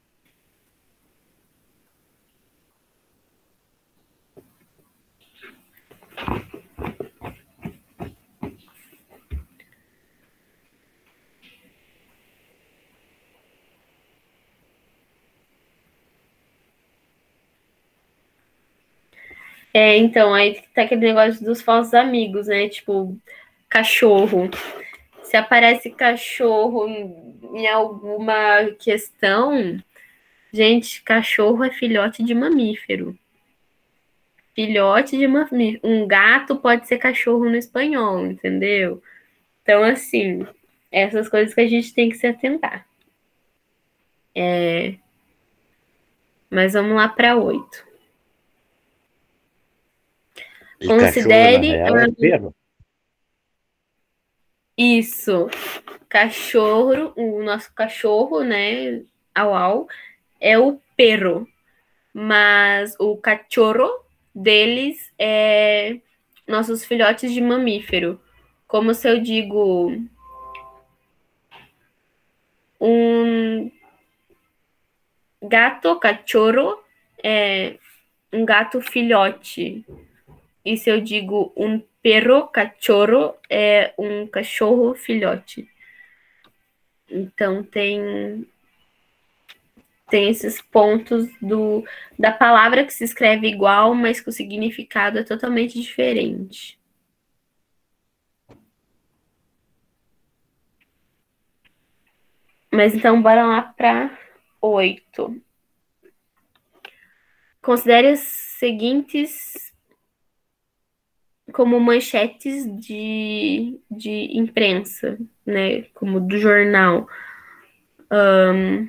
Speaker 1: É, então, aí tá aquele negócio dos falsos amigos, né? Tipo, cachorro. Se aparece cachorro em alguma questão, gente, cachorro é filhote de mamífero. Filhote de mamífero. Um gato pode ser cachorro no espanhol, entendeu? Então, assim, essas coisas que a gente tem que se atentar. É... Mas vamos lá para oito.
Speaker 3: E
Speaker 1: Considere
Speaker 3: cachorro, na real, é perro.
Speaker 1: Isso. Cachorro, o nosso cachorro, né? Au au, é o perro. Mas o cachorro deles é nossos filhotes de mamífero. Como se eu digo um gato cachorro é um gato filhote. E se eu digo um perro cachorro é um cachorro filhote. Então tem tem esses pontos do, da palavra que se escreve igual, mas que o significado é totalmente diferente. Mas então, bora lá para oito. Considere as seguintes como manchetes de, de imprensa, né? Como do jornal. Um,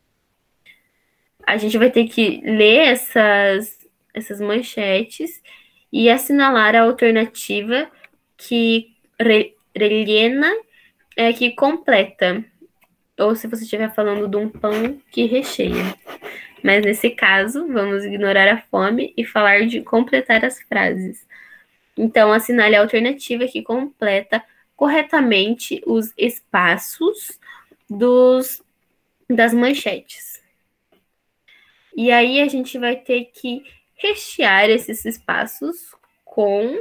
Speaker 1: a gente vai ter que ler essas, essas manchetes e assinalar a alternativa que re, rellena, é, que completa. Ou se você estiver falando de um pão que recheia. Mas nesse caso, vamos ignorar a fome e falar de completar as frases. Então, assinale a alternativa que completa corretamente os espaços dos, das manchetes. E aí a gente vai ter que rechear esses espaços com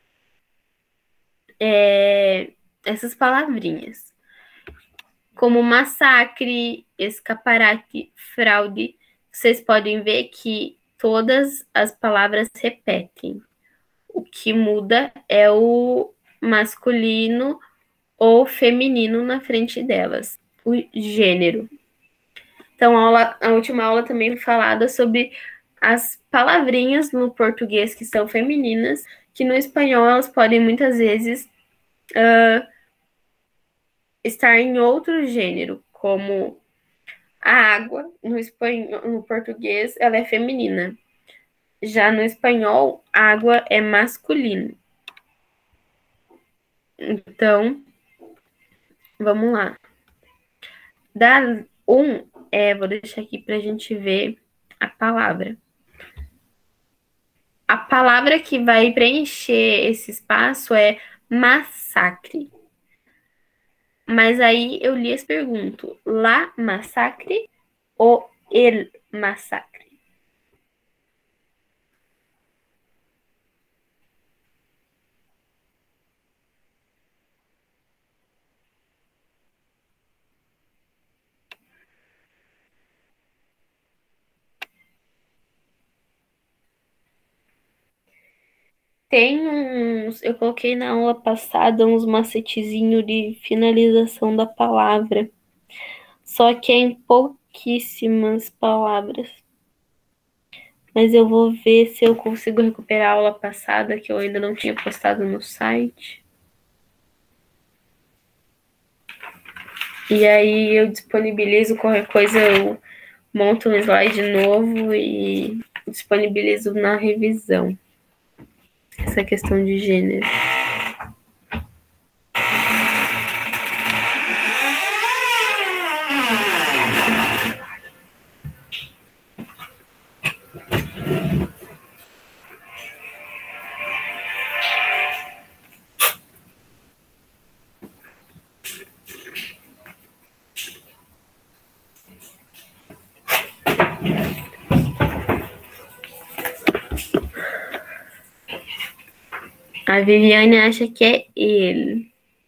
Speaker 1: é, essas palavrinhas. Como massacre, escaparate, fraude, vocês podem ver que todas as palavras repetem. O que muda é o masculino ou feminino na frente delas, o gênero. Então, a, aula, a última aula também falada sobre as palavrinhas no português que são femininas, que no espanhol elas podem muitas vezes uh, estar em outro gênero, como a água, no espanhol, no português, ela é feminina. Já no espanhol, água é masculino. Então, vamos lá. Da um, é, vou deixar aqui para a gente ver a palavra. A palavra que vai preencher esse espaço é massacre. Mas aí eu lhes pergunto, la massacre ou el massacre? Tem uns, eu coloquei na aula passada uns macetezinhos de finalização da palavra. Só que é em pouquíssimas palavras. Mas eu vou ver se eu consigo recuperar a aula passada, que eu ainda não tinha postado no site. E aí eu disponibilizo qualquer coisa, eu monto um slide novo e disponibilizo na revisão. Essa questão de gênero. A Viviane acha que é ele.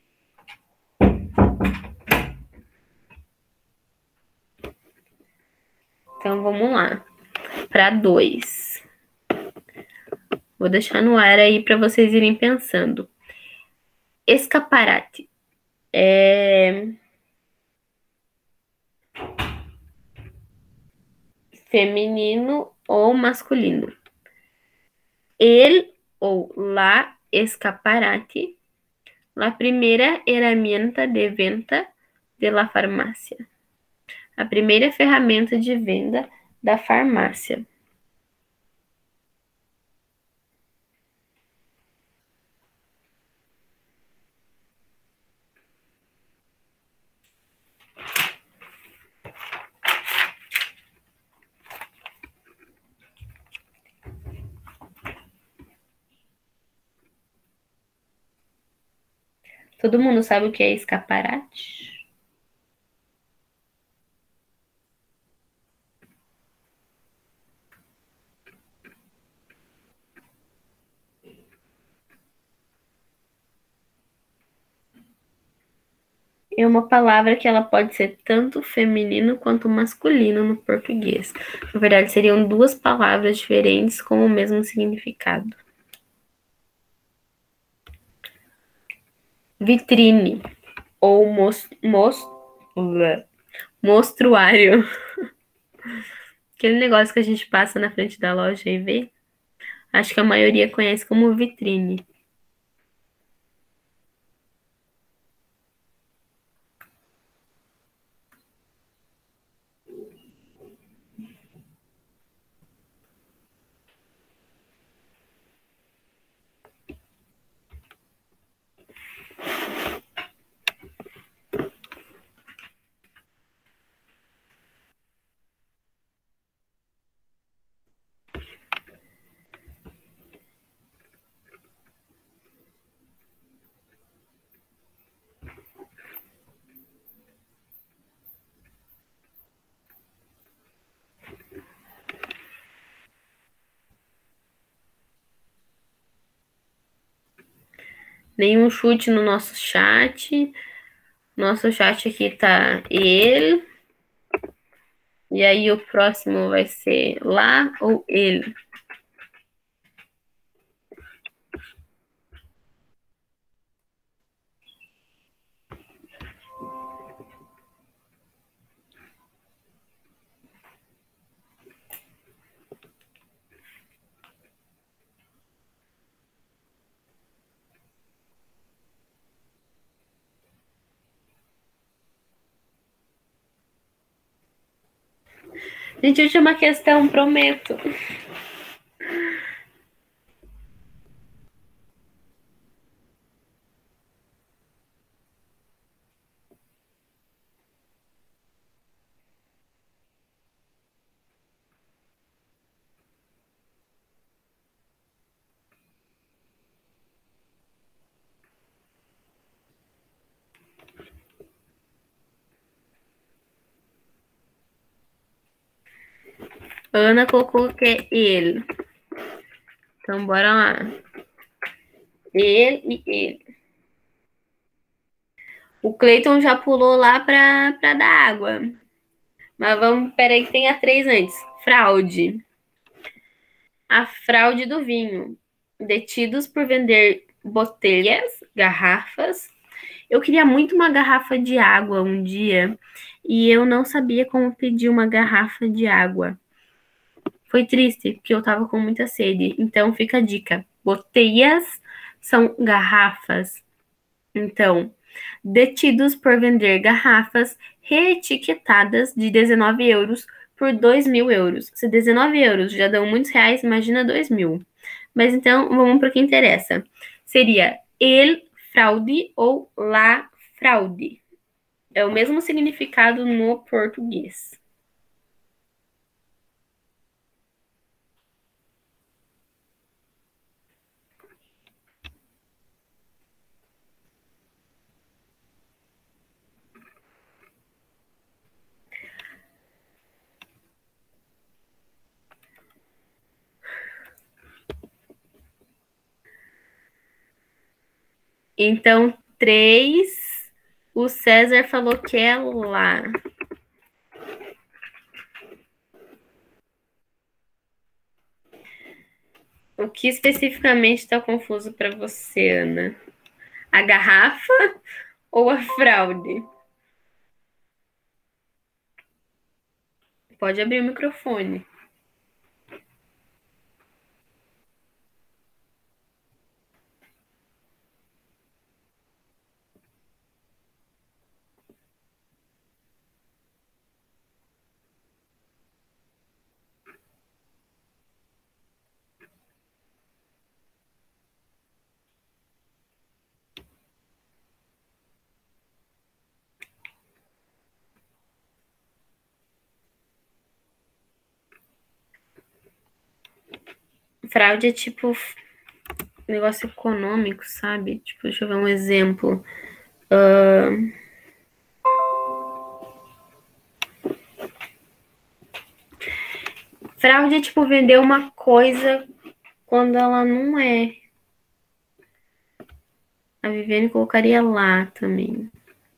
Speaker 1: Então, vamos lá. Para dois. Vou deixar no ar aí para vocês irem pensando. Escaparate. É... feminino ou masculino. El ou la escaparate, la primera herramienta de venta de la farmácia. A primeira ferramenta de venda da farmácia. Todo mundo sabe o que é escaparate? É uma palavra que ela pode ser tanto feminino quanto masculino no português. Na verdade, seriam duas palavras diferentes com o mesmo significado. Vitrine ou mos, mos, Mostruário. Aquele negócio que a gente passa na frente da loja e vê. Acho que a maioria conhece como vitrine. Nenhum chute no nosso chat. Nosso chat aqui tá ele. E aí o próximo vai ser lá ou ele. Gente, eu tinha uma questão, prometo. Ana colocou que é ele. Então, bora lá. Ele e ele. O Cleiton já pulou lá pra, pra dar água. Mas vamos, peraí que tem a três antes. Fraude. A fraude do vinho. Detidos por vender botelhas, garrafas. Eu queria muito uma garrafa de água um dia. E eu não sabia como pedir uma garrafa de água. Foi triste, porque eu tava com muita sede. Então, fica a dica. Botelhas são garrafas. Então, detidos por vender garrafas reetiquetadas de dezenove euros por dois mil euros. Se dezenove euros já dão muitos reais, imagina dois mil. Mas então, vamos para o que interessa. Seria el fraude ou la fraude. É o mesmo significado no português. Então, três, o César falou que é lá. O que especificamente está confuso para você, Ana? A garrafa ou a fraude? Pode abrir o microfone. Fraude é tipo negócio econômico, sabe? Tipo, deixa eu ver um exemplo. Uh... Fraude é tipo vender uma coisa quando ela não é. A Viviane colocaria lá também.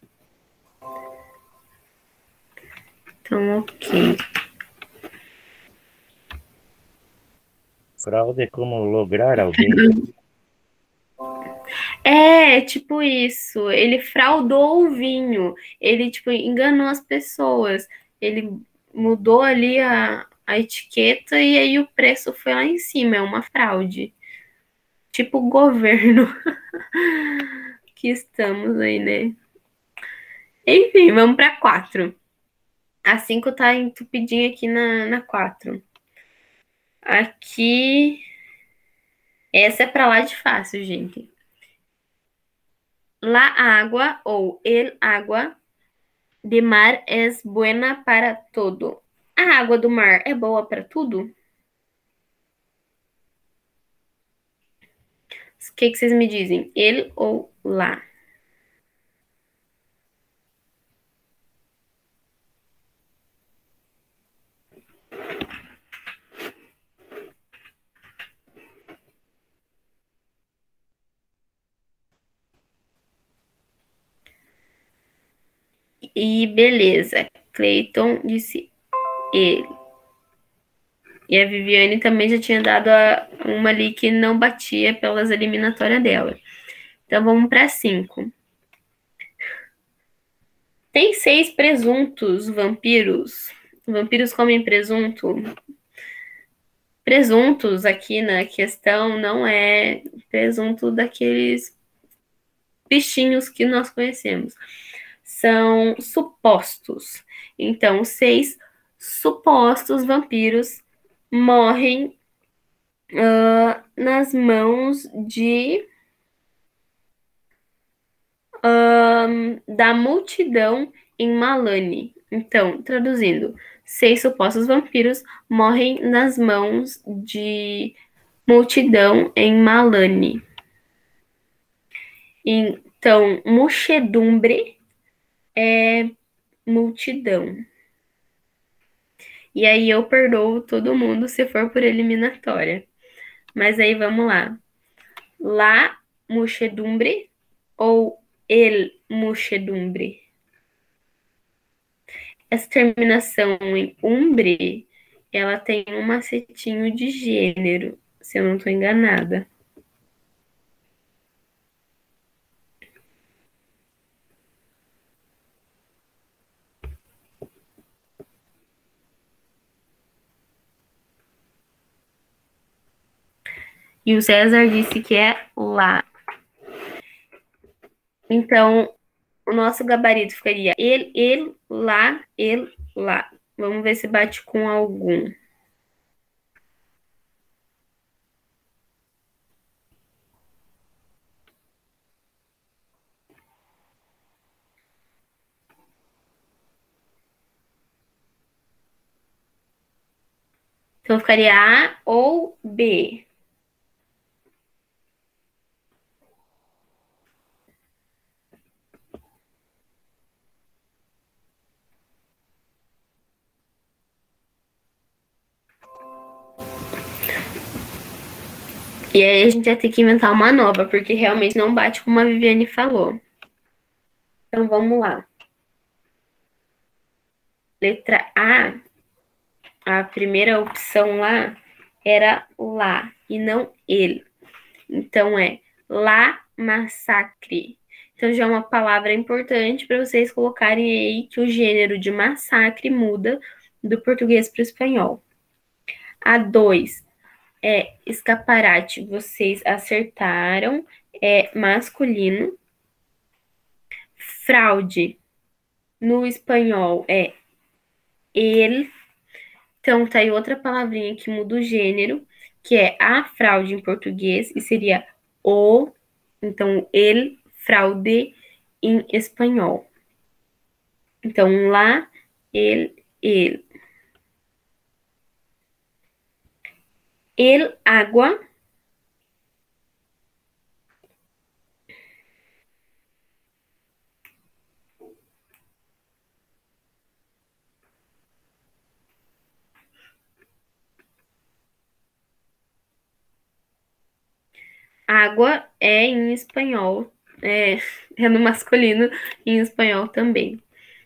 Speaker 1: Então, ok.
Speaker 3: Fraude é como lograr alguém.
Speaker 1: É, tipo isso. Ele fraudou o vinho. Ele, tipo, enganou as pessoas. Ele mudou ali a, a etiqueta e aí o preço foi lá em cima. É uma fraude. Tipo o governo que estamos aí, né? Enfim, vamos para quatro. A cinco tá entupidinha aqui na, na quatro. Aqui. Essa é pra lá de fácil, gente. La agua ou el agua de mar es buena para todo. A água do mar é boa para tudo? O que, que vocês me dizem? Ele ou lá? E beleza. Cleiton disse ele. E a Viviane também já tinha dado a, uma ali que não batia pelas eliminatórias dela. Então vamos para cinco. Tem seis presuntos vampiros. Vampiros comem presunto. Presuntos aqui na questão não é presunto daqueles bichinhos que nós conhecemos. São supostos. Então, seis supostos vampiros morrem uh, nas mãos de uh, da multidão em Malani. Então, traduzindo, seis supostos vampiros morrem nas mãos de multidão em Malani. Então, muchedumbre é multidão. E aí eu perdoo todo mundo se for por eliminatória. Mas aí vamos lá. La muchedumbre ou el muchedumbre? Essa terminação em umbre, ela tem um macetinho de gênero, se eu não estou enganada. E o César disse que é lá. Então, o nosso gabarito ficaria ele, ele, lá, ele, lá. Vamos ver se bate com algum. Então, ficaria A ou B. E aí a gente vai ter que inventar uma nova, porque realmente não bate como a Viviane falou. Então, vamos lá. Letra A, a primeira opção lá era lá e não ele. Então, é lá massacre. Então, já é uma palavra importante para vocês colocarem aí que o gênero de massacre muda do português para o espanhol. A dois é escaparate. Vocês acertaram. É masculino. Fraude no espanhol é el. Então, tá aí outra palavrinha que muda o gênero, que é a fraude em português, e seria o. Então, el fraude em espanhol. Então, lá, el, el. El agua. Água é em espanhol, é, é no masculino e em espanhol também.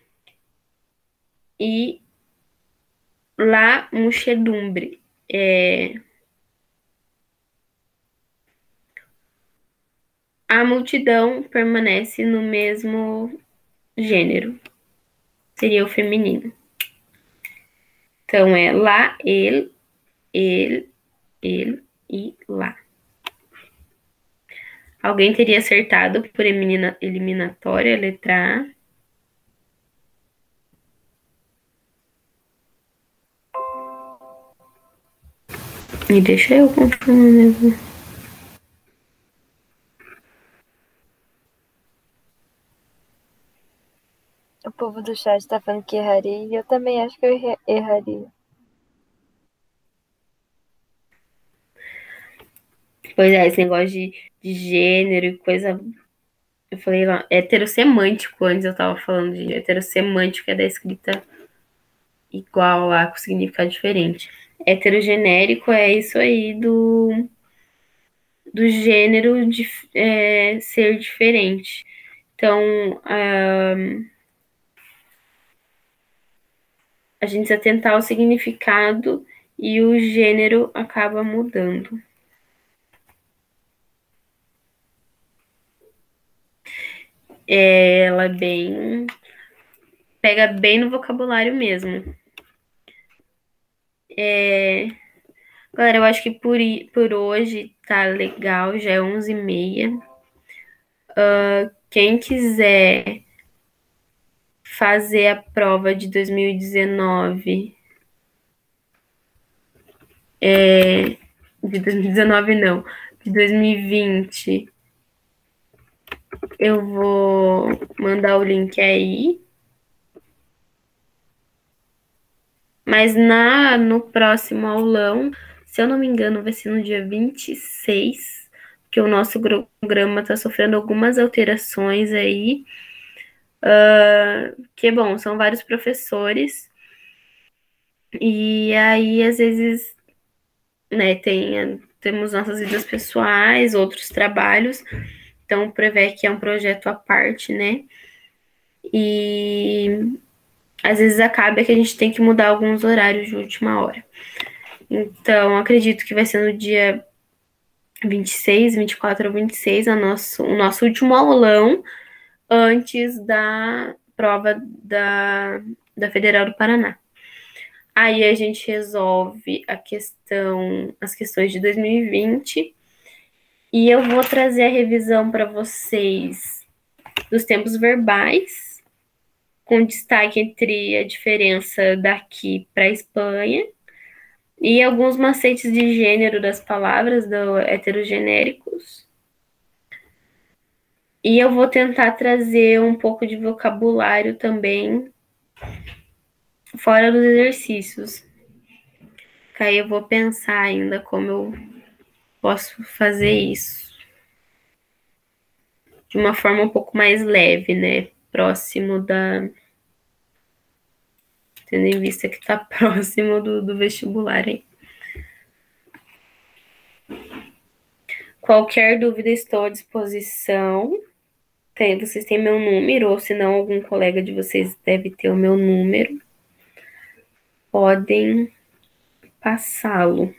Speaker 1: E la muchedumbre é A multidão permanece no mesmo gênero. Seria o feminino. Então, é lá, ele, ele, ele e lá. Alguém teria acertado por elimina- eliminatória, letra A. E deixa eu confirmar mesmo.
Speaker 5: O povo do chat tá falando que erraria e eu também acho que eu erra- erraria.
Speaker 1: Pois é, esse negócio de, de gênero e coisa. Eu falei lá, heterossemântico antes, eu tava falando de heterossemântico, é da escrita igual lá, com significado diferente. Heterogenérico é isso aí do, do gênero de é, ser diferente. Então, a, a gente se atentar ao significado e o gênero acaba mudando. É, ela é bem. Pega bem no vocabulário mesmo. É, galera, eu acho que por, i- por hoje tá legal, já é onze e meia. Quem quiser fazer a prova de dois mil e dezenove, é, de dois mil e dezenove não, de dois mil e vinte, eu vou mandar o link aí. Mas na, no próximo aulão, se eu não me engano, vai ser no dia vinte e seis, que o nosso programa está sofrendo algumas alterações aí. Uh, que bom, são vários professores. E aí, às vezes, né, tem, temos nossas vidas pessoais, outros trabalhos. Então, o Prevec é um projeto à parte, né? E às vezes acaba que a gente tem que mudar alguns horários de última hora. Então, acredito que vai ser no dia vinte e seis, vinte e quatro ou vinte e seis, a nosso, o nosso último aulão antes da prova da, da Federal do Paraná. Aí a gente resolve a questão, as questões de dois mil e vinte e eu vou trazer a revisão para vocês dos tempos verbais, com destaque entre a diferença daqui para a Espanha e alguns macetes de gênero das palavras do heterogenéricos. E eu vou tentar trazer um pouco de vocabulário também fora dos exercícios. Aí eu vou pensar ainda como eu posso fazer isso de uma forma um pouco mais leve, né? Próximo da... Tendo em vista que tá próximo do, do vestibular aí. Qualquer dúvida, estou à disposição. Tem, vocês têm meu número, ou se não, algum colega de vocês deve ter o meu número. Podem passá-lo.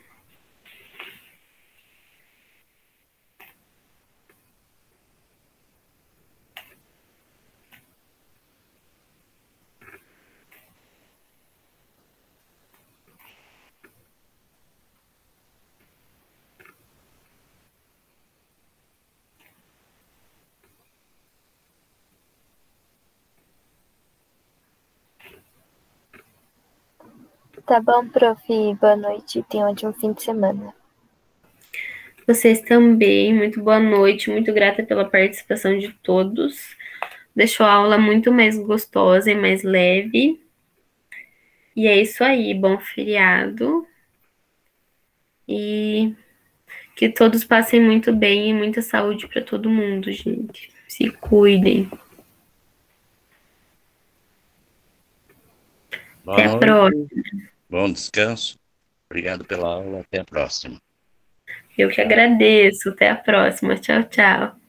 Speaker 5: Tá bom, prof. Boa noite. Tenha um ótimo fim de semana.
Speaker 1: Vocês também, muito boa noite, muito grata pela participação de todos. Deixou a aula muito mais gostosa e mais leve. E é isso aí, bom feriado. E que todos passem muito bem e muita saúde para todo mundo, gente. Se cuidem.
Speaker 3: Boa
Speaker 1: Até a
Speaker 3: noite.
Speaker 1: próxima.
Speaker 3: Bom descanso. Obrigado pela aula. Até a próxima.
Speaker 1: Eu que agradeço. Até a próxima. Tchau, tchau.